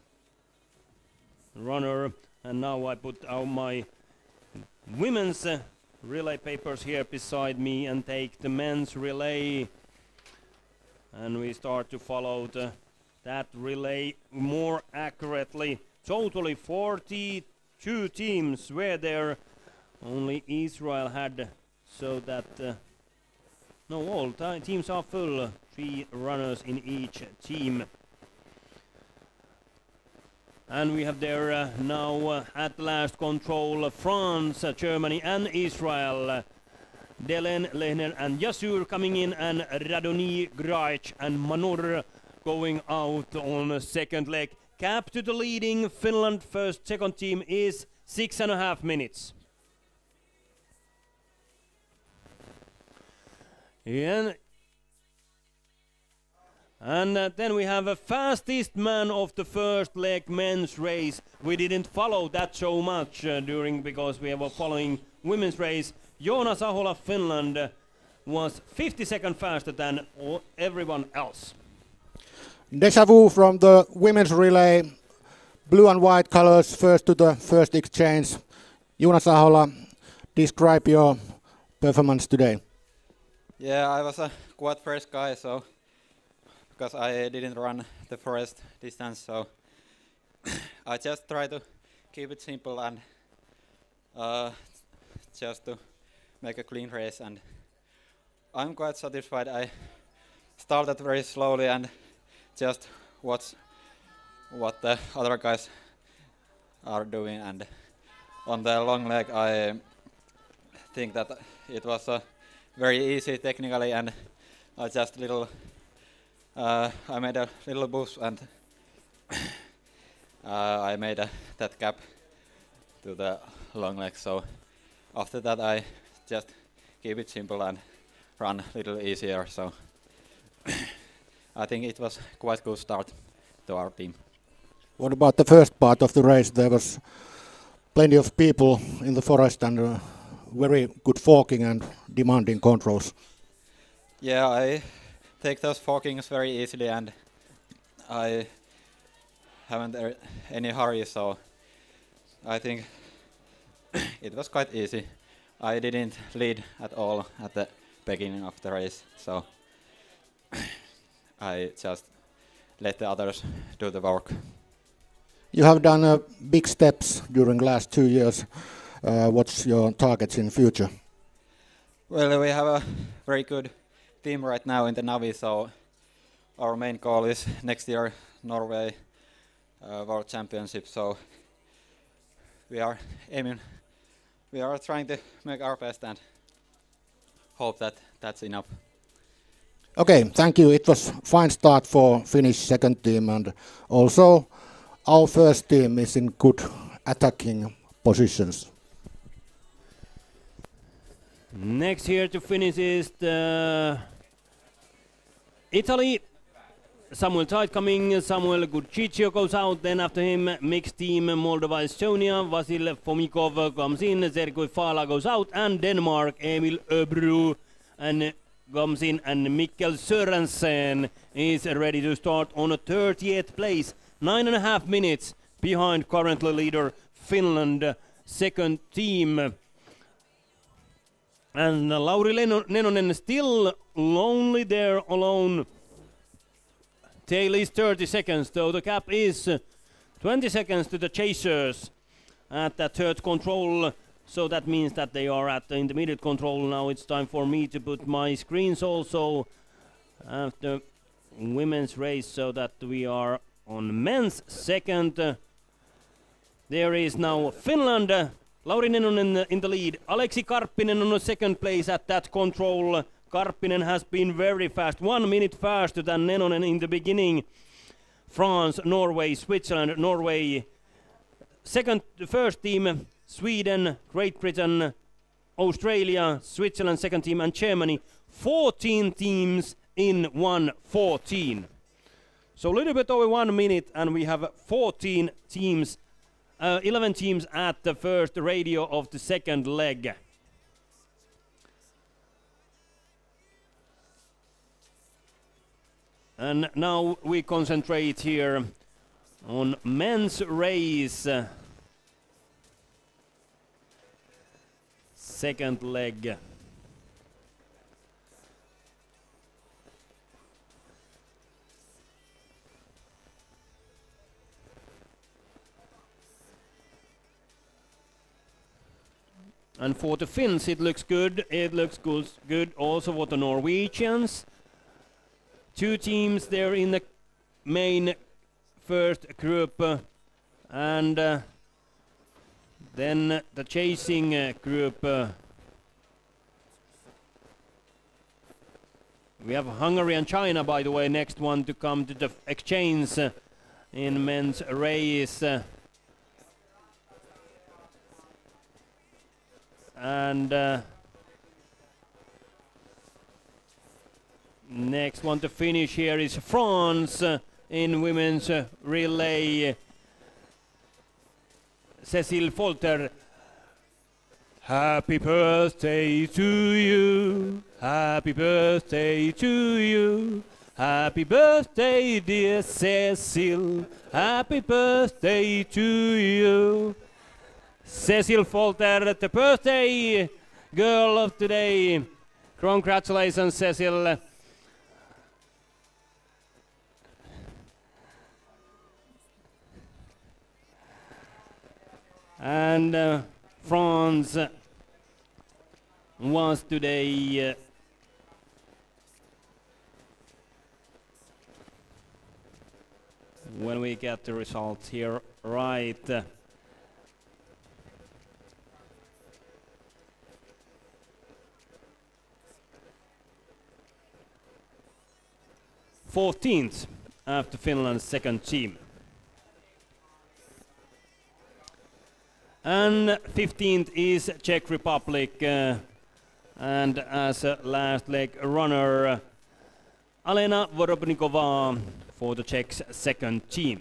runner. And now I put out my women's uh, relay papers here beside me and take the men's relay. And we start to follow the, that relay more accurately. Totally forty-two teams were there. Only Israel had, so that uh, No, all ti- teams are full. Three runners in each team. And we have there uh, now uh, at last control uh, France, uh, Germany and Israel. Uh, Delen, Lehner and Jasur coming in, and Radoni, Graic and Manur going out on a second leg. Cap to the leading Finland first second team is six and a half minutes. Yeah. And uh, then we have a fastest man of the first leg men's race. We didn't follow that so much uh, during because we were following women's race. Joonas Ahola, Finland, uh, was fifty seconds faster than all, everyone else. Deja vu from the women's relay. Blue and white colors first to the first exchange. Joonas Ahola, describe your performance today. Yeah, I was a quite first guy, so because I didn't run the forest distance, so I just try to keep it simple and uh, just to make a clean race, and I'm quite satisfied. I started very slowly and just watch what the other guys are doing, and on the long leg I think that it was uh, very easy technically, and I just little uh, I made a little boost, and uh, I made a, that gap to the long leg. So after that I just keep it simple and run a little easier. So I think it was quite good start to our team. What about the first part of the race? There was plenty of people in the forest and uh, very good forking and demanding controls. Yeah, I take those forkings very easily, and I haven't er any hurry, so I think it was quite easy. I didn't lead at all at the beginning of the race, so I just let the others do the work. You have done uh, big steps during last two years. Uh, what's your targets in future? Well, we have a very good team right now in the Navi, so our main goal is next year Norway uh, World Championship. So we are aiming, we are trying to make our best and hope that that's enough. Okay, thank you. It was fine start for Finnish second team, and also our first team is in good attacking positions. Next here to finish is the Italy. Samuel Tait coming, Samuel Gurciccio goes out, then after him mixed team Moldova, Estonia, Vasil Fomikov comes in, Sergei Fala goes out, and Denmark, Emil Öbru and comes in, and Mikkel Sørensen is ready to start on a thirtieth place, nine and a half minutes behind currently leader Finland second team. And uh, Lauri Leno- Nenonen still lonely there alone. Tail is thirty seconds, though the gap is uh, twenty seconds to the chasers at that third control. So that means that they are at the intermediate control. Now it's time for me to put my screens also after women's race so that we are on men's second. Uh, there is now Finland. Uh, Lauri Nenonen in the lead. Aleksi Karppinen on the second place at that control. Karppinen has been very fast, one minute faster than Nenonen in the beginning. France, Norway, Switzerland, Norway. Second, the first team, Sweden, Great Britain, Australia, Switzerland, second team, and Germany. fourteen teams in one fourteen. So a little bit over one minute, and we have fourteen teams. Uh, eleven teams at the first radio of the second leg. And now we concentrate here on men's race. Second leg. And for the Finns, it looks good. It looks good, good also for the Norwegians. Two teams there in the main first group. Uh, and uh, then the chasing uh, group. Uh, we have Hungary and China, by the way, next one to come to the exchange uh, in men's race. Uh, and uh, next one to finish here is France uh, in women's uh, relay. Cécile Folter. Happy birthday to you, happy birthday to you, happy birthday dear Cécile, happy birthday to you. Cécile Folter, the birthday girl of today. Congratulations, Cécile. And uh, France uh, was today uh, when we get the results here right. Uh, fourteenth after Finland's second team. And fifteenth is Czech Republic, uh, and as a last leg runner, uh, Alena Vorobnikova for the Czechs' second team.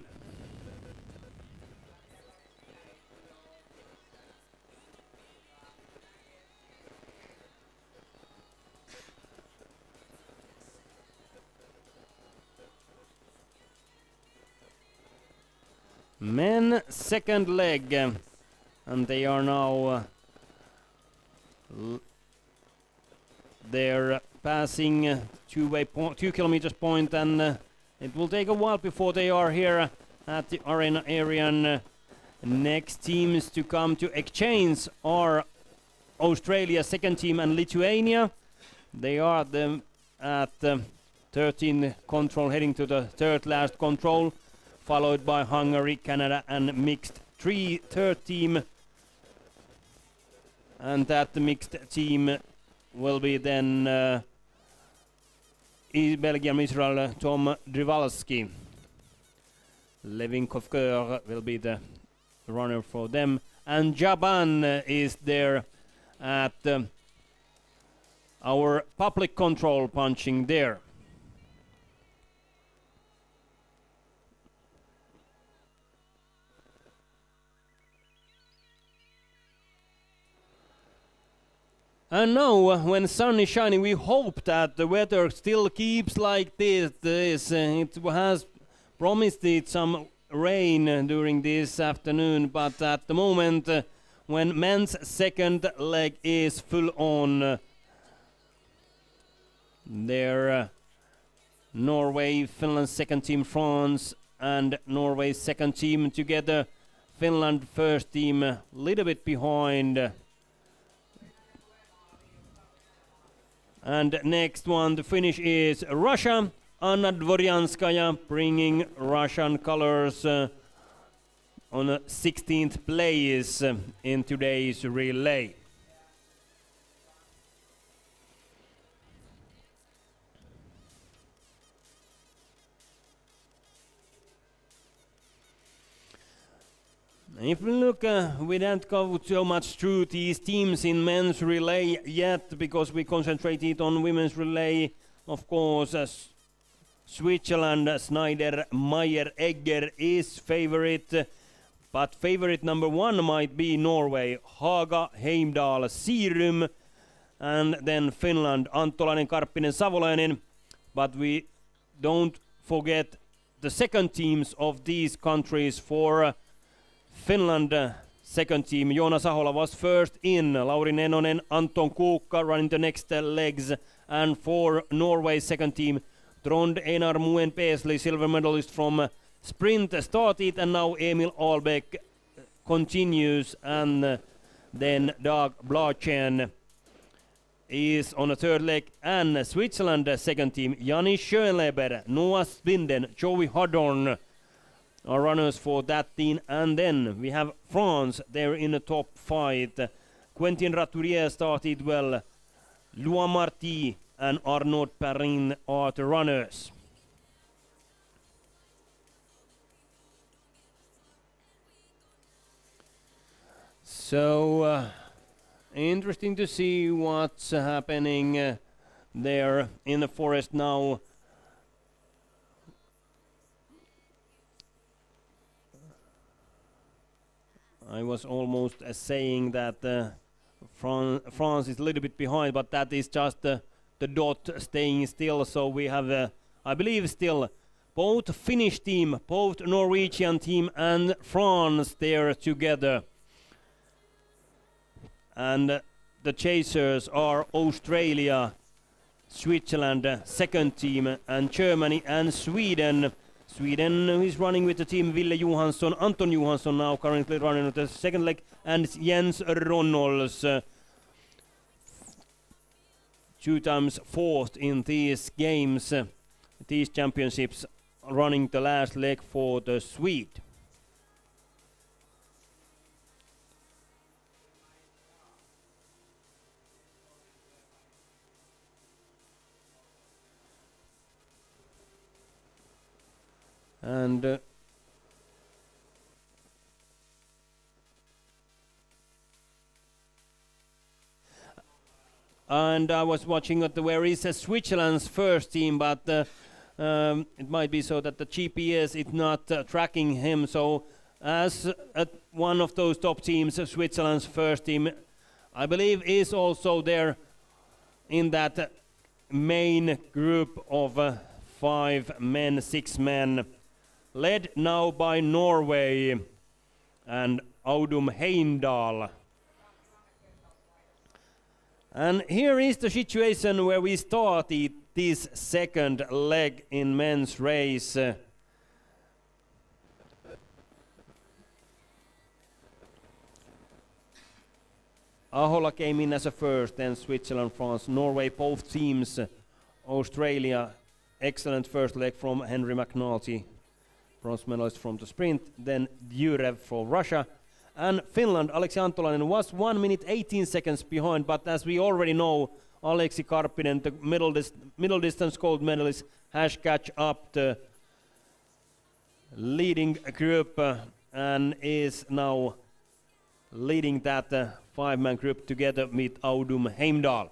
Men second leg. Uh, And they are now uh, l they're uh, passing uh, two-way point, two kilometers point, and uh, it will take a while before they are here uh, at the arena area. And, uh, next teams to come to exchange are Australia second team and Lithuania. They are the, at the thirteen control, heading to the third last control, followed by Hungary, Canada, and mixed three third team. And that the mixed team will be then uh, Belgium, Israel, uh, Tom Drivalski. Levin Kofker will be the runner for them. And Jaban uh, is there at uh, our public control punching there. And now, uh, when sun is shining, we hope that the weather still keeps like this. this. Uh, it has promised it some rain uh, during this afternoon, but at the moment, uh, when men's second leg is full on, uh, there, uh, Norway, Finland's second team, France, and Norway's second team together. Finland first team a little bit behind. Uh, And next one to finish is Russia. Anna Dvoryanskaya bringing Russian colors uh, on a sixteenth place uh, in today's relay. If we look, uh, we don't go so much through these teams in men's relay yet, because we concentrated on women's relay. Of course, uh, Switzerland, uh, Snyder, Meyer, Egger is favorite, uh, but favorite number one might be Norway, Haga, Heimdall, Siirum, and then Finland, Antolainen, Karppinen, Savolainen. But we don't forget the second teams of these countries. For uh, Finland uh, second team, Joona Sahola was first in, Lauri Nenonen, Anton Kuukka running the next uh, legs, and for Norway's second team, Trond Einar Muen Peesli, silver medalist from uh, sprint, started, and now Emil Albeck continues, and uh, Then Dag Blachen is on the third leg, and Switzerland uh, second team, Janis Schönleber, Noah Swinden, Joey Hodorn are runners for that team. And then we have France there in the top fight. Quentin Ratourier started well, Loa Marty and Arnaud Perrin are the runners. So uh, interesting to see what's uh, happening uh, there in the forest now. I was almost uh, saying that uh, Fran France is a little bit behind, but that is just uh, the dot staying still. So we have, uh, I believe, still both Finnish team, both Norwegian team and France there together. And uh, the chasers are Australia, Switzerland, uh, second team, and Germany and Sweden. Sweden is running with the team Ville Johansson, Anton Johansson now currently running with the second leg, and Jens Ronnols, uh, two times fourth in these games, uh, these championships, running the last leg for the Swede. And uh, and I was watching at the where is uh, Switzerland's first team, but uh, um, it might be so that the G P S is not uh, tracking him. So as uh, one of those top teams, uh, Switzerland's first team, I believe, is also there in that uh, main group of uh, five men, six men. Led now by Norway and Audun Heimdal. And here is the situation where we started this second leg in men's race. Uh, Ahola came in as a first, then Switzerland, France, Norway, both teams. Uh, Australia, excellent first leg from Henry McNulty, bronze medalist from the sprint, then Yurev for Russia, and Finland, Aleksi Antolainen was one minute eighteen seconds behind, but as we already know, Aleksi Karppinen, the middle, dis middle distance gold medalist, has catch up the leading group uh, and is now leading that uh, five-man group together with Audun Heimdal.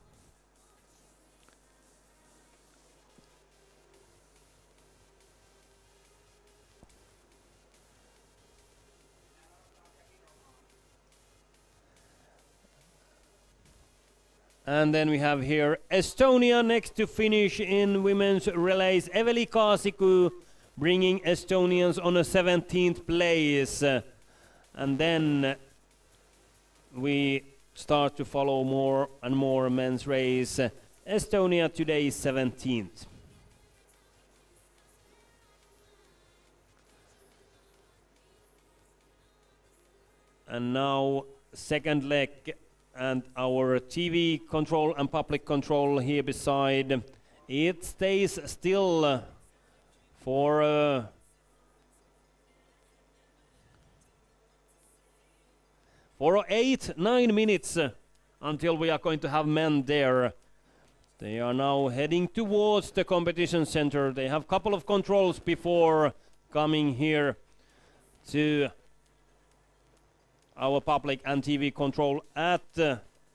And then we have here Estonia next to finish in women's relays. Eveli Kaasiku bringing Estonians on a seventeenth place. Uh, and then uh, we start to follow more and more men's race. Uh, Estonia today is seventeenth. And now second leg. And our T V control and public control here beside, it stays still uh, for uh, for eight, nine minutes uh, until we are going to have men there. They are now heading towards the competition center. They have a couple of controls before coming here to our public and T V control at uh,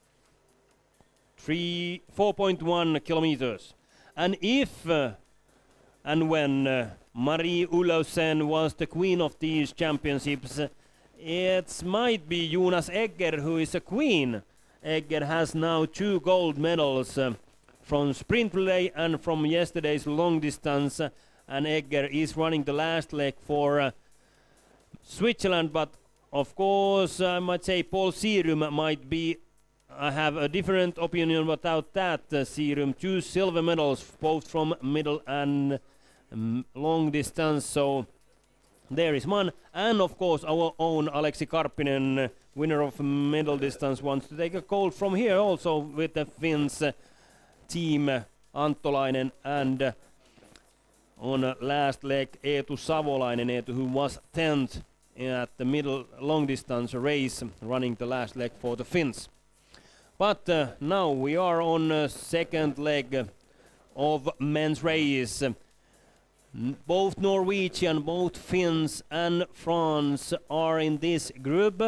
three, four point one kilometers. And if uh, and when uh, Marie Olausen was the queen of these championships, uh, it might be Jonas Egger who is a queen. Egger has now two gold medals uh, from sprint relay and from yesterday's long distance, uh, and Egger is running the last leg for uh, Switzerland, but of course, I might say Paul Sierum might be, I have a different opinion about that. Uh, Sierum, two silver medals, both from middle and um, long distance. So There is one. And of course our own Aleksi Karppinen, winner of middle distance, wants to take a gold from here also with the Finns uh, team, uh, Anttolainen and uh, on uh, last leg Eetu Savolainen, Eetu who was tenth at the middle long distance race, running the last leg for the Finns. But uh, now we are on uh, second leg of men's race. N both Norwegian, both Finns and France are in this group.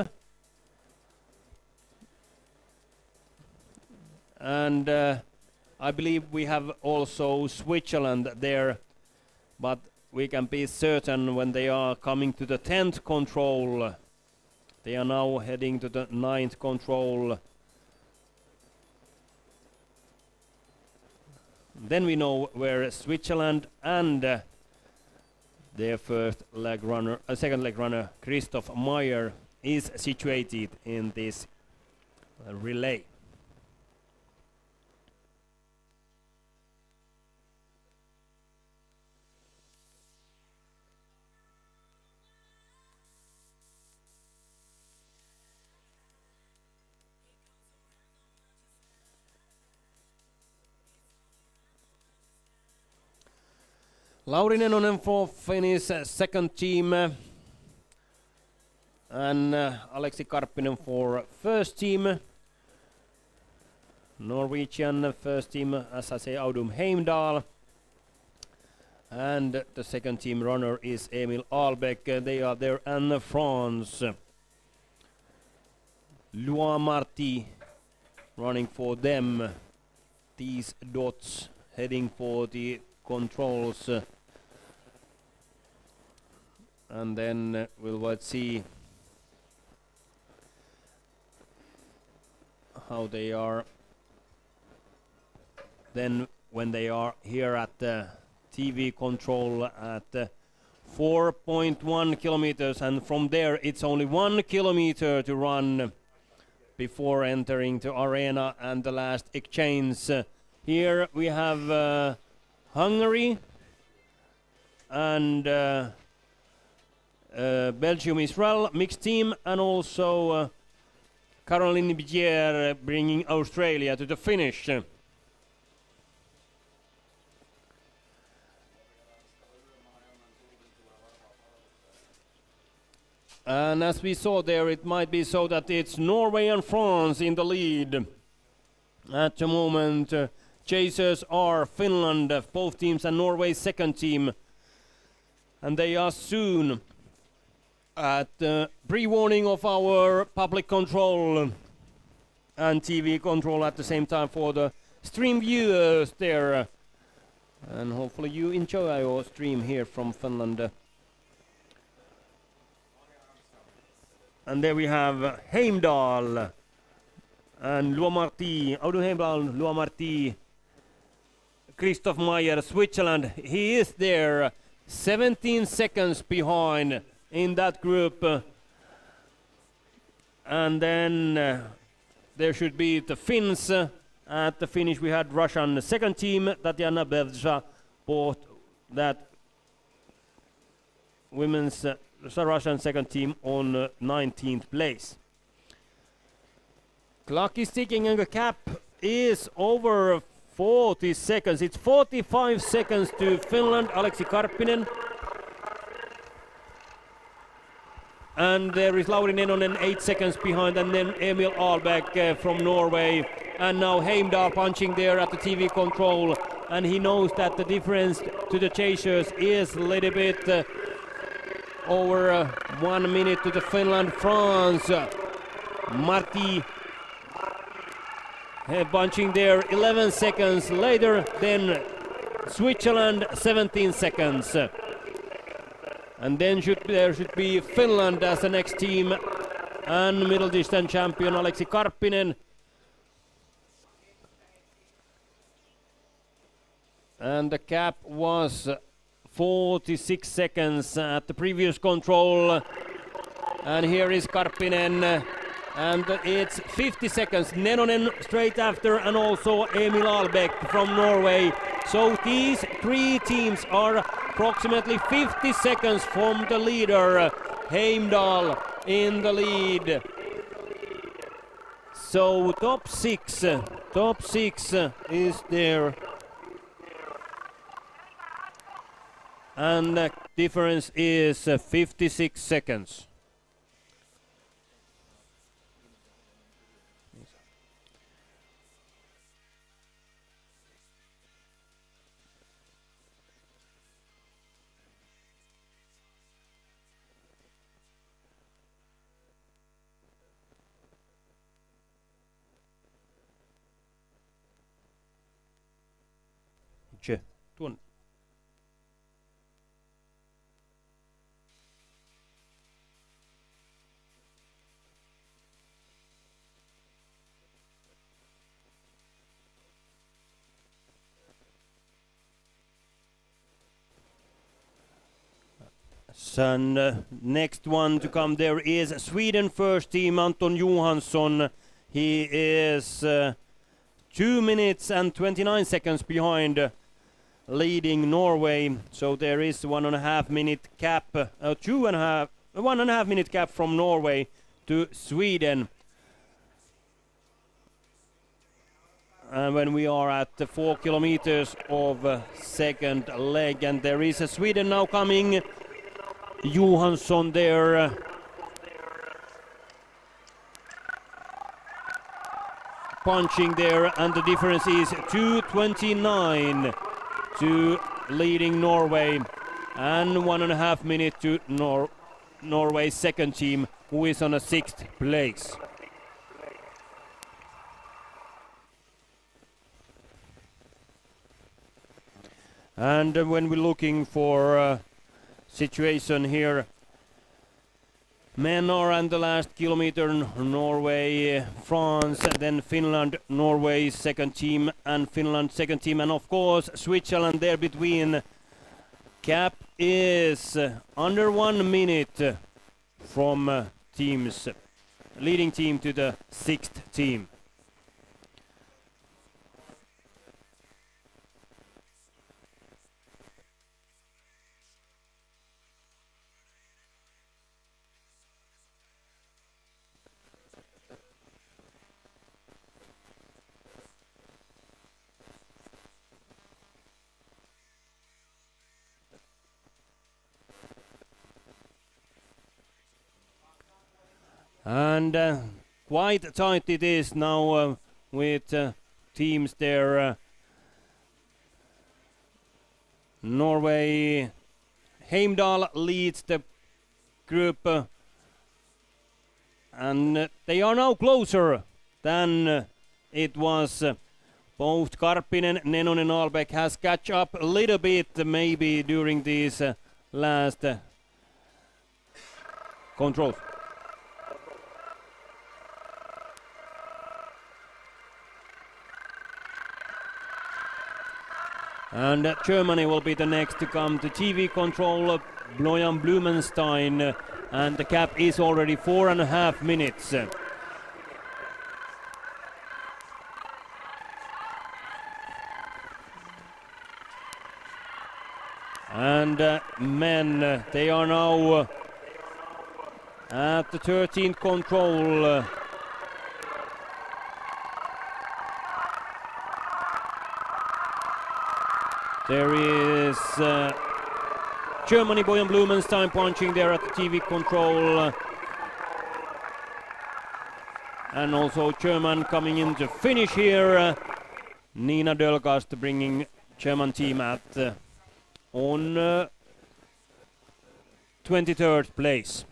And uh, I believe we have also Switzerland there, but we can be certain when they are coming to the tenth control. They are now heading to the ninth control. Then we know where Switzerland and uh, their first leg runner, uh, second leg runner, Christoph Meyer, is situated in this uh, relay. Lauri Nenonen for Finnish uh, second team uh, and uh, Aleksi Karppinen for first team. Norwegian uh, first team, uh, as I say, Audun Heimdal. And uh, the second team runner is Emil Albeck. Uh, they are there. And uh, France. Uh, Loa Marti running for them. These dots heading for the controls. Uh, and then uh, we'll let's see how they are then when they are here at the T V control at uh, four point one kilometers, and from there it's only one kilometer to run before entering the arena and the last exchange. Uh, here we have uh, Hungary and uh, uh, Belgium, Israel mixed team, and also uh, Caroline Bigier uh, bringing Australia to the finish. And as we saw there, it might be so that it's Norway and France in the lead. At the moment, uh, chasers are Finland, uh, both teams, and Norway's second team. And they are soon at uh, pre-warning of our public control and T V control at the same time for the stream viewers there. And hopefully you enjoy our stream here from Finland. And there we have Heimdal and Loa Marti, Audun Heimdal, Loa Marti, Christoph Meyer, Switzerland. He is there, seventeen seconds behind in that group. Uh, and then uh, there should be the Finns. Uh, at the finish we had Russian second team, Tatiana Bevza, bought that women's uh, Russian second team on uh, nineteenth place. Clock is ticking and the cap is over forty seconds. It's forty-five seconds to Finland, Aleksi Karppinen. And there is Lauri Nenonen eight seconds behind, and then Emil Albeck uh, from Norway. And now Heimdal punching there at the T V control. And he knows that the difference to the chasers is a little bit uh, over uh, one minute to the Finland, France. Uh, Marti uh, punching there eleven seconds later, then Switzerland seventeen seconds. Uh, and then should, there should be Finland as the next team, and middle distance champion Aleksi Karppinen. And the cap was forty-six seconds at the previous control. And here is Karppinen. And it's fifty seconds. Nenonen straight after, and also Emil Albeck from Norway. So these three teams are approximately fifty seconds from the leader. Heimdall in the lead. So top six, top six is there. And the difference is uh, fifty-six seconds. Che, tuon. And uh, next one to come there is Sweden first team, Anton Johansson. He is uh, two minutes and twenty-nine seconds behind, uh, leading Norway. So there is one and a half minute cap, uh, two and a half, one and a half minute cap from Norway to Sweden. And when we are at the four kilometers of uh, second leg, and there is a Sweden now coming. Johansson there. Uh, punching there, and the difference is two twenty-nine to leading Norway, and one and a half minute to Nor Norway's second team, who is on a sixth place. And uh, when we're looking for uh, situation here, men are on the last kilometer, Norway, uh, France, then Finland, Norway second team, and Finland second team, and of course Switzerland there between. Cap is uh, under one minute uh, from uh, teams, leading team to the sixth team. And uh, quite tight it is now uh, with uh, teams there. Uh, Norway, Heimdall leads the group, uh, and uh, they are now closer than uh, it was. Uh, both Karppinen, Nenonen, Albeck has catch up a little bit, uh, maybe during these uh, last uh, controls. And uh, Germany will be the next to come to T V control, uh, Bloyan Blumenstein, uh, and the cap is already four and a half minutes. And uh, men, uh, they are now uh, at the thirteenth control. Uh, There is uh, Germany, Bojan Blumenstein punching there at the T V control. Uh, and also German coming in to finish here. Uh, Nina Dölgast bringing German team at uh, on uh, twenty-third place.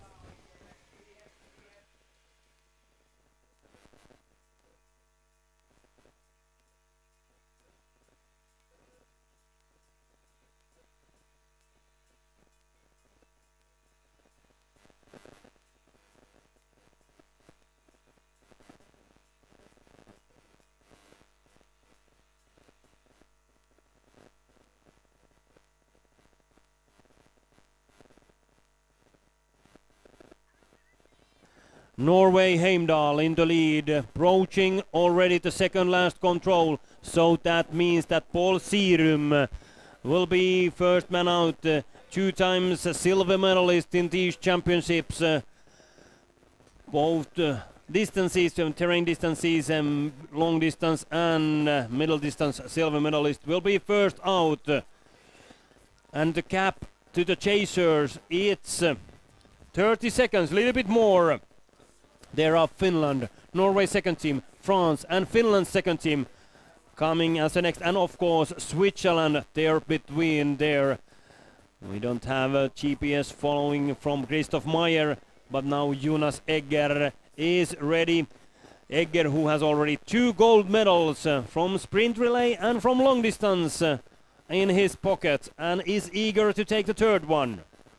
Norway, Heimdall in the lead, approaching already the second last control, so that means that Paul Sierum will be first man out. Uh, two times a silver medalist in these championships. Uh, both uh, distances, um, terrain distances, um, long distance and uh, middle distance silver medalist will be first out. Uh, and the cap to the chasers, it's uh, thirty seconds, a little bit more. There are Finland, Norway second team, France and Finland second team coming as the next, and of course Switzerland there between there. We don't have a G P S following from Christoph Meyer, but now Jonas Egger is ready. Egger, who has already two gold medals uh, from sprint relay and from long distance uh, in his pocket, and is eager to take the third one.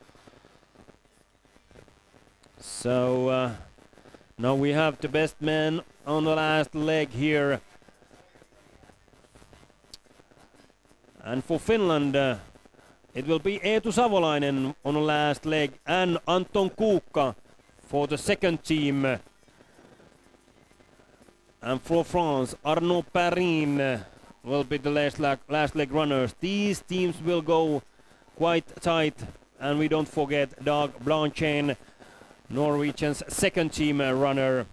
So uh, now we have the best man on the last leg here. And for Finland, uh, it will be Eetu Savolainen on the last leg and Anton Kuukka for the second team. And for France, Arnaud Parin uh, will be the last leg, last leg runners. These teams will go quite tight. And we don't forget Dag Blanchén, Norwegian's second team uh, runner.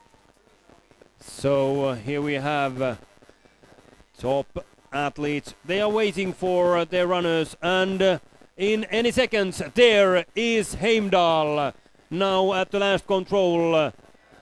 So uh, here we have uh, top athletes. They are waiting for uh, their runners, and uh, in any seconds there is Heimdall now at the last control, uh,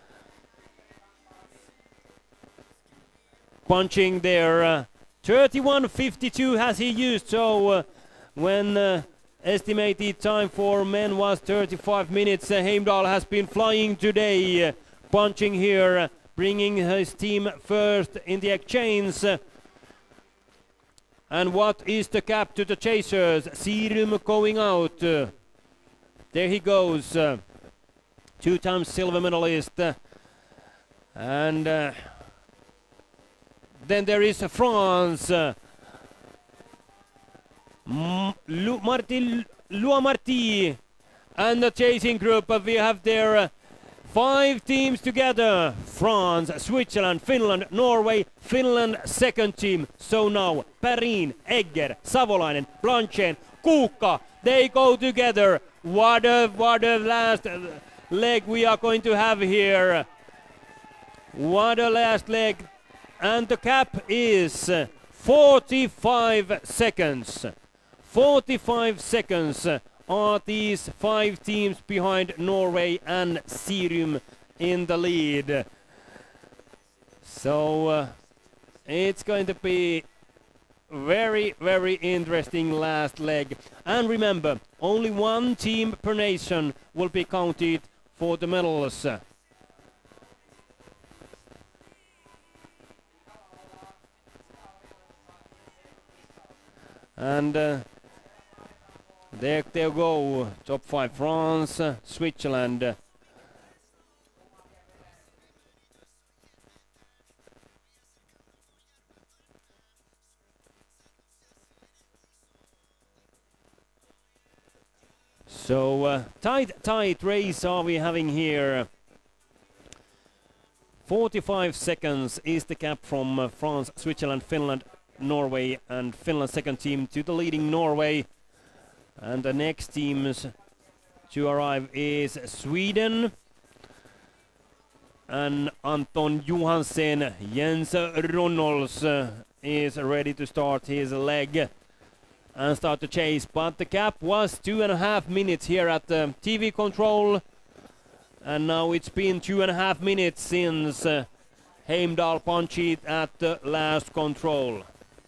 punching there. uh, thirty-one fifty-two has he used, so uh, when uh, estimated time for men was thirty-five minutes, uh, Heimdall has been flying today, uh, punching here, uh, bringing his team first in the exchange. uh, And what is the cap to the chasers? Sirum going out. Uh, there he goes. Uh, two times silver medalist. Uh, and uh, then there is uh, France. Uh, Lu Martin Luamarty and the chasing group. Uh, we have there uh, five teams together. France, Switzerland, Finland, Norway, Finland second team. So now Parin, Egger, Savolainen, Blanchén, Kuukka, they go together. What a, what a last leg we are going to have here. What a last leg. And the cap is forty-five seconds. forty-five seconds are these five teams behind Norway and Sirum in the lead. So uh, it's going to be very, very interesting last leg. And remember, only one team per nation will be counted for the medals. And uh, there they go, top five, France, uh, Switzerland. So uh, tight, tight race are we having here. forty-five seconds is the cap from uh, France, Switzerland, Finland, Norway, and Finland's second team to the leading Norway. And the next teams to arrive is Sweden. And Anton Johansen, Jens Ronolds uh, is ready to start his leg and start the chase. But the cap was two and a half minutes here at the T V control. And now it's been two and a half minutes since uh, Heimdall punched it at the last control.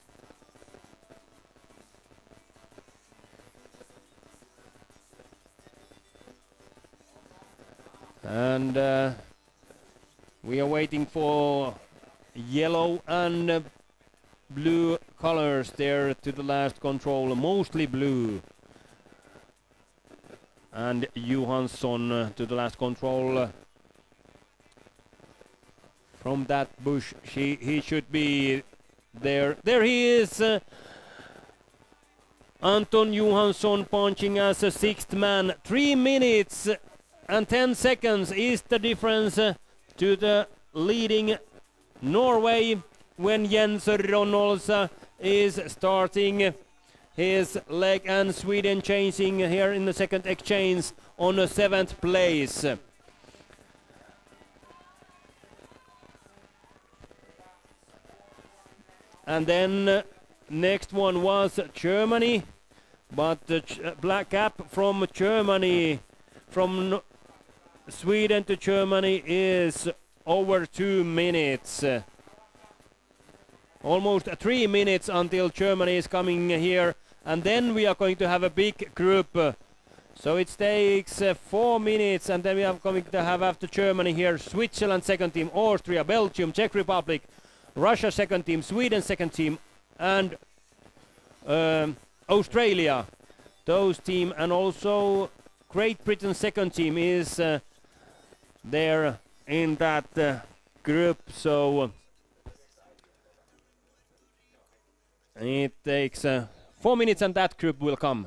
And uh, we are waiting for yellow and uh, blue colors there to the last control, mostly blue. And Johansson uh, to the last control. Uh, from that bush, she, he should be there. There he is! Uh, Anton Johansson punching as a sixth man. Three minutes and ten seconds is the difference uh, to the leading Norway when Jens Ronolds uh, is starting his leg, and Sweden changing here in the second exchange on the seventh place. And then uh, next one was Germany, but the ch uh, black cap from Germany, from no Sweden to Germany, is over two minutes. Uh, almost uh, three minutes until Germany is coming here, and then we are going to have a big group. Uh, so it takes uh, four minutes, and then we are going to have after Germany here Switzerland second team, Austria, Belgium, Czech Republic, Russia second team, Sweden second team, and um, Australia, those team, and also Great Britain second team is uh, there in that uh, group. So uh, it takes uh, four minutes and that group will come.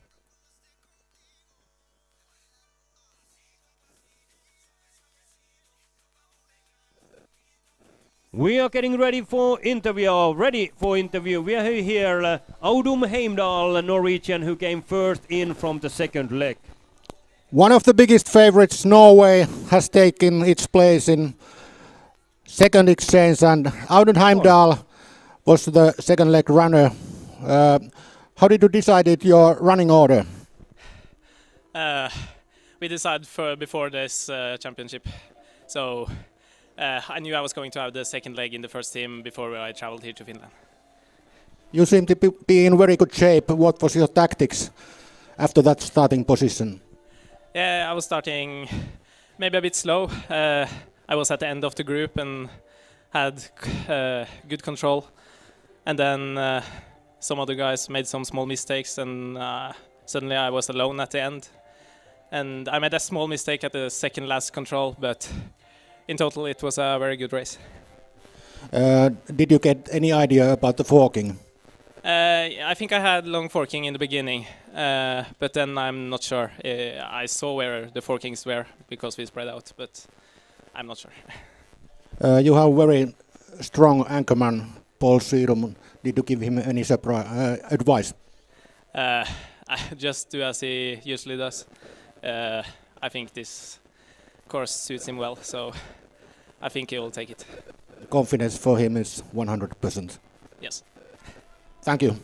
We are getting ready for interview, ready for interview. We are here, uh, Audun Heimdal, Norwegian, who came first in from the second leg. One of the biggest favorites, Norway, has taken its place in second exchange, and Audun Heimdal was the second leg runner. Uh, how did you decide your running order? Uh, we decided for before this uh, championship, so uh, I knew I was going to have the second leg in the first team before I traveled here to Finland. You seem to be in very good shape. What was your tactics after that starting position? Yeah, I was starting maybe a bit slow. Uh, I was at the end of the group and had uh, good control. And then uh, some other guys made some small mistakes, and uh, suddenly I was alone at the end. And I made a small mistake at the second last control, but in total it was a very good race. Uh, did you get any idea about the forking? Uh, I think I had long forking in the beginning, uh, but then I'm not sure. Uh, I saw where the forkings were because we spread out, but I'm not sure. Uh, you have very strong anchorman, Paul Syrum. Did you give him any surprise, uh, advice? Uh, I just do as he usually does. Uh, I think this course suits him well, so I think he will take it. Confidence for him is one hundred percent. Yes. Thank you.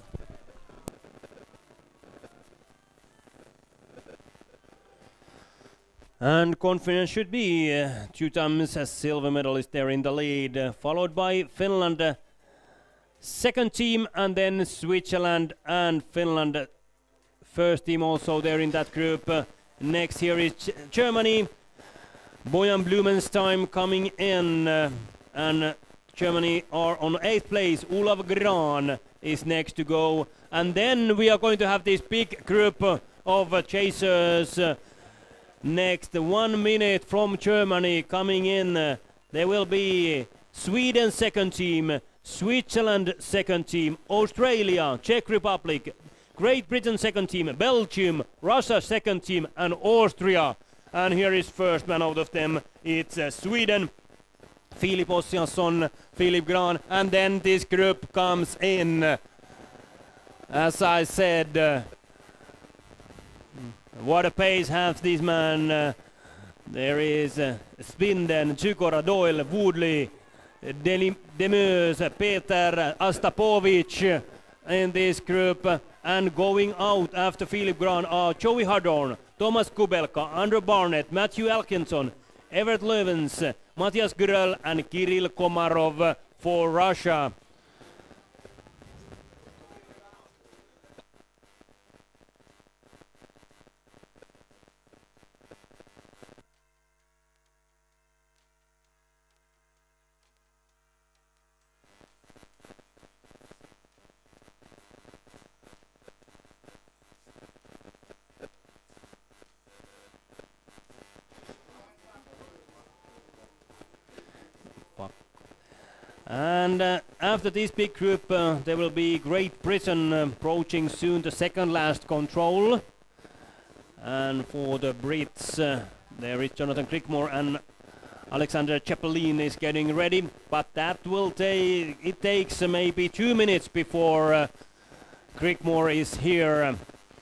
And confidence should be uh, two times a silver medalist there in the lead, uh, followed by Finland, uh, second team, and then Switzerland and Finland, uh, first team also there in that group. Uh, next here is Ch Germany, Bojan Blumenstein coming in, uh, and uh, Germany are on eighth place. Olav Gran is next to go, and then we are going to have this big group uh, of uh, chasers. Uh, next, one minute from Germany coming in. Uh, there will be Sweden second team, Switzerland second team, Australia, Czech Republic, Great Britain second team, Belgium, Russia second team, and Austria. And here is first man out of them. It's uh, Sweden. Filip Ossiansson, Filip Gran, and then this group comes in. As I said, uh, what a pace has this man. Uh, there is uh, Spinden, Chukora, Doyle, Woodley, Demeuse, Peter, Astapovic in this group. And going out after Filip Gran are Joey Hardorn, Thomas Kubelka, Andrew Barnett, Matthew Elkinson, Everett Levens, Matthias Gürel, and Kirill Komarov for Russia. And uh, after this big group, uh, there will be Great Britain uh, approaching soon the second last control. And for the Brits, uh, there is Jonathan Crickmore and Alexander Chapelin is getting ready. But that will take, it takes uh, maybe two minutes before uh, Crickmore is here.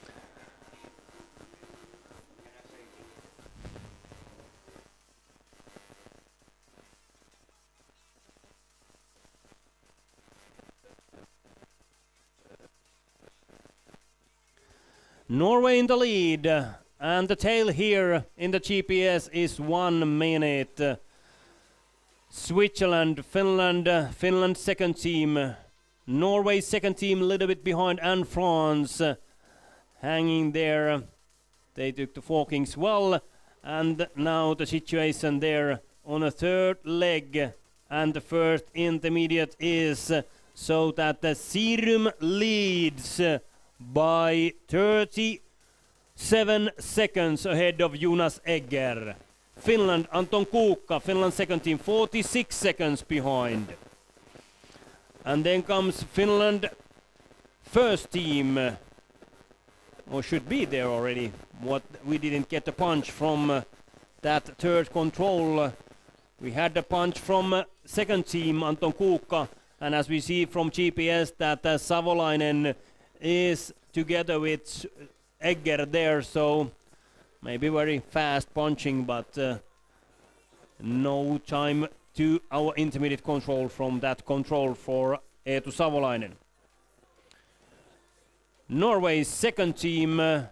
Norway in the lead, and the tail here in the G P S is one minute. Switzerland, Finland, Finland second team, Norway second team a little bit behind, and France uh, hanging there. They took the forkings well, and now the situation there on a third leg, and the first intermediate is uh, so that the Serum leads uh, by thirty-seven seconds ahead of Jonas Egger. Finland, Anton Kuukka, Finland second team, forty-six seconds behind. And then comes Finland first team, uh, or should be there already. What we didn't get a punch from uh, that third control. Uh, we had the punch from uh, second team, Anton Kuukka, and as we see from G P S that uh, Savolainen is together with Egger there, so maybe very fast punching, but uh, no time to our intermediate control from that control for Eetu Savolainen. Norway's second team uh,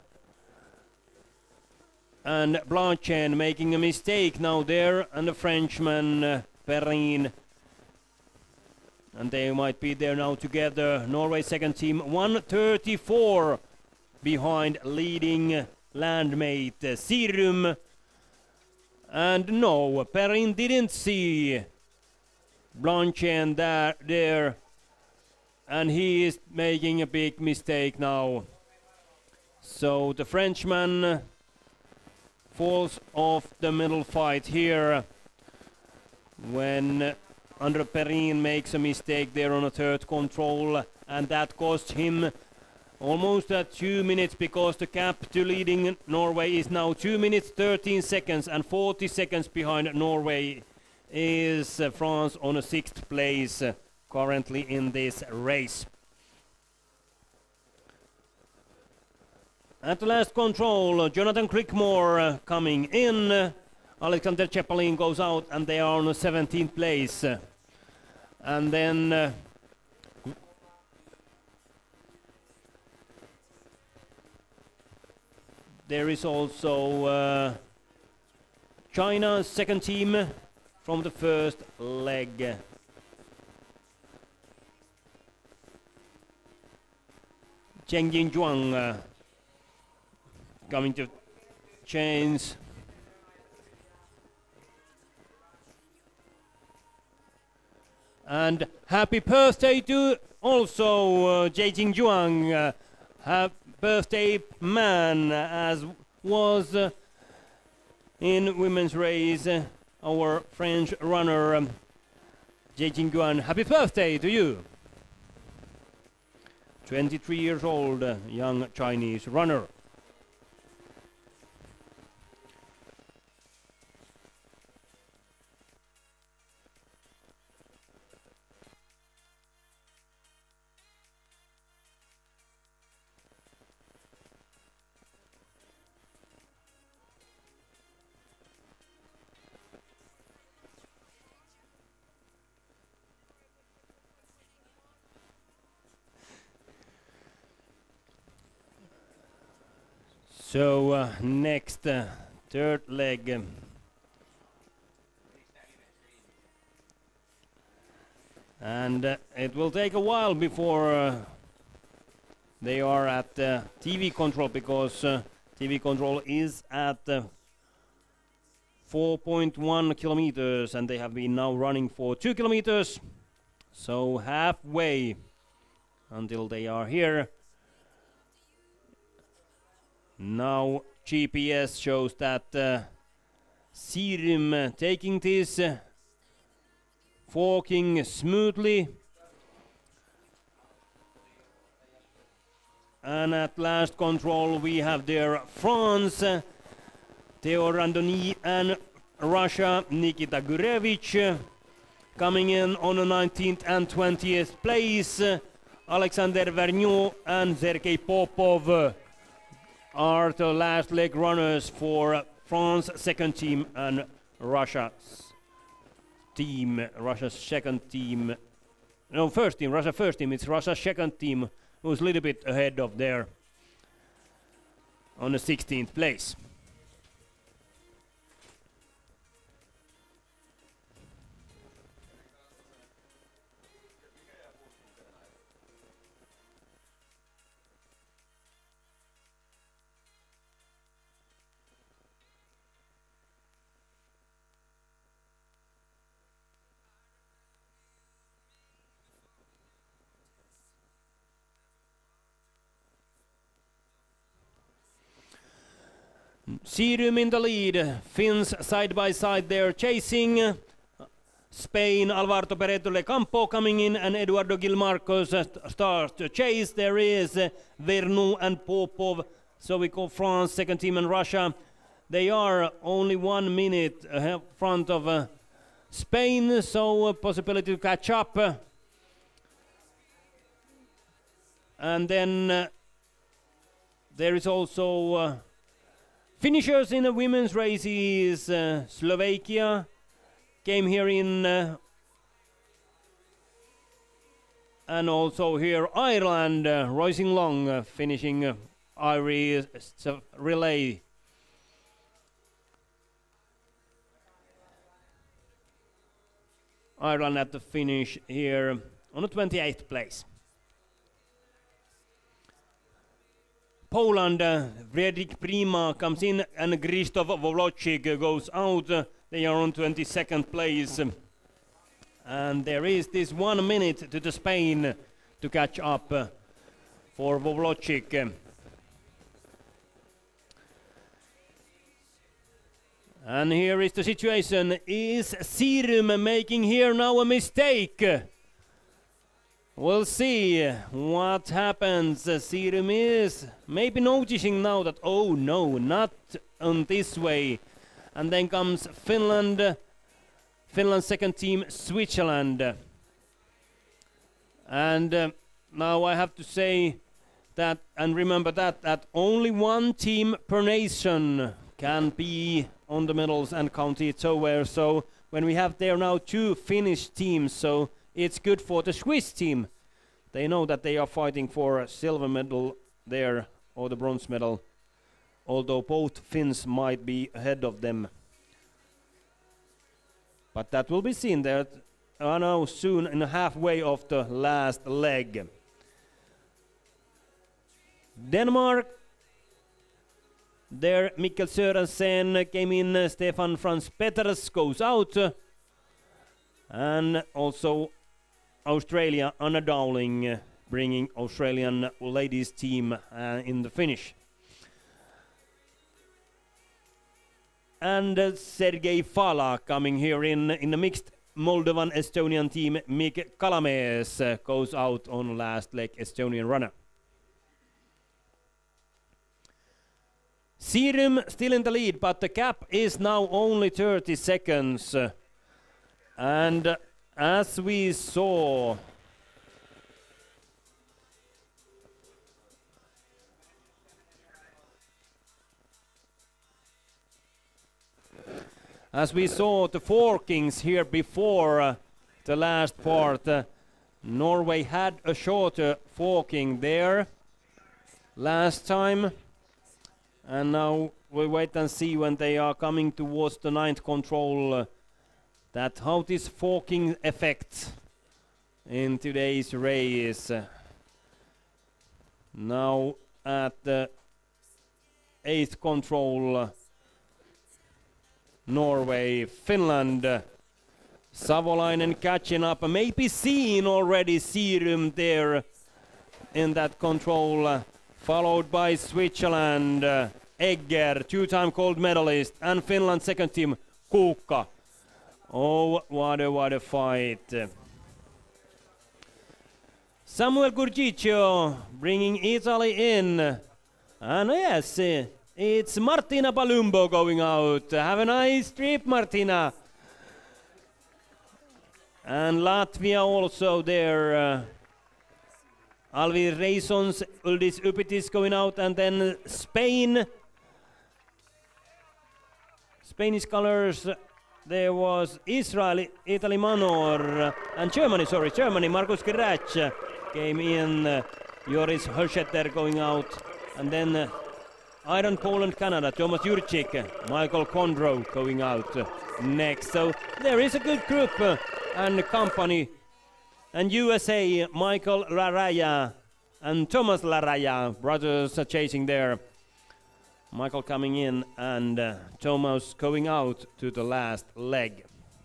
and Blanchen making a mistake now there, and the Frenchman uh, Perrin, and they might be there now together. Norway second team one thirty-four behind leading landmate uh, Serum, and no, Perrin didn't see Blanchen there, there, and he is making a big mistake now. So the Frenchman falls off the middle fight here when Andre Perrin makes a mistake there on a third control, and that cost him almost uh, two minutes, because the gap to leading Norway is now two minutes thirteen seconds, and forty seconds behind Norway is uh, France on a sixth place uh, currently in this race. At the last control, uh, Jonathan Crickmore uh, coming in. Uh, Alexander Chepalin goes out, and they are on a seventeenth place. Uh, and then uh, there is also uh, China's second team from the first leg. Cheng Ying-Zhuang uh, coming to change. And happy birthday to also uh, Jie Jingjuang, uh, happy birthday man, as was uh, in women's race uh, our French runner um, Jie Jingjuang. Happy birthday to you! twenty-three years old, uh, young Chinese runner. So uh, next, uh, third leg. Um, and uh, it will take a while before uh, they are at uh, T V control, because uh, T V control is at uh, four point one kilometers, and they have been now running for two kilometers. So halfway until they are here. Now G P S shows that uh, Serum uh, taking this, uh, forking smoothly, and at last control we have there France, uh, Theo Randoni, and Russia Nikita Gurevich uh, coming in on the nineteenth and twentieth place. Uh, Alexander Vergniaud and Sergei Popov are the last leg runners for France second team and Russia's team, Russia's second team, no first team, Russia first team, it's Russia's second team who's a little bit ahead of there on the sixteenth place. Serum in the lead, Finns side by side there chasing. Spain, Alvaro Pereto Le Campo coming in and Eduardo Gilmarcos uh, start to chase. There is uh, Vergniaud and Popov. So we call France, second team, and Russia. They are only one minute in front of uh, Spain, so a possibility to catch up. And then uh, there is also uh, finishers in the women's races. uh, Slovakia came here in, uh, and also here Ireland, uh, Roising Long uh, finishing uh, Irish uh, relay. Ireland at the finish here on the twenty-eighth place. Poland, uh, Fredrik Prima comes in and Krzysztof Wawłocik goes out. Uh, they are on twenty-second place. Um, and there is this one minute to the Spain to catch up uh, for Wawłocik. Um, and here is the situation. Is Serum making here now a mistake? We'll see what happens. Uh, Serum is maybe noticing now that, oh no, not on this way. And then comes Finland, uh, Finland's second team, Switzerland. And uh, now I have to say that, and remember that, that only one team per nation can be on the medals and count it somewhere. So when we have there now two Finnish teams, so it's good for the Swiss team. They know that they are fighting for a silver medal there, or the bronze medal, although both Finns might be ahead of them. But that will be seen there uh, now soon in the halfway of the last leg. Denmark, there Mikkel Sørensen came in, uh, Stefan Frans Peters goes out, uh, and also Australia, Anna Dowling, uh, bringing Australian ladies team uh, in the finish. And uh, Sergei Fala coming here in in the mixed Moldovan Estonian team. Mik Kalamees uh, goes out on last leg, Estonian runner. Serum still in the lead, but the gap is now only thirty seconds. Uh, and uh, as we saw, as we saw the forkings here before uh, the last part, uh, Norway had a shorter forking there last time, and now we wait and see when they are coming towards the ninth control uh, that how this forking affects in today's race. Uh, now at the eighth control, uh, Norway, Finland, uh, Savolainen catching up, uh, maybe seen already Serum there in that control, uh, followed by Switzerland, uh, Egger, two-time gold medalist, and Finland second team, Kuukka. Oh, what a, what a fight. Samuel Gurgiccio bringing Italy in. And yes, it's Martina Palumbo going out. Have a nice trip, Martina. And Latvia also there. Uh, Alvi Reisons, Uldis Upitis going out, and then Spain. Spanish colors, there was Israel, Italy Manor, and Germany, sorry, Germany, Markus Grach came in, uh, Joris Hörschetter going out, and then uh, Iron Poland, Canada, Thomas Jurczyk, Michael Kondro going out uh, next. So there is a good group uh, and company. And U S A, Michael Laraya and Thomas Laraya, brothers are chasing there. Michael coming in and uh, Thomas going out to the last leg.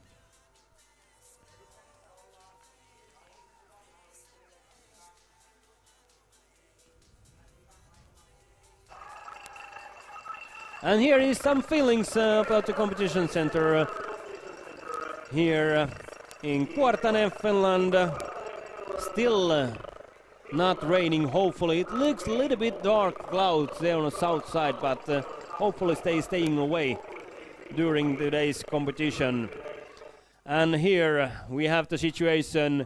And here is some feelings uh, about the competition center uh, here uh, in Kuortane, Finland. Uh, still uh, not raining, hopefully. It looks a little bit dark clouds there on the south side, but uh, hopefully stay staying away during today's competition. And here uh, we have the situation.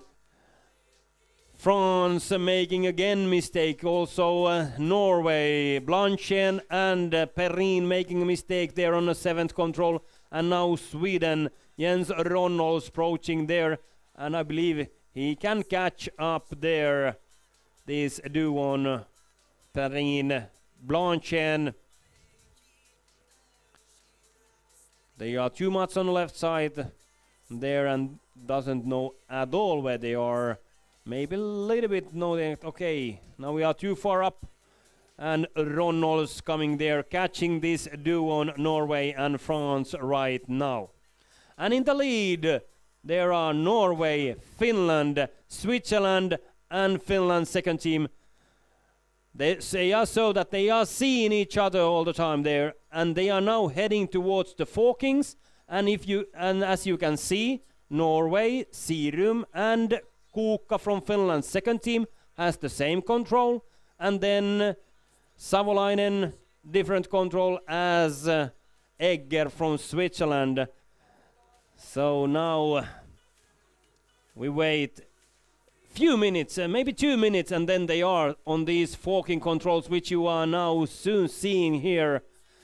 France uh, making again mistake, also uh, Norway, Blanchen and uh, Perrin making a mistake there on the seventh control, and now Sweden, Jens Ronolds approaching there, and I believe he can catch up there, this duo on uh, Perrin, Blanchen. They are too much on the left side there and doesn't know at all where they are. Maybe a little bit knowing, okay, now we are too far up. And Ronalds coming there, catching this duo on Norway and France right now. And in the lead, there are Norway, Finland, Switzerland, and Finland's second team. They say so that they are seeing each other all the time there, and they are now heading towards the forkings. And if you, and as you can see, Norway, Sirum, and Kuukka from Finland's second team has the same control, and then Savolainen different control as uh, Egger from Switzerland. So now uh, we wait few minutes, uh, maybe two minutes, and then they are on these forking controls, which you are now soon seeing here.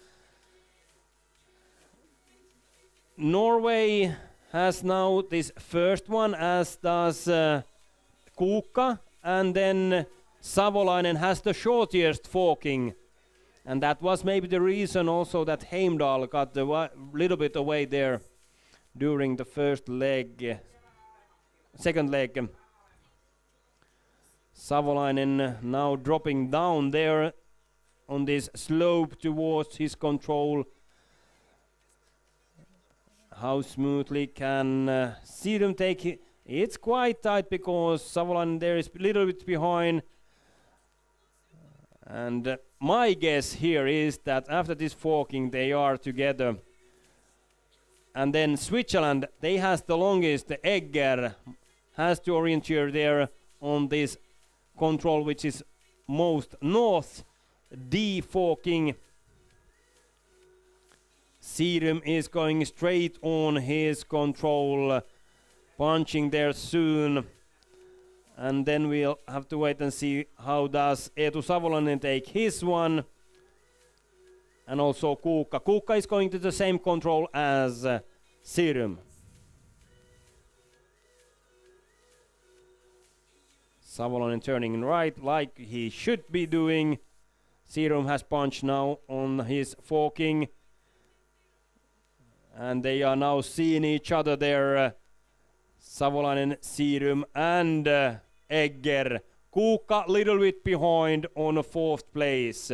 Norway has now this first one, as does uh, Kuukka, and then Savolainen has the shortest forking, and that was maybe the reason also that Heimdall got a little bit away there during the first leg, uh, second leg. Savolainen now dropping down there on this slope towards his control. How smoothly can uh, Sirum take it? It's quite tight because Savolainen there is a little bit behind. And uh, my guess here is that after this forking they are together. And then Switzerland, they has the longest. The Egger has to orienteer there on this control, which is most north D forking. Sirum is going straight on his control, uh, punching there soon. And then we'll have to wait and see how does Eetu Savolainen take his one. And also Kuukka. Kuukka is going to the same control as uh, Sirum. Savolainen turning right like he should be doing. Sirum has punched now on his forking. And they are now seeing each other there. Uh, Savolainen, Sirum, and uh, Egger. Kuukka little bit behind on the fourth place.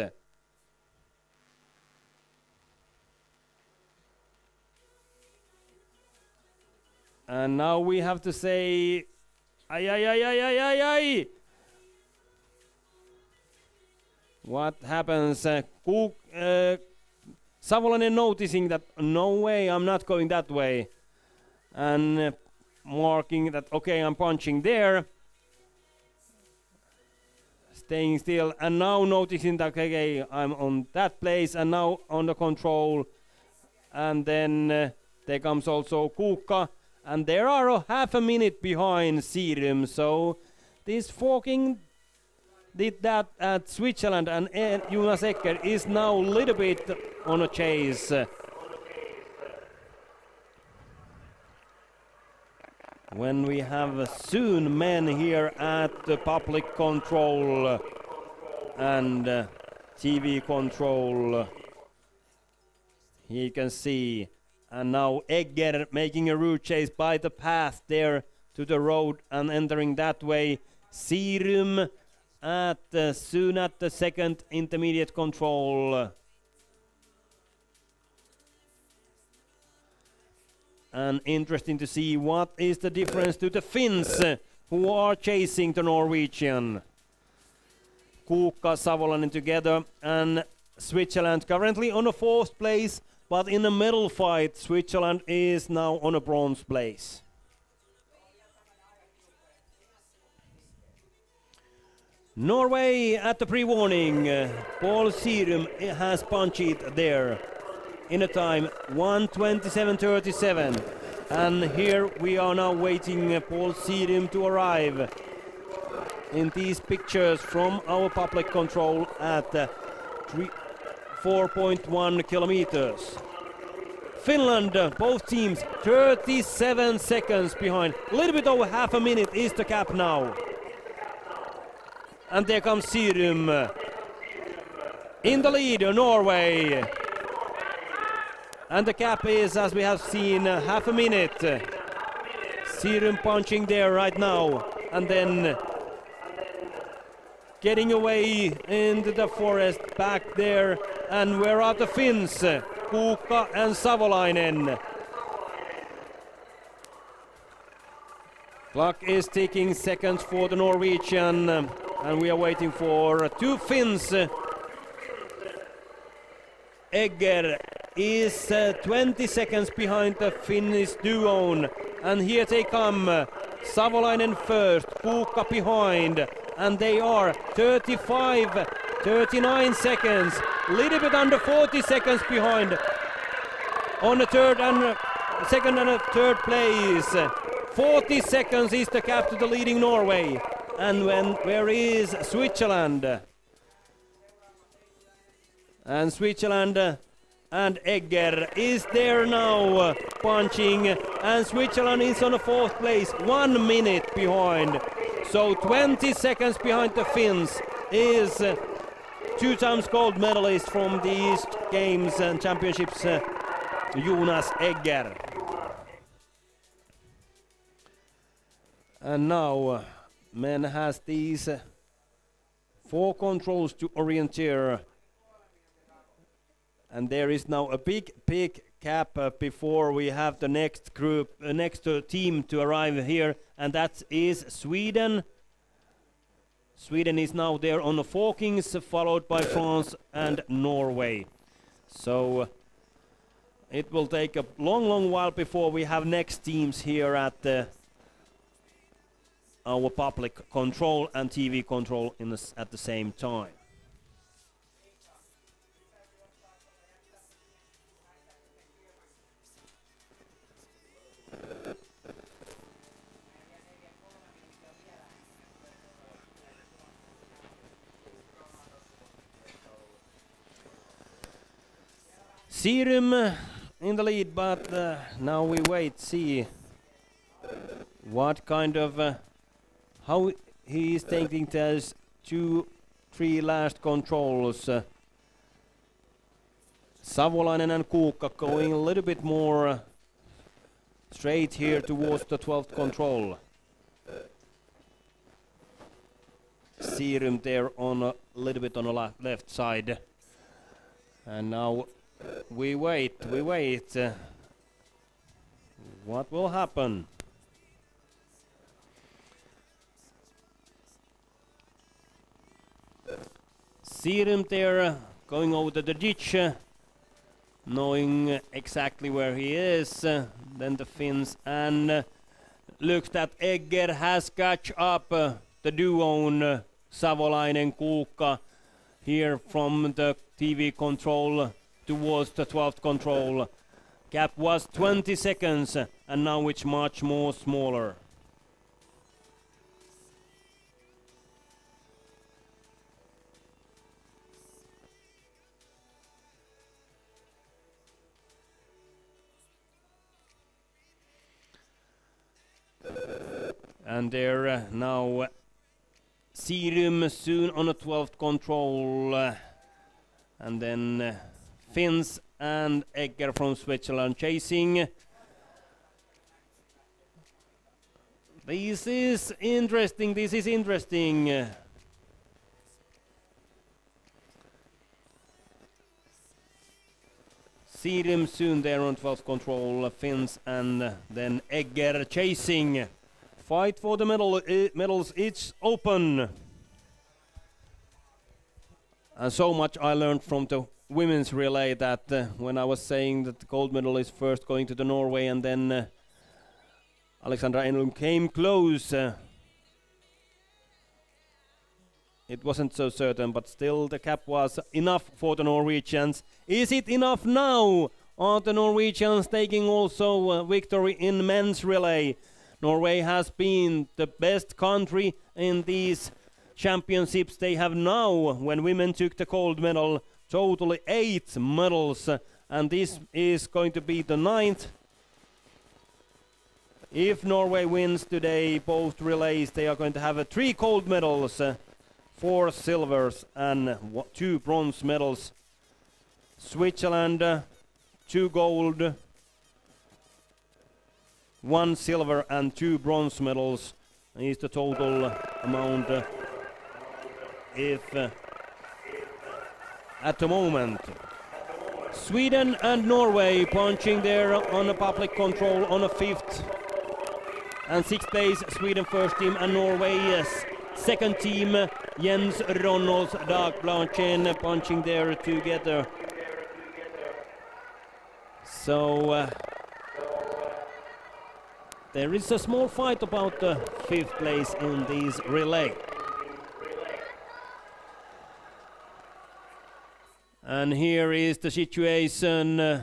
And now we have to say, ay ay ay ay ay ay ay. What happens? Uh, Kuuk, uh, Savolainen noticing that no way, I'm not going that way, and uh, marking that okay, I'm punching there, staying still, and now noticing that okay, I'm on that place, and now on the control, and then uh, there comes also Kuukka, and there are a half a minute behind Sirum, so this forking did that at Switzerland, and uh, Jonas Egger is now a little bit on a chase. When we have soon men here at the public control and uh, T V control, here you can see, and now Egger making a route chase by the path there to the road and entering that way. Sirum at uh, soon at the second intermediate control. And interesting to see what is the difference to the Finns uh, who are chasing the Norwegian. Kuukka, Savolainen together, and Switzerland currently on a fourth place, but in a medal fight Switzerland is now on a bronze place. Norway at the pre-warning. Uh, Paul Sirum has punched there in a time one twenty-seven thirty-seven, and here we are now waiting uh, Paul Sirum to arrive in these pictures from our public control at uh, four point one kilometers. Finland, uh, both teams thirty-seven seconds behind, a little bit over half a minute is the gap now. And there comes Sirum uh, in the lead, uh, Norway. And the gap is, as we have seen, uh, half a minute. Sirum punching there right now, and then getting away into the forest back there. And where are the Finns? Kuukka and Savolainen. Clock is ticking seconds for the Norwegian, um, and we are waiting for uh, two Finns. Egger is uh, twenty seconds behind the Finnish duo, and here they come. Uh, Savolainen first, Kuukka behind, and they are thirty-five, thirty-nine seconds, little bit under forty seconds behind on the third and uh, second and uh, third place. forty seconds is the gap to the leading Norway. And when where is Switzerland? And Switzerland uh, and Egger is there now, uh, punching, and Switzerland is on the fourth place, one minute behind. So twenty seconds behind the Finns is uh, two times gold medalist from these games and championships, uh, Jonas Egger. And now uh, men has these uh, four controls to orienteer. And there is now a big, big gap uh, before we have the next group, uh, next uh, team to arrive here, and that is Sweden. Sweden is now there on the Falkings, uh, followed by France and Norway. So uh, it will take a long, long while before we have next teams here at uh, our public control and T V control in the s at the same time. Sirum in the lead, but uh, now we wait, see what kind of, uh, how he is taking those two, three last controls. Uh, Savolainen and Kuukka going a little bit more uh, straight here towards the twelfth control. Sirum there on a little bit on the la left side. And now we wait, we wait. Uh, what will happen? Sirum there uh, going over the ditch, uh, knowing uh, exactly where he is. Uh, then the Finns, and uh, looks that Egger has catch up uh, the duo uh, Savolainen Kuukka here from the T V control towards the twelfth control. Gap was twenty seconds, uh, and now it's much more smaller. And there uh, now uh, Sirum soon on a twelfth control. Uh, and then uh, Finns and Egger from Switzerland chasing. This is interesting, this is interesting. Sirum soon there on twelfth control, Finns and uh, then Egger chasing. Fight for the medal, uh, medals, it's open. And so much I learned from the women's relay that uh, when I was saying that the gold medal is first going to the Norway and then uh, Alexandra Enlund came close. Uh, it wasn't so certain, but still the cap was enough for the Norwegians. Is it enough now? Are the Norwegians taking also uh, victory in men's relay? Norway has been the best country in these championships they have now. When women took the gold medal, totally eight medals, uh, and this is going to be the ninth. If Norway wins today both relays, they are going to have uh, three gold medals, uh, four silvers and uh, two bronze medals. Switzerland, uh, two gold, one silver and two bronze medals is the total uh, amount uh, if uh, at the moment. Sweden and Norway punching there on a public control on a fifth and sixth place. Sweden first team and Norway yes, second team. Jens Ronnols, Dag Blanchen punching there together. So uh, there is a small fight about the fifth place in this relay. And here is the situation. Uh,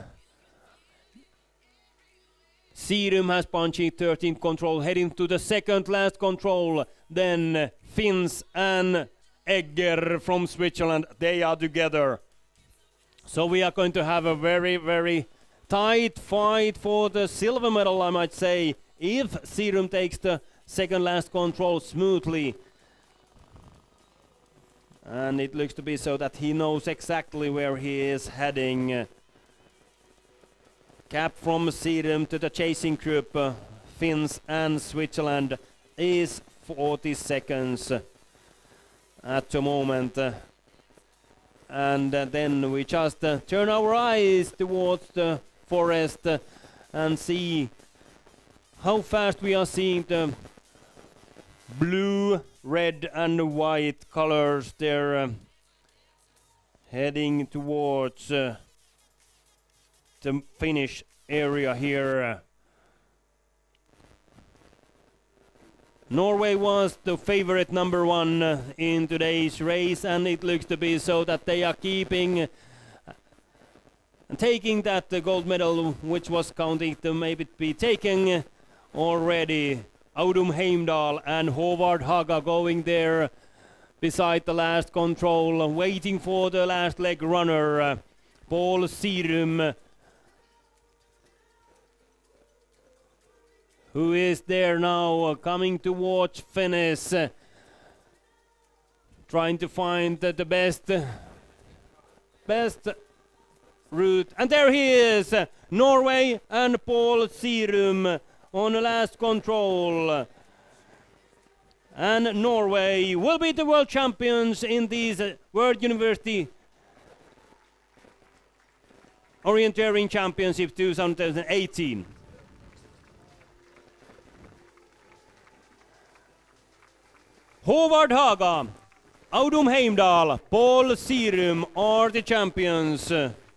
Sirum has punching thirteenth control, heading to the second last control. Then uh, Finns and Egger from Switzerland, they are together. So we are going to have a very, very tight fight for the silver medal, I might say, if Sirum takes the second last control smoothly. And it looks to be so that he knows exactly where he is heading. Cap from Sirum to the chasing group, uh, Finns and Switzerland, is forty seconds at the moment. Uh, and uh, then we just uh, turn our eyes towards the forest uh, and see how fast we are seeing the blue, red and white colors there uh, heading towards uh, the finish area here. Uh, Norway was the favorite number one uh, in today's race, and it looks to be so that they are keeping uh, taking that uh, gold medal, which was counting to maybe be taken uh, already. Audun Heimdal and Håvard Haga going there beside the last control, uh, waiting for the last leg runner, uh, Paul Sirum, who is there now, uh, coming towards finish, uh, trying to find uh, the best, uh, best route. And there he is, uh, Norway and Paul Sirum on the last control. And Norway will be the world champions in these uh, World University Orienteering Championships two thousand eighteen. Håvard Haga, Audun Heimdal, Paul Sirum are the champions.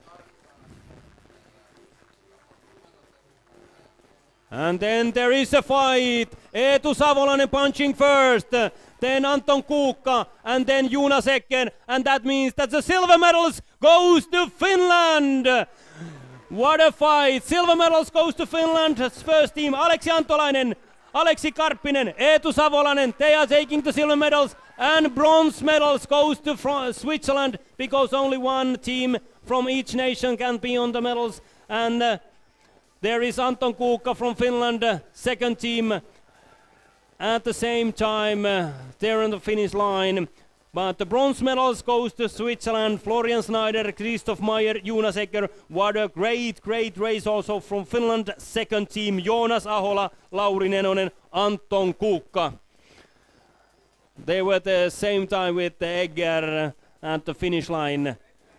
And then there is a fight. Eetu Savolainen punching first, then Anton Kuukka, and then Jonas Ecken, and that means that the silver medals goes to Finland. What a fight! Silver medals goes to Finland's first team. Aleksi Antolainen, Aleksi Karppinen, Eetu Savolainen, they are taking the silver medals, and bronze medals goes to Fr Switzerland, because only one team from each nation can be on the medals. And uh, there is Anton Kuukka from Finland, uh, second team. at the same time uh, there on the finish line. But the bronze medals goes to Switzerland, Florian Schneider, Christoph Meyer, Jonas Egger. What a great, great race also from Finland. Second team, Joonas Ahola, Lauri Nenonen, Anton Kuukka. They were at the same time with the Egger at the finish line.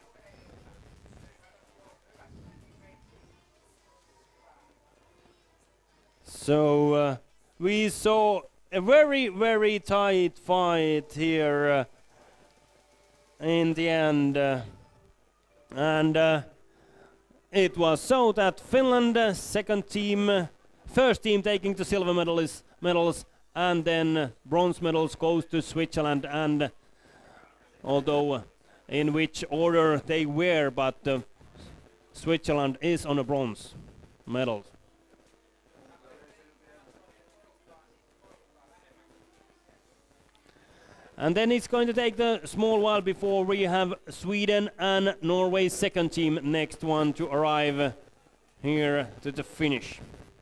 So uh, we saw a very, very tight fight here uh, in the end. Uh, and uh, it was so that Finland, uh, second team, uh, first team taking the silver medals, medals and then uh, bronze medals goes to Switzerland. And uh, although uh, in which order they were, but uh, Switzerland is on a bronze medal. And then it's going to take the small while before we have Sweden and Norway's second team, next one to arrive here to the finish.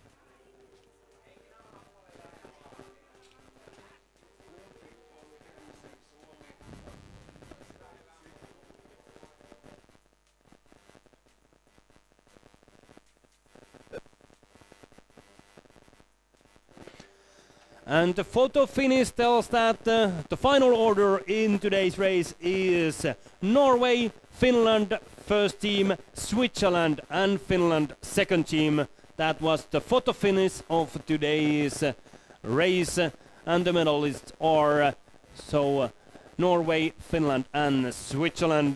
And the photo finish tells that uh, the final order in today's race is uh, Norway, Finland first team, Switzerland and Finland second team. That was the photo finish of today's uh, race, uh, and the medalists are uh, so uh, Norway, Finland and Switzerland.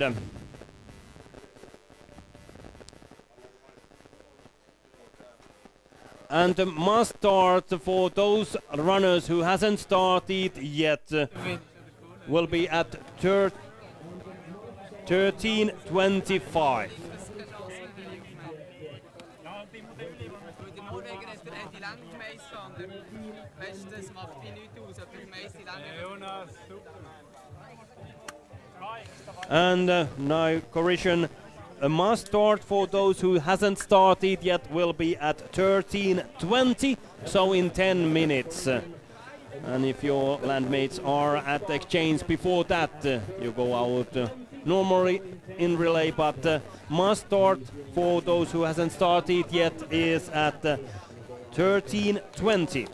And uh, must start for those runners who hasn't started yet uh, will be at thirteen twenty-five. And uh, now correction. A must start for those who hasn't started yet will be at thirteen twenty, so in ten minutes. Uh, and if your landmates are at the exchange before that, uh, you go out uh, normally in relay, but uh, must start for those who hasn't started yet is at uh, thirteen twenty.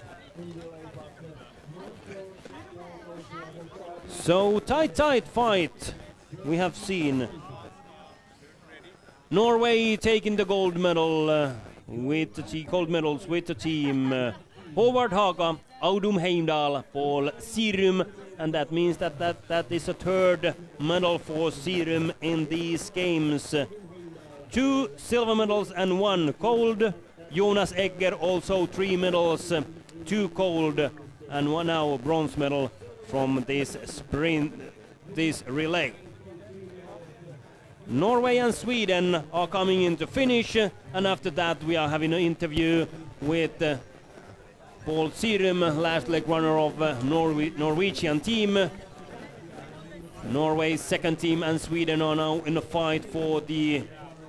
So tight, tight fight we have seen. Norway taking the gold medal uh, with the t gold medals with the team uh, Håvard Haga, Audun Heimdal, Paul Sirum, and that means that, that that is a third medal for Sirum in these games. Uh, two silver medals and one gold. Jonas Egger also three medals, uh, two gold and one now bronze medal from this sprint, this relay. Norway and Sweden are coming into finish, uh, and after that we are having an interview with uh, Paul Sirum, last leg runner of uh, Norwe Norwegian team. Norway's second team and Sweden are now in a fight for the...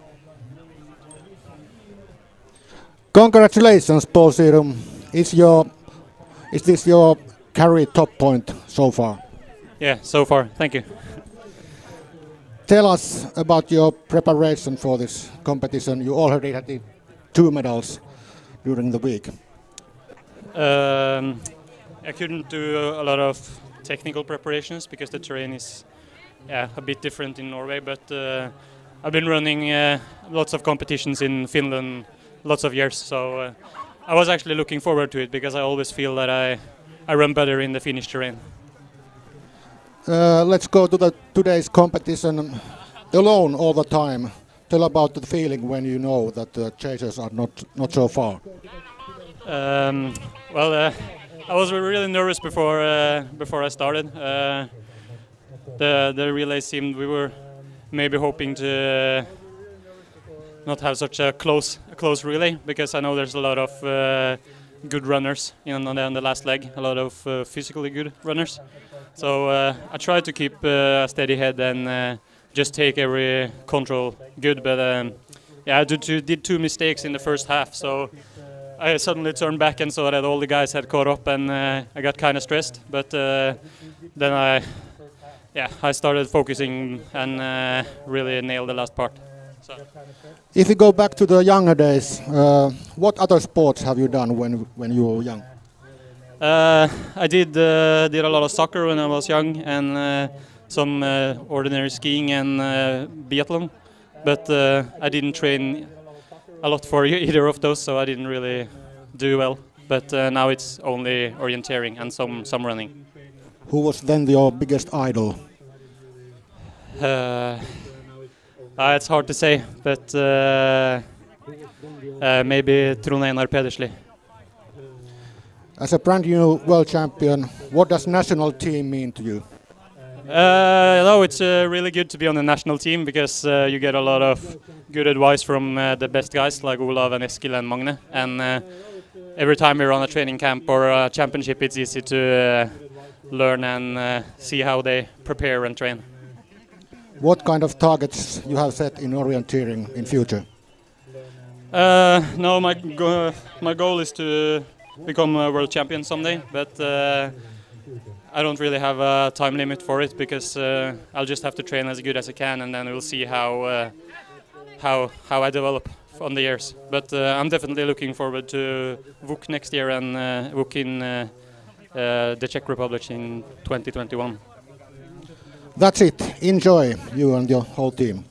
Congratulations, Paul Sirum. Is your is this your carry top point so far? Yeah, so far. Thank you. Tell us about your preparation for this competition. You already had the two medals during the week. Um, I couldn't do a lot of technical preparations because the terrain is yeah, a bit different in Norway, but uh, I've been running uh, lots of competitions in Finland lots of years, so uh, I was actually looking forward to it because I always feel that I, I run better in the Finnish terrain. Uh, let's go to the today's competition alone all the time. Tell about the feeling when you know that the chasers are not not so far. Um, well, uh, I was really nervous before uh, before I started. Uh, the the relay seemed we were maybe hoping to uh, not have such a close a close relay because I know there's a lot of uh, good runners in on the, on the last leg, a lot of uh, physically good runners. So uh, I tried to keep uh, a steady head and uh, just take every control good, but um, yeah, I did two, did two mistakes in the first half. So I suddenly turned back and saw that all the guys had caught up, and uh, I got kind of stressed. But uh, then I, yeah, I started focusing and uh, really nailed the last part. So. If you go back to the younger days, uh, what other sports have you done when when you were young? Uh, I did uh, did a lot of soccer when I was young, and uh, some uh, ordinary skiing and uh, biathlon. But uh, I didn't train a lot for either of those, so I didn't really do well. But uh, now it's only orienteering and some some running. Who was then your biggest idol? Uh, uh, it's hard to say, but uh, uh, maybe Trond Einar Pedersli. As a brand new world champion, what does national team mean to you? Uh, no, it's uh, really good to be on the national team because uh, you get a lot of good advice from uh, the best guys like Olav and Eskil and Magne. And uh, every time we're on a training camp or a championship, it's easy to uh, learn and uh, see how they prepare and train. What kind of targets you have set in orienteering in future? Uh, no, my go my goal is to become a world champion someday, but uh, I don't really have a time limit for it because uh, I'll just have to train as good as I can, and then we'll see how uh, how how I develop on the years. But uh, I'm definitely looking forward to V U C next year and uh, V U C in uh, uh, the Czech Republic in twenty twenty-one. That's it. Enjoy, you and your whole team.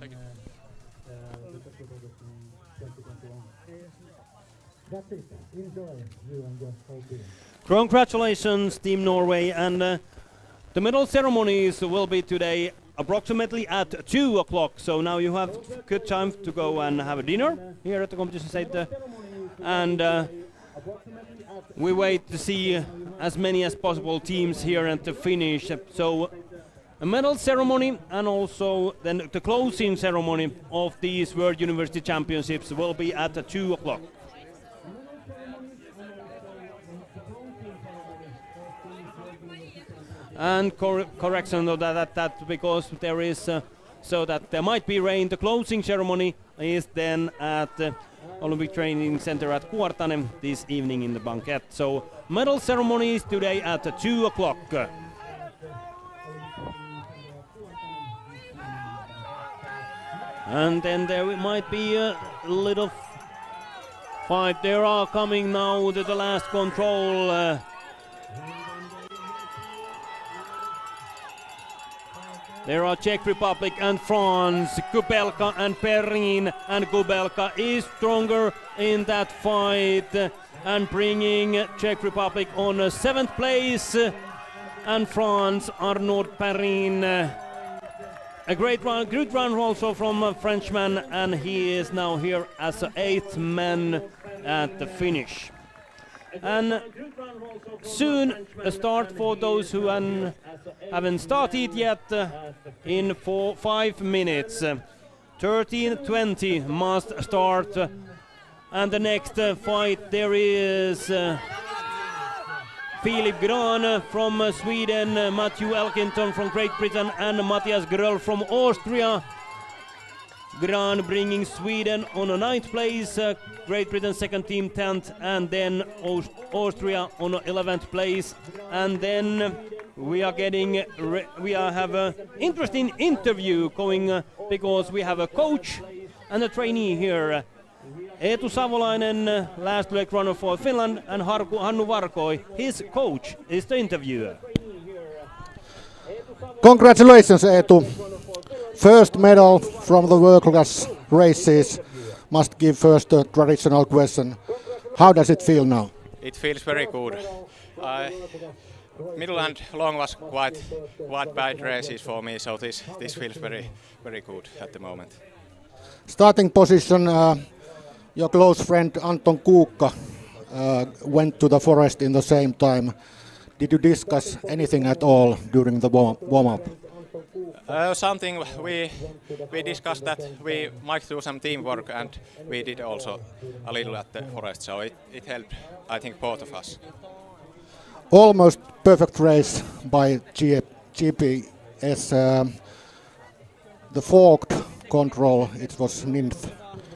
That's it. Enjoy, you and your whole team. Congratulations, Team Norway, and uh, the medal ceremonies will be today approximately at two o'clock. So now you have good time to go and have a dinner here at the competition center, and uh, we wait to see uh, as many as possible teams here at the finish. So a medal ceremony and also then the closing ceremony of these World University Championships will be at uh, two o'clock. And cor correction of that, that, that because there is uh, so that there might be rain. The closing ceremony is then at uh, Olympic Training Center at Kuortane this evening in the banquet. So medal ceremony is today at uh, two o'clock. And then there might be a little fight. There are coming now to the last control. Uh, There are Czech Republic and France, Kubelka and Perrin, and Kubelka is stronger in that fight and bringing Czech Republic on a seventh place, and France, Arnaud Perrin. A great run, good run also from a Frenchman, and he is now here as an eighth man at the finish. And soon a start for those who an, haven't started yet uh, in four, five minutes. thirteen twenty must start. Uh, and the next uh, fight there is uh, Filip Gran from uh, Sweden, uh, Matthew Elkington from Great Britain, and Matthias Gröll from Austria. Gran bringing Sweden on a ninth place, uh, Great Britain second team tenth, and then Aust Austria on eleventh place. And then we are getting, re we are have an interesting interview going uh, because we have a coach and a trainee here. Eetu Savolainen, uh, last leg runner for Finland, and Harku, Hannu Varkoi, his coach, is the interviewer. Congratulations, Eetu. First medal from the world class races. Must give first a traditional question. How does it feel now? It feels very good. Uh, middle and long was quite quite bad races for me, so this this feels very very good at the moment. Starting position, uh, your close friend Anton Kuukka uh, went to the forest in the same time. Did you discuss anything at all during the warm-up? Uh, something we we discussed that we might do some teamwork, and we did also a little at the forest, so it, it helped, I think, both of us. Almost perfect race by G P S. Um, the forked control, it was ninth.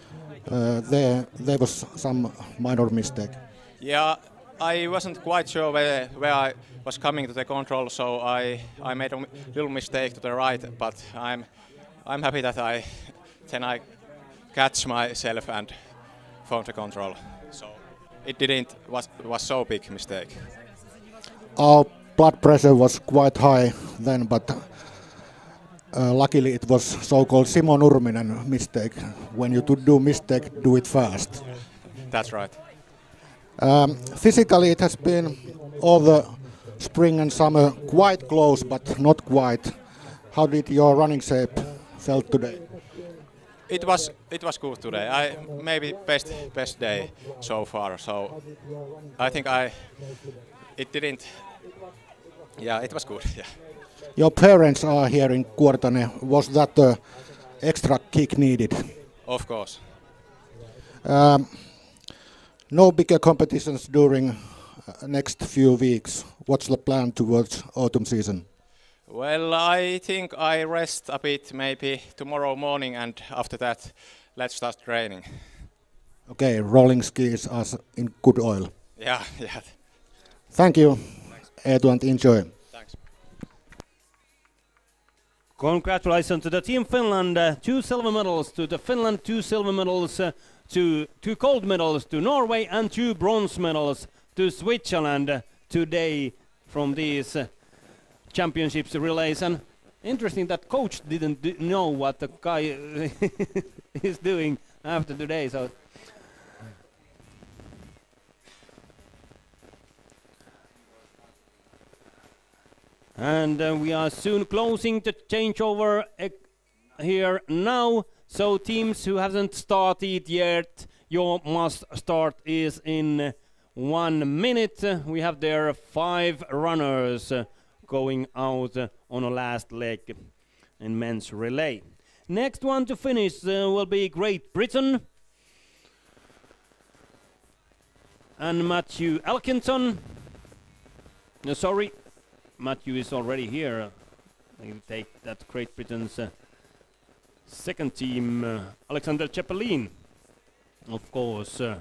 uh, there there was some minor mistake. Yeah, I wasn't quite sure where, where I was coming to the control, so I, I made a m- little mistake to the right, but I'm I'm happy that I then I catch myself and found the control. So it didn't was was so big mistake. Our blood pressure was quite high then, but uh, luckily it was so-called Simo Nurminen mistake. When you to do mistake, do it fast. That's right. Um, physically, it has been all the spring and summer quite close, but not quite. How did your running shape felt today? It was it was good today. I maybe best best day so far. So I think I it didn't. Yeah, it was good. Yeah. Your parents are here in Kuortane. Was that the extra kick needed? Of course. Um, no bigger competitions during uh, next few weeks. What's the plan towards autumn season? Well, I think I rest a bit maybe tomorrow morning, and after that, let's start training. Okay, rolling skis are s- in good oil. Yeah, yeah. Thank you, Eetu, and enjoy. Thanks. Congratulations to the Team Finland. Uh, two silver medals to the Finland, two silver medals uh, to two gold medals to Norway, and two bronze medals to Switzerland uh, today from these uh, championships relays. And interesting that coach didn't d- know what the guy is doing after today. So. And uh, we are soon closing the changeover uh, here now. So teams who haven't started yet, your must start is in uh, one minute. Uh, we have there five runners uh, going out uh, on a last leg in men's relay. Next one to finish uh, will be Great Britain. And Matthew Elkinson. No, sorry. Matthew is already here. They take that Great Britain's uh, second team, uh, Alexander Chepelin, of course. Uh,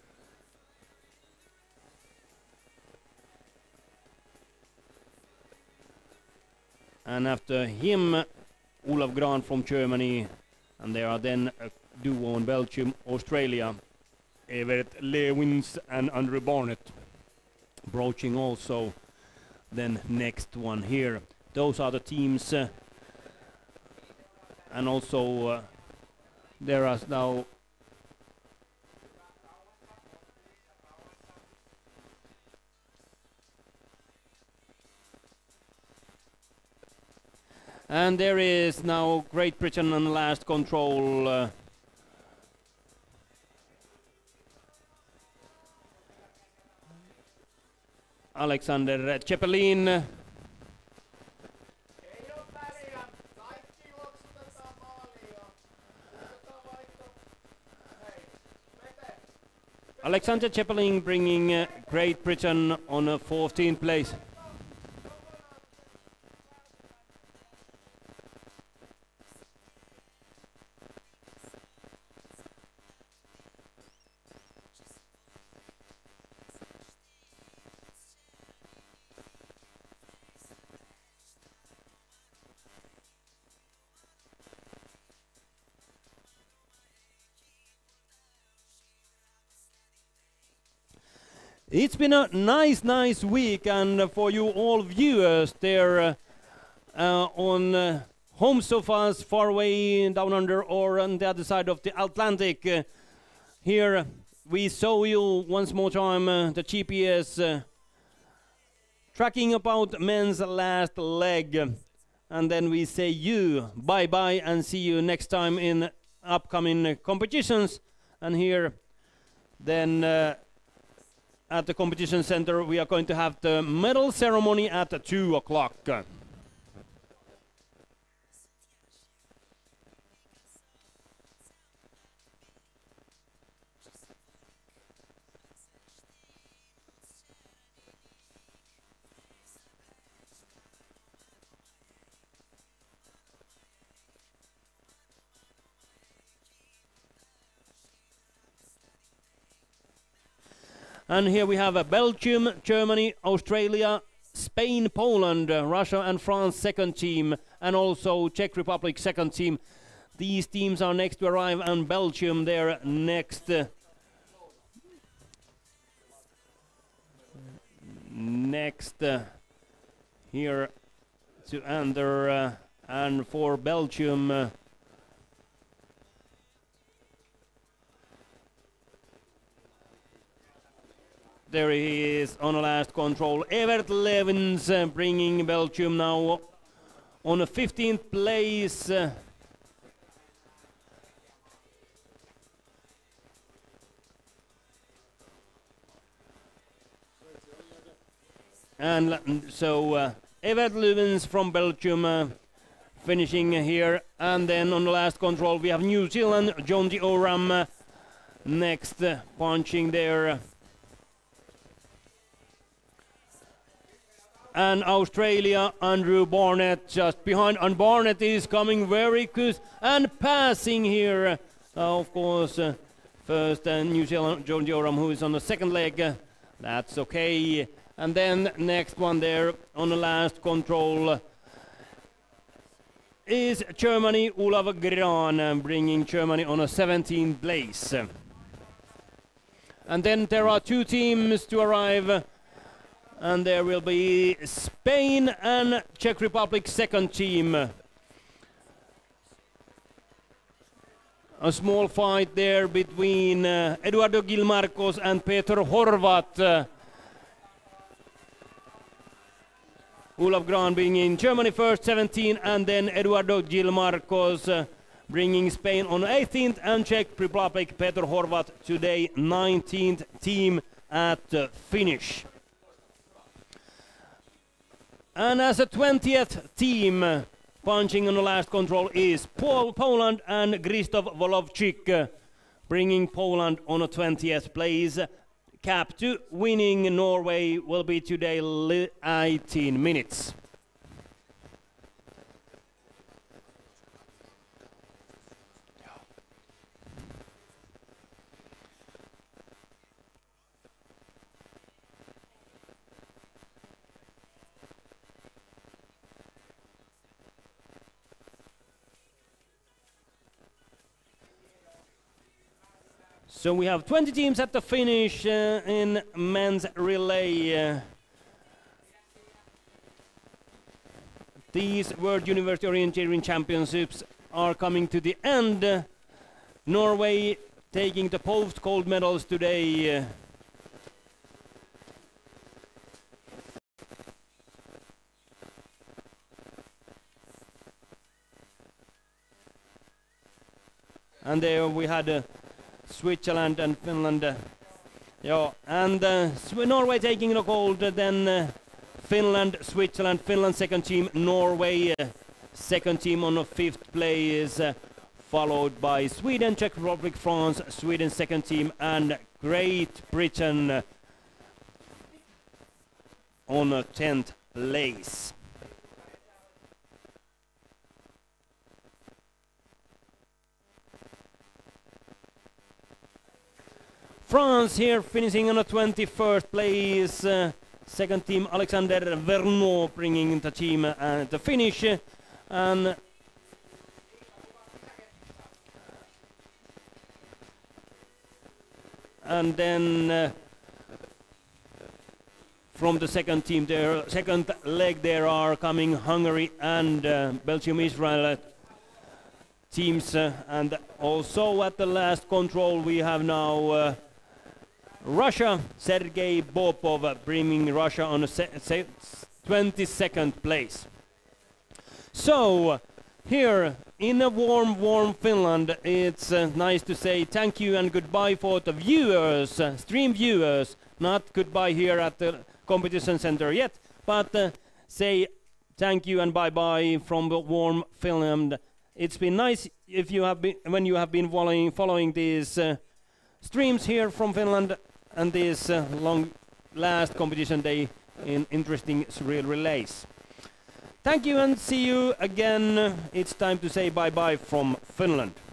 and after him, uh, Olaf Gran from Germany, and there are then a duo in Belgium, Australia, Evert Lewins and Andrew Barnett, broaching also. Then next one here. Those are the teams, uh, and also uh, there are now and there is now Great Britain on last control. Uh, Alexander Chepelin. Alexander Chepelin bringing uh, Great Britain on a fourteenth place. It's been a nice, nice week, and uh, for you all viewers there uh, uh, on uh, home sofas far away down under or on the other side of the Atlantic. Uh, here we show you once more time uh, the G P S uh, tracking about men's last leg, and then we say you bye bye and see you next time in upcoming uh, competitions. And here then. Uh, At the competition center, we are going to have the medal ceremony at two o'clock. And here we have uh, Belgium, Germany, Australia, Spain, Poland, uh, Russia and France second team, and also Czech Republic second team. These teams are next to arrive, and Belgium there next. Uh, next uh, here to enter, uh, and for Belgium uh, there he is on the last control. Evert Levens uh, bringing Belgium now on a fifteenth place. Uh, and so uh, Evert Levens from Belgium uh, finishing here. And then on the last control we have New Zealand, Jonty Oram uh, next uh, punching there. And Australia, Andrew Barnett just behind, and Barnett is coming very good and passing here. Uh, of course, uh, first uh, New Zealand, Jonty Oram, who is on the second leg. Uh, that's okay. And then next one there on the last control uh, is Germany, Olaf Gran, uh, bringing Germany on a seventeenth place. And then there are two teams to arrive. And there will be Spain and Czech Republic second team. A small fight there between uh, Eduardo Gilmarcos and Peter Horvat. Uh, Olaf Gran being in Germany first, seventeen, and then Eduardo Gilmarcos uh, bringing Spain on eighteenth, and Czech Republic Peter Horvat today nineteenth team at uh, finish. And as a twentieth team, uh, punching on the last control is Pol Poland and Krzysztof Wolovczyk, uh, bringing Poland on a twentieth place. Cap to winning Norway will be today eighteen minutes. So we have twenty teams at the finish uh, in men's relay. Uh, these World University Orienteering Championships are coming to the end. Uh, Norway taking the post gold medals today. Uh, and there we had uh, Switzerland and Finland. Uh, yeah, and uh, Norway taking the gold, uh, then uh, Finland, Switzerland, Finland second team, Norway uh, second team on the fifth place, uh, followed by Sweden, Czech Republic, France, Sweden second team, and Great Britain uh, on a tenth place. France here finishing on a twenty-first place. Uh, second team Alexander Verneau bringing the team at uh, the finish. Uh, and and then uh, from the second team there, second leg there are coming Hungary and uh, Belgium, Israel uh, teams. Uh, and also at the last control we have now uh, Russia, Sergei Bopov uh, bringing Russia on a twenty-second place. So, here in a warm, warm Finland, it's uh, nice to say thank you and goodbye for the viewers, uh, stream viewers. Not goodbye here at the competition center yet, but uh, say thank you and bye-bye from the warm Finland. It's been nice if you have been when you have been following following these uh, streams here from Finland and this uh, long last competition day in interesting surreal relays. Thank you and see you again. It's time to say bye-bye from Finland.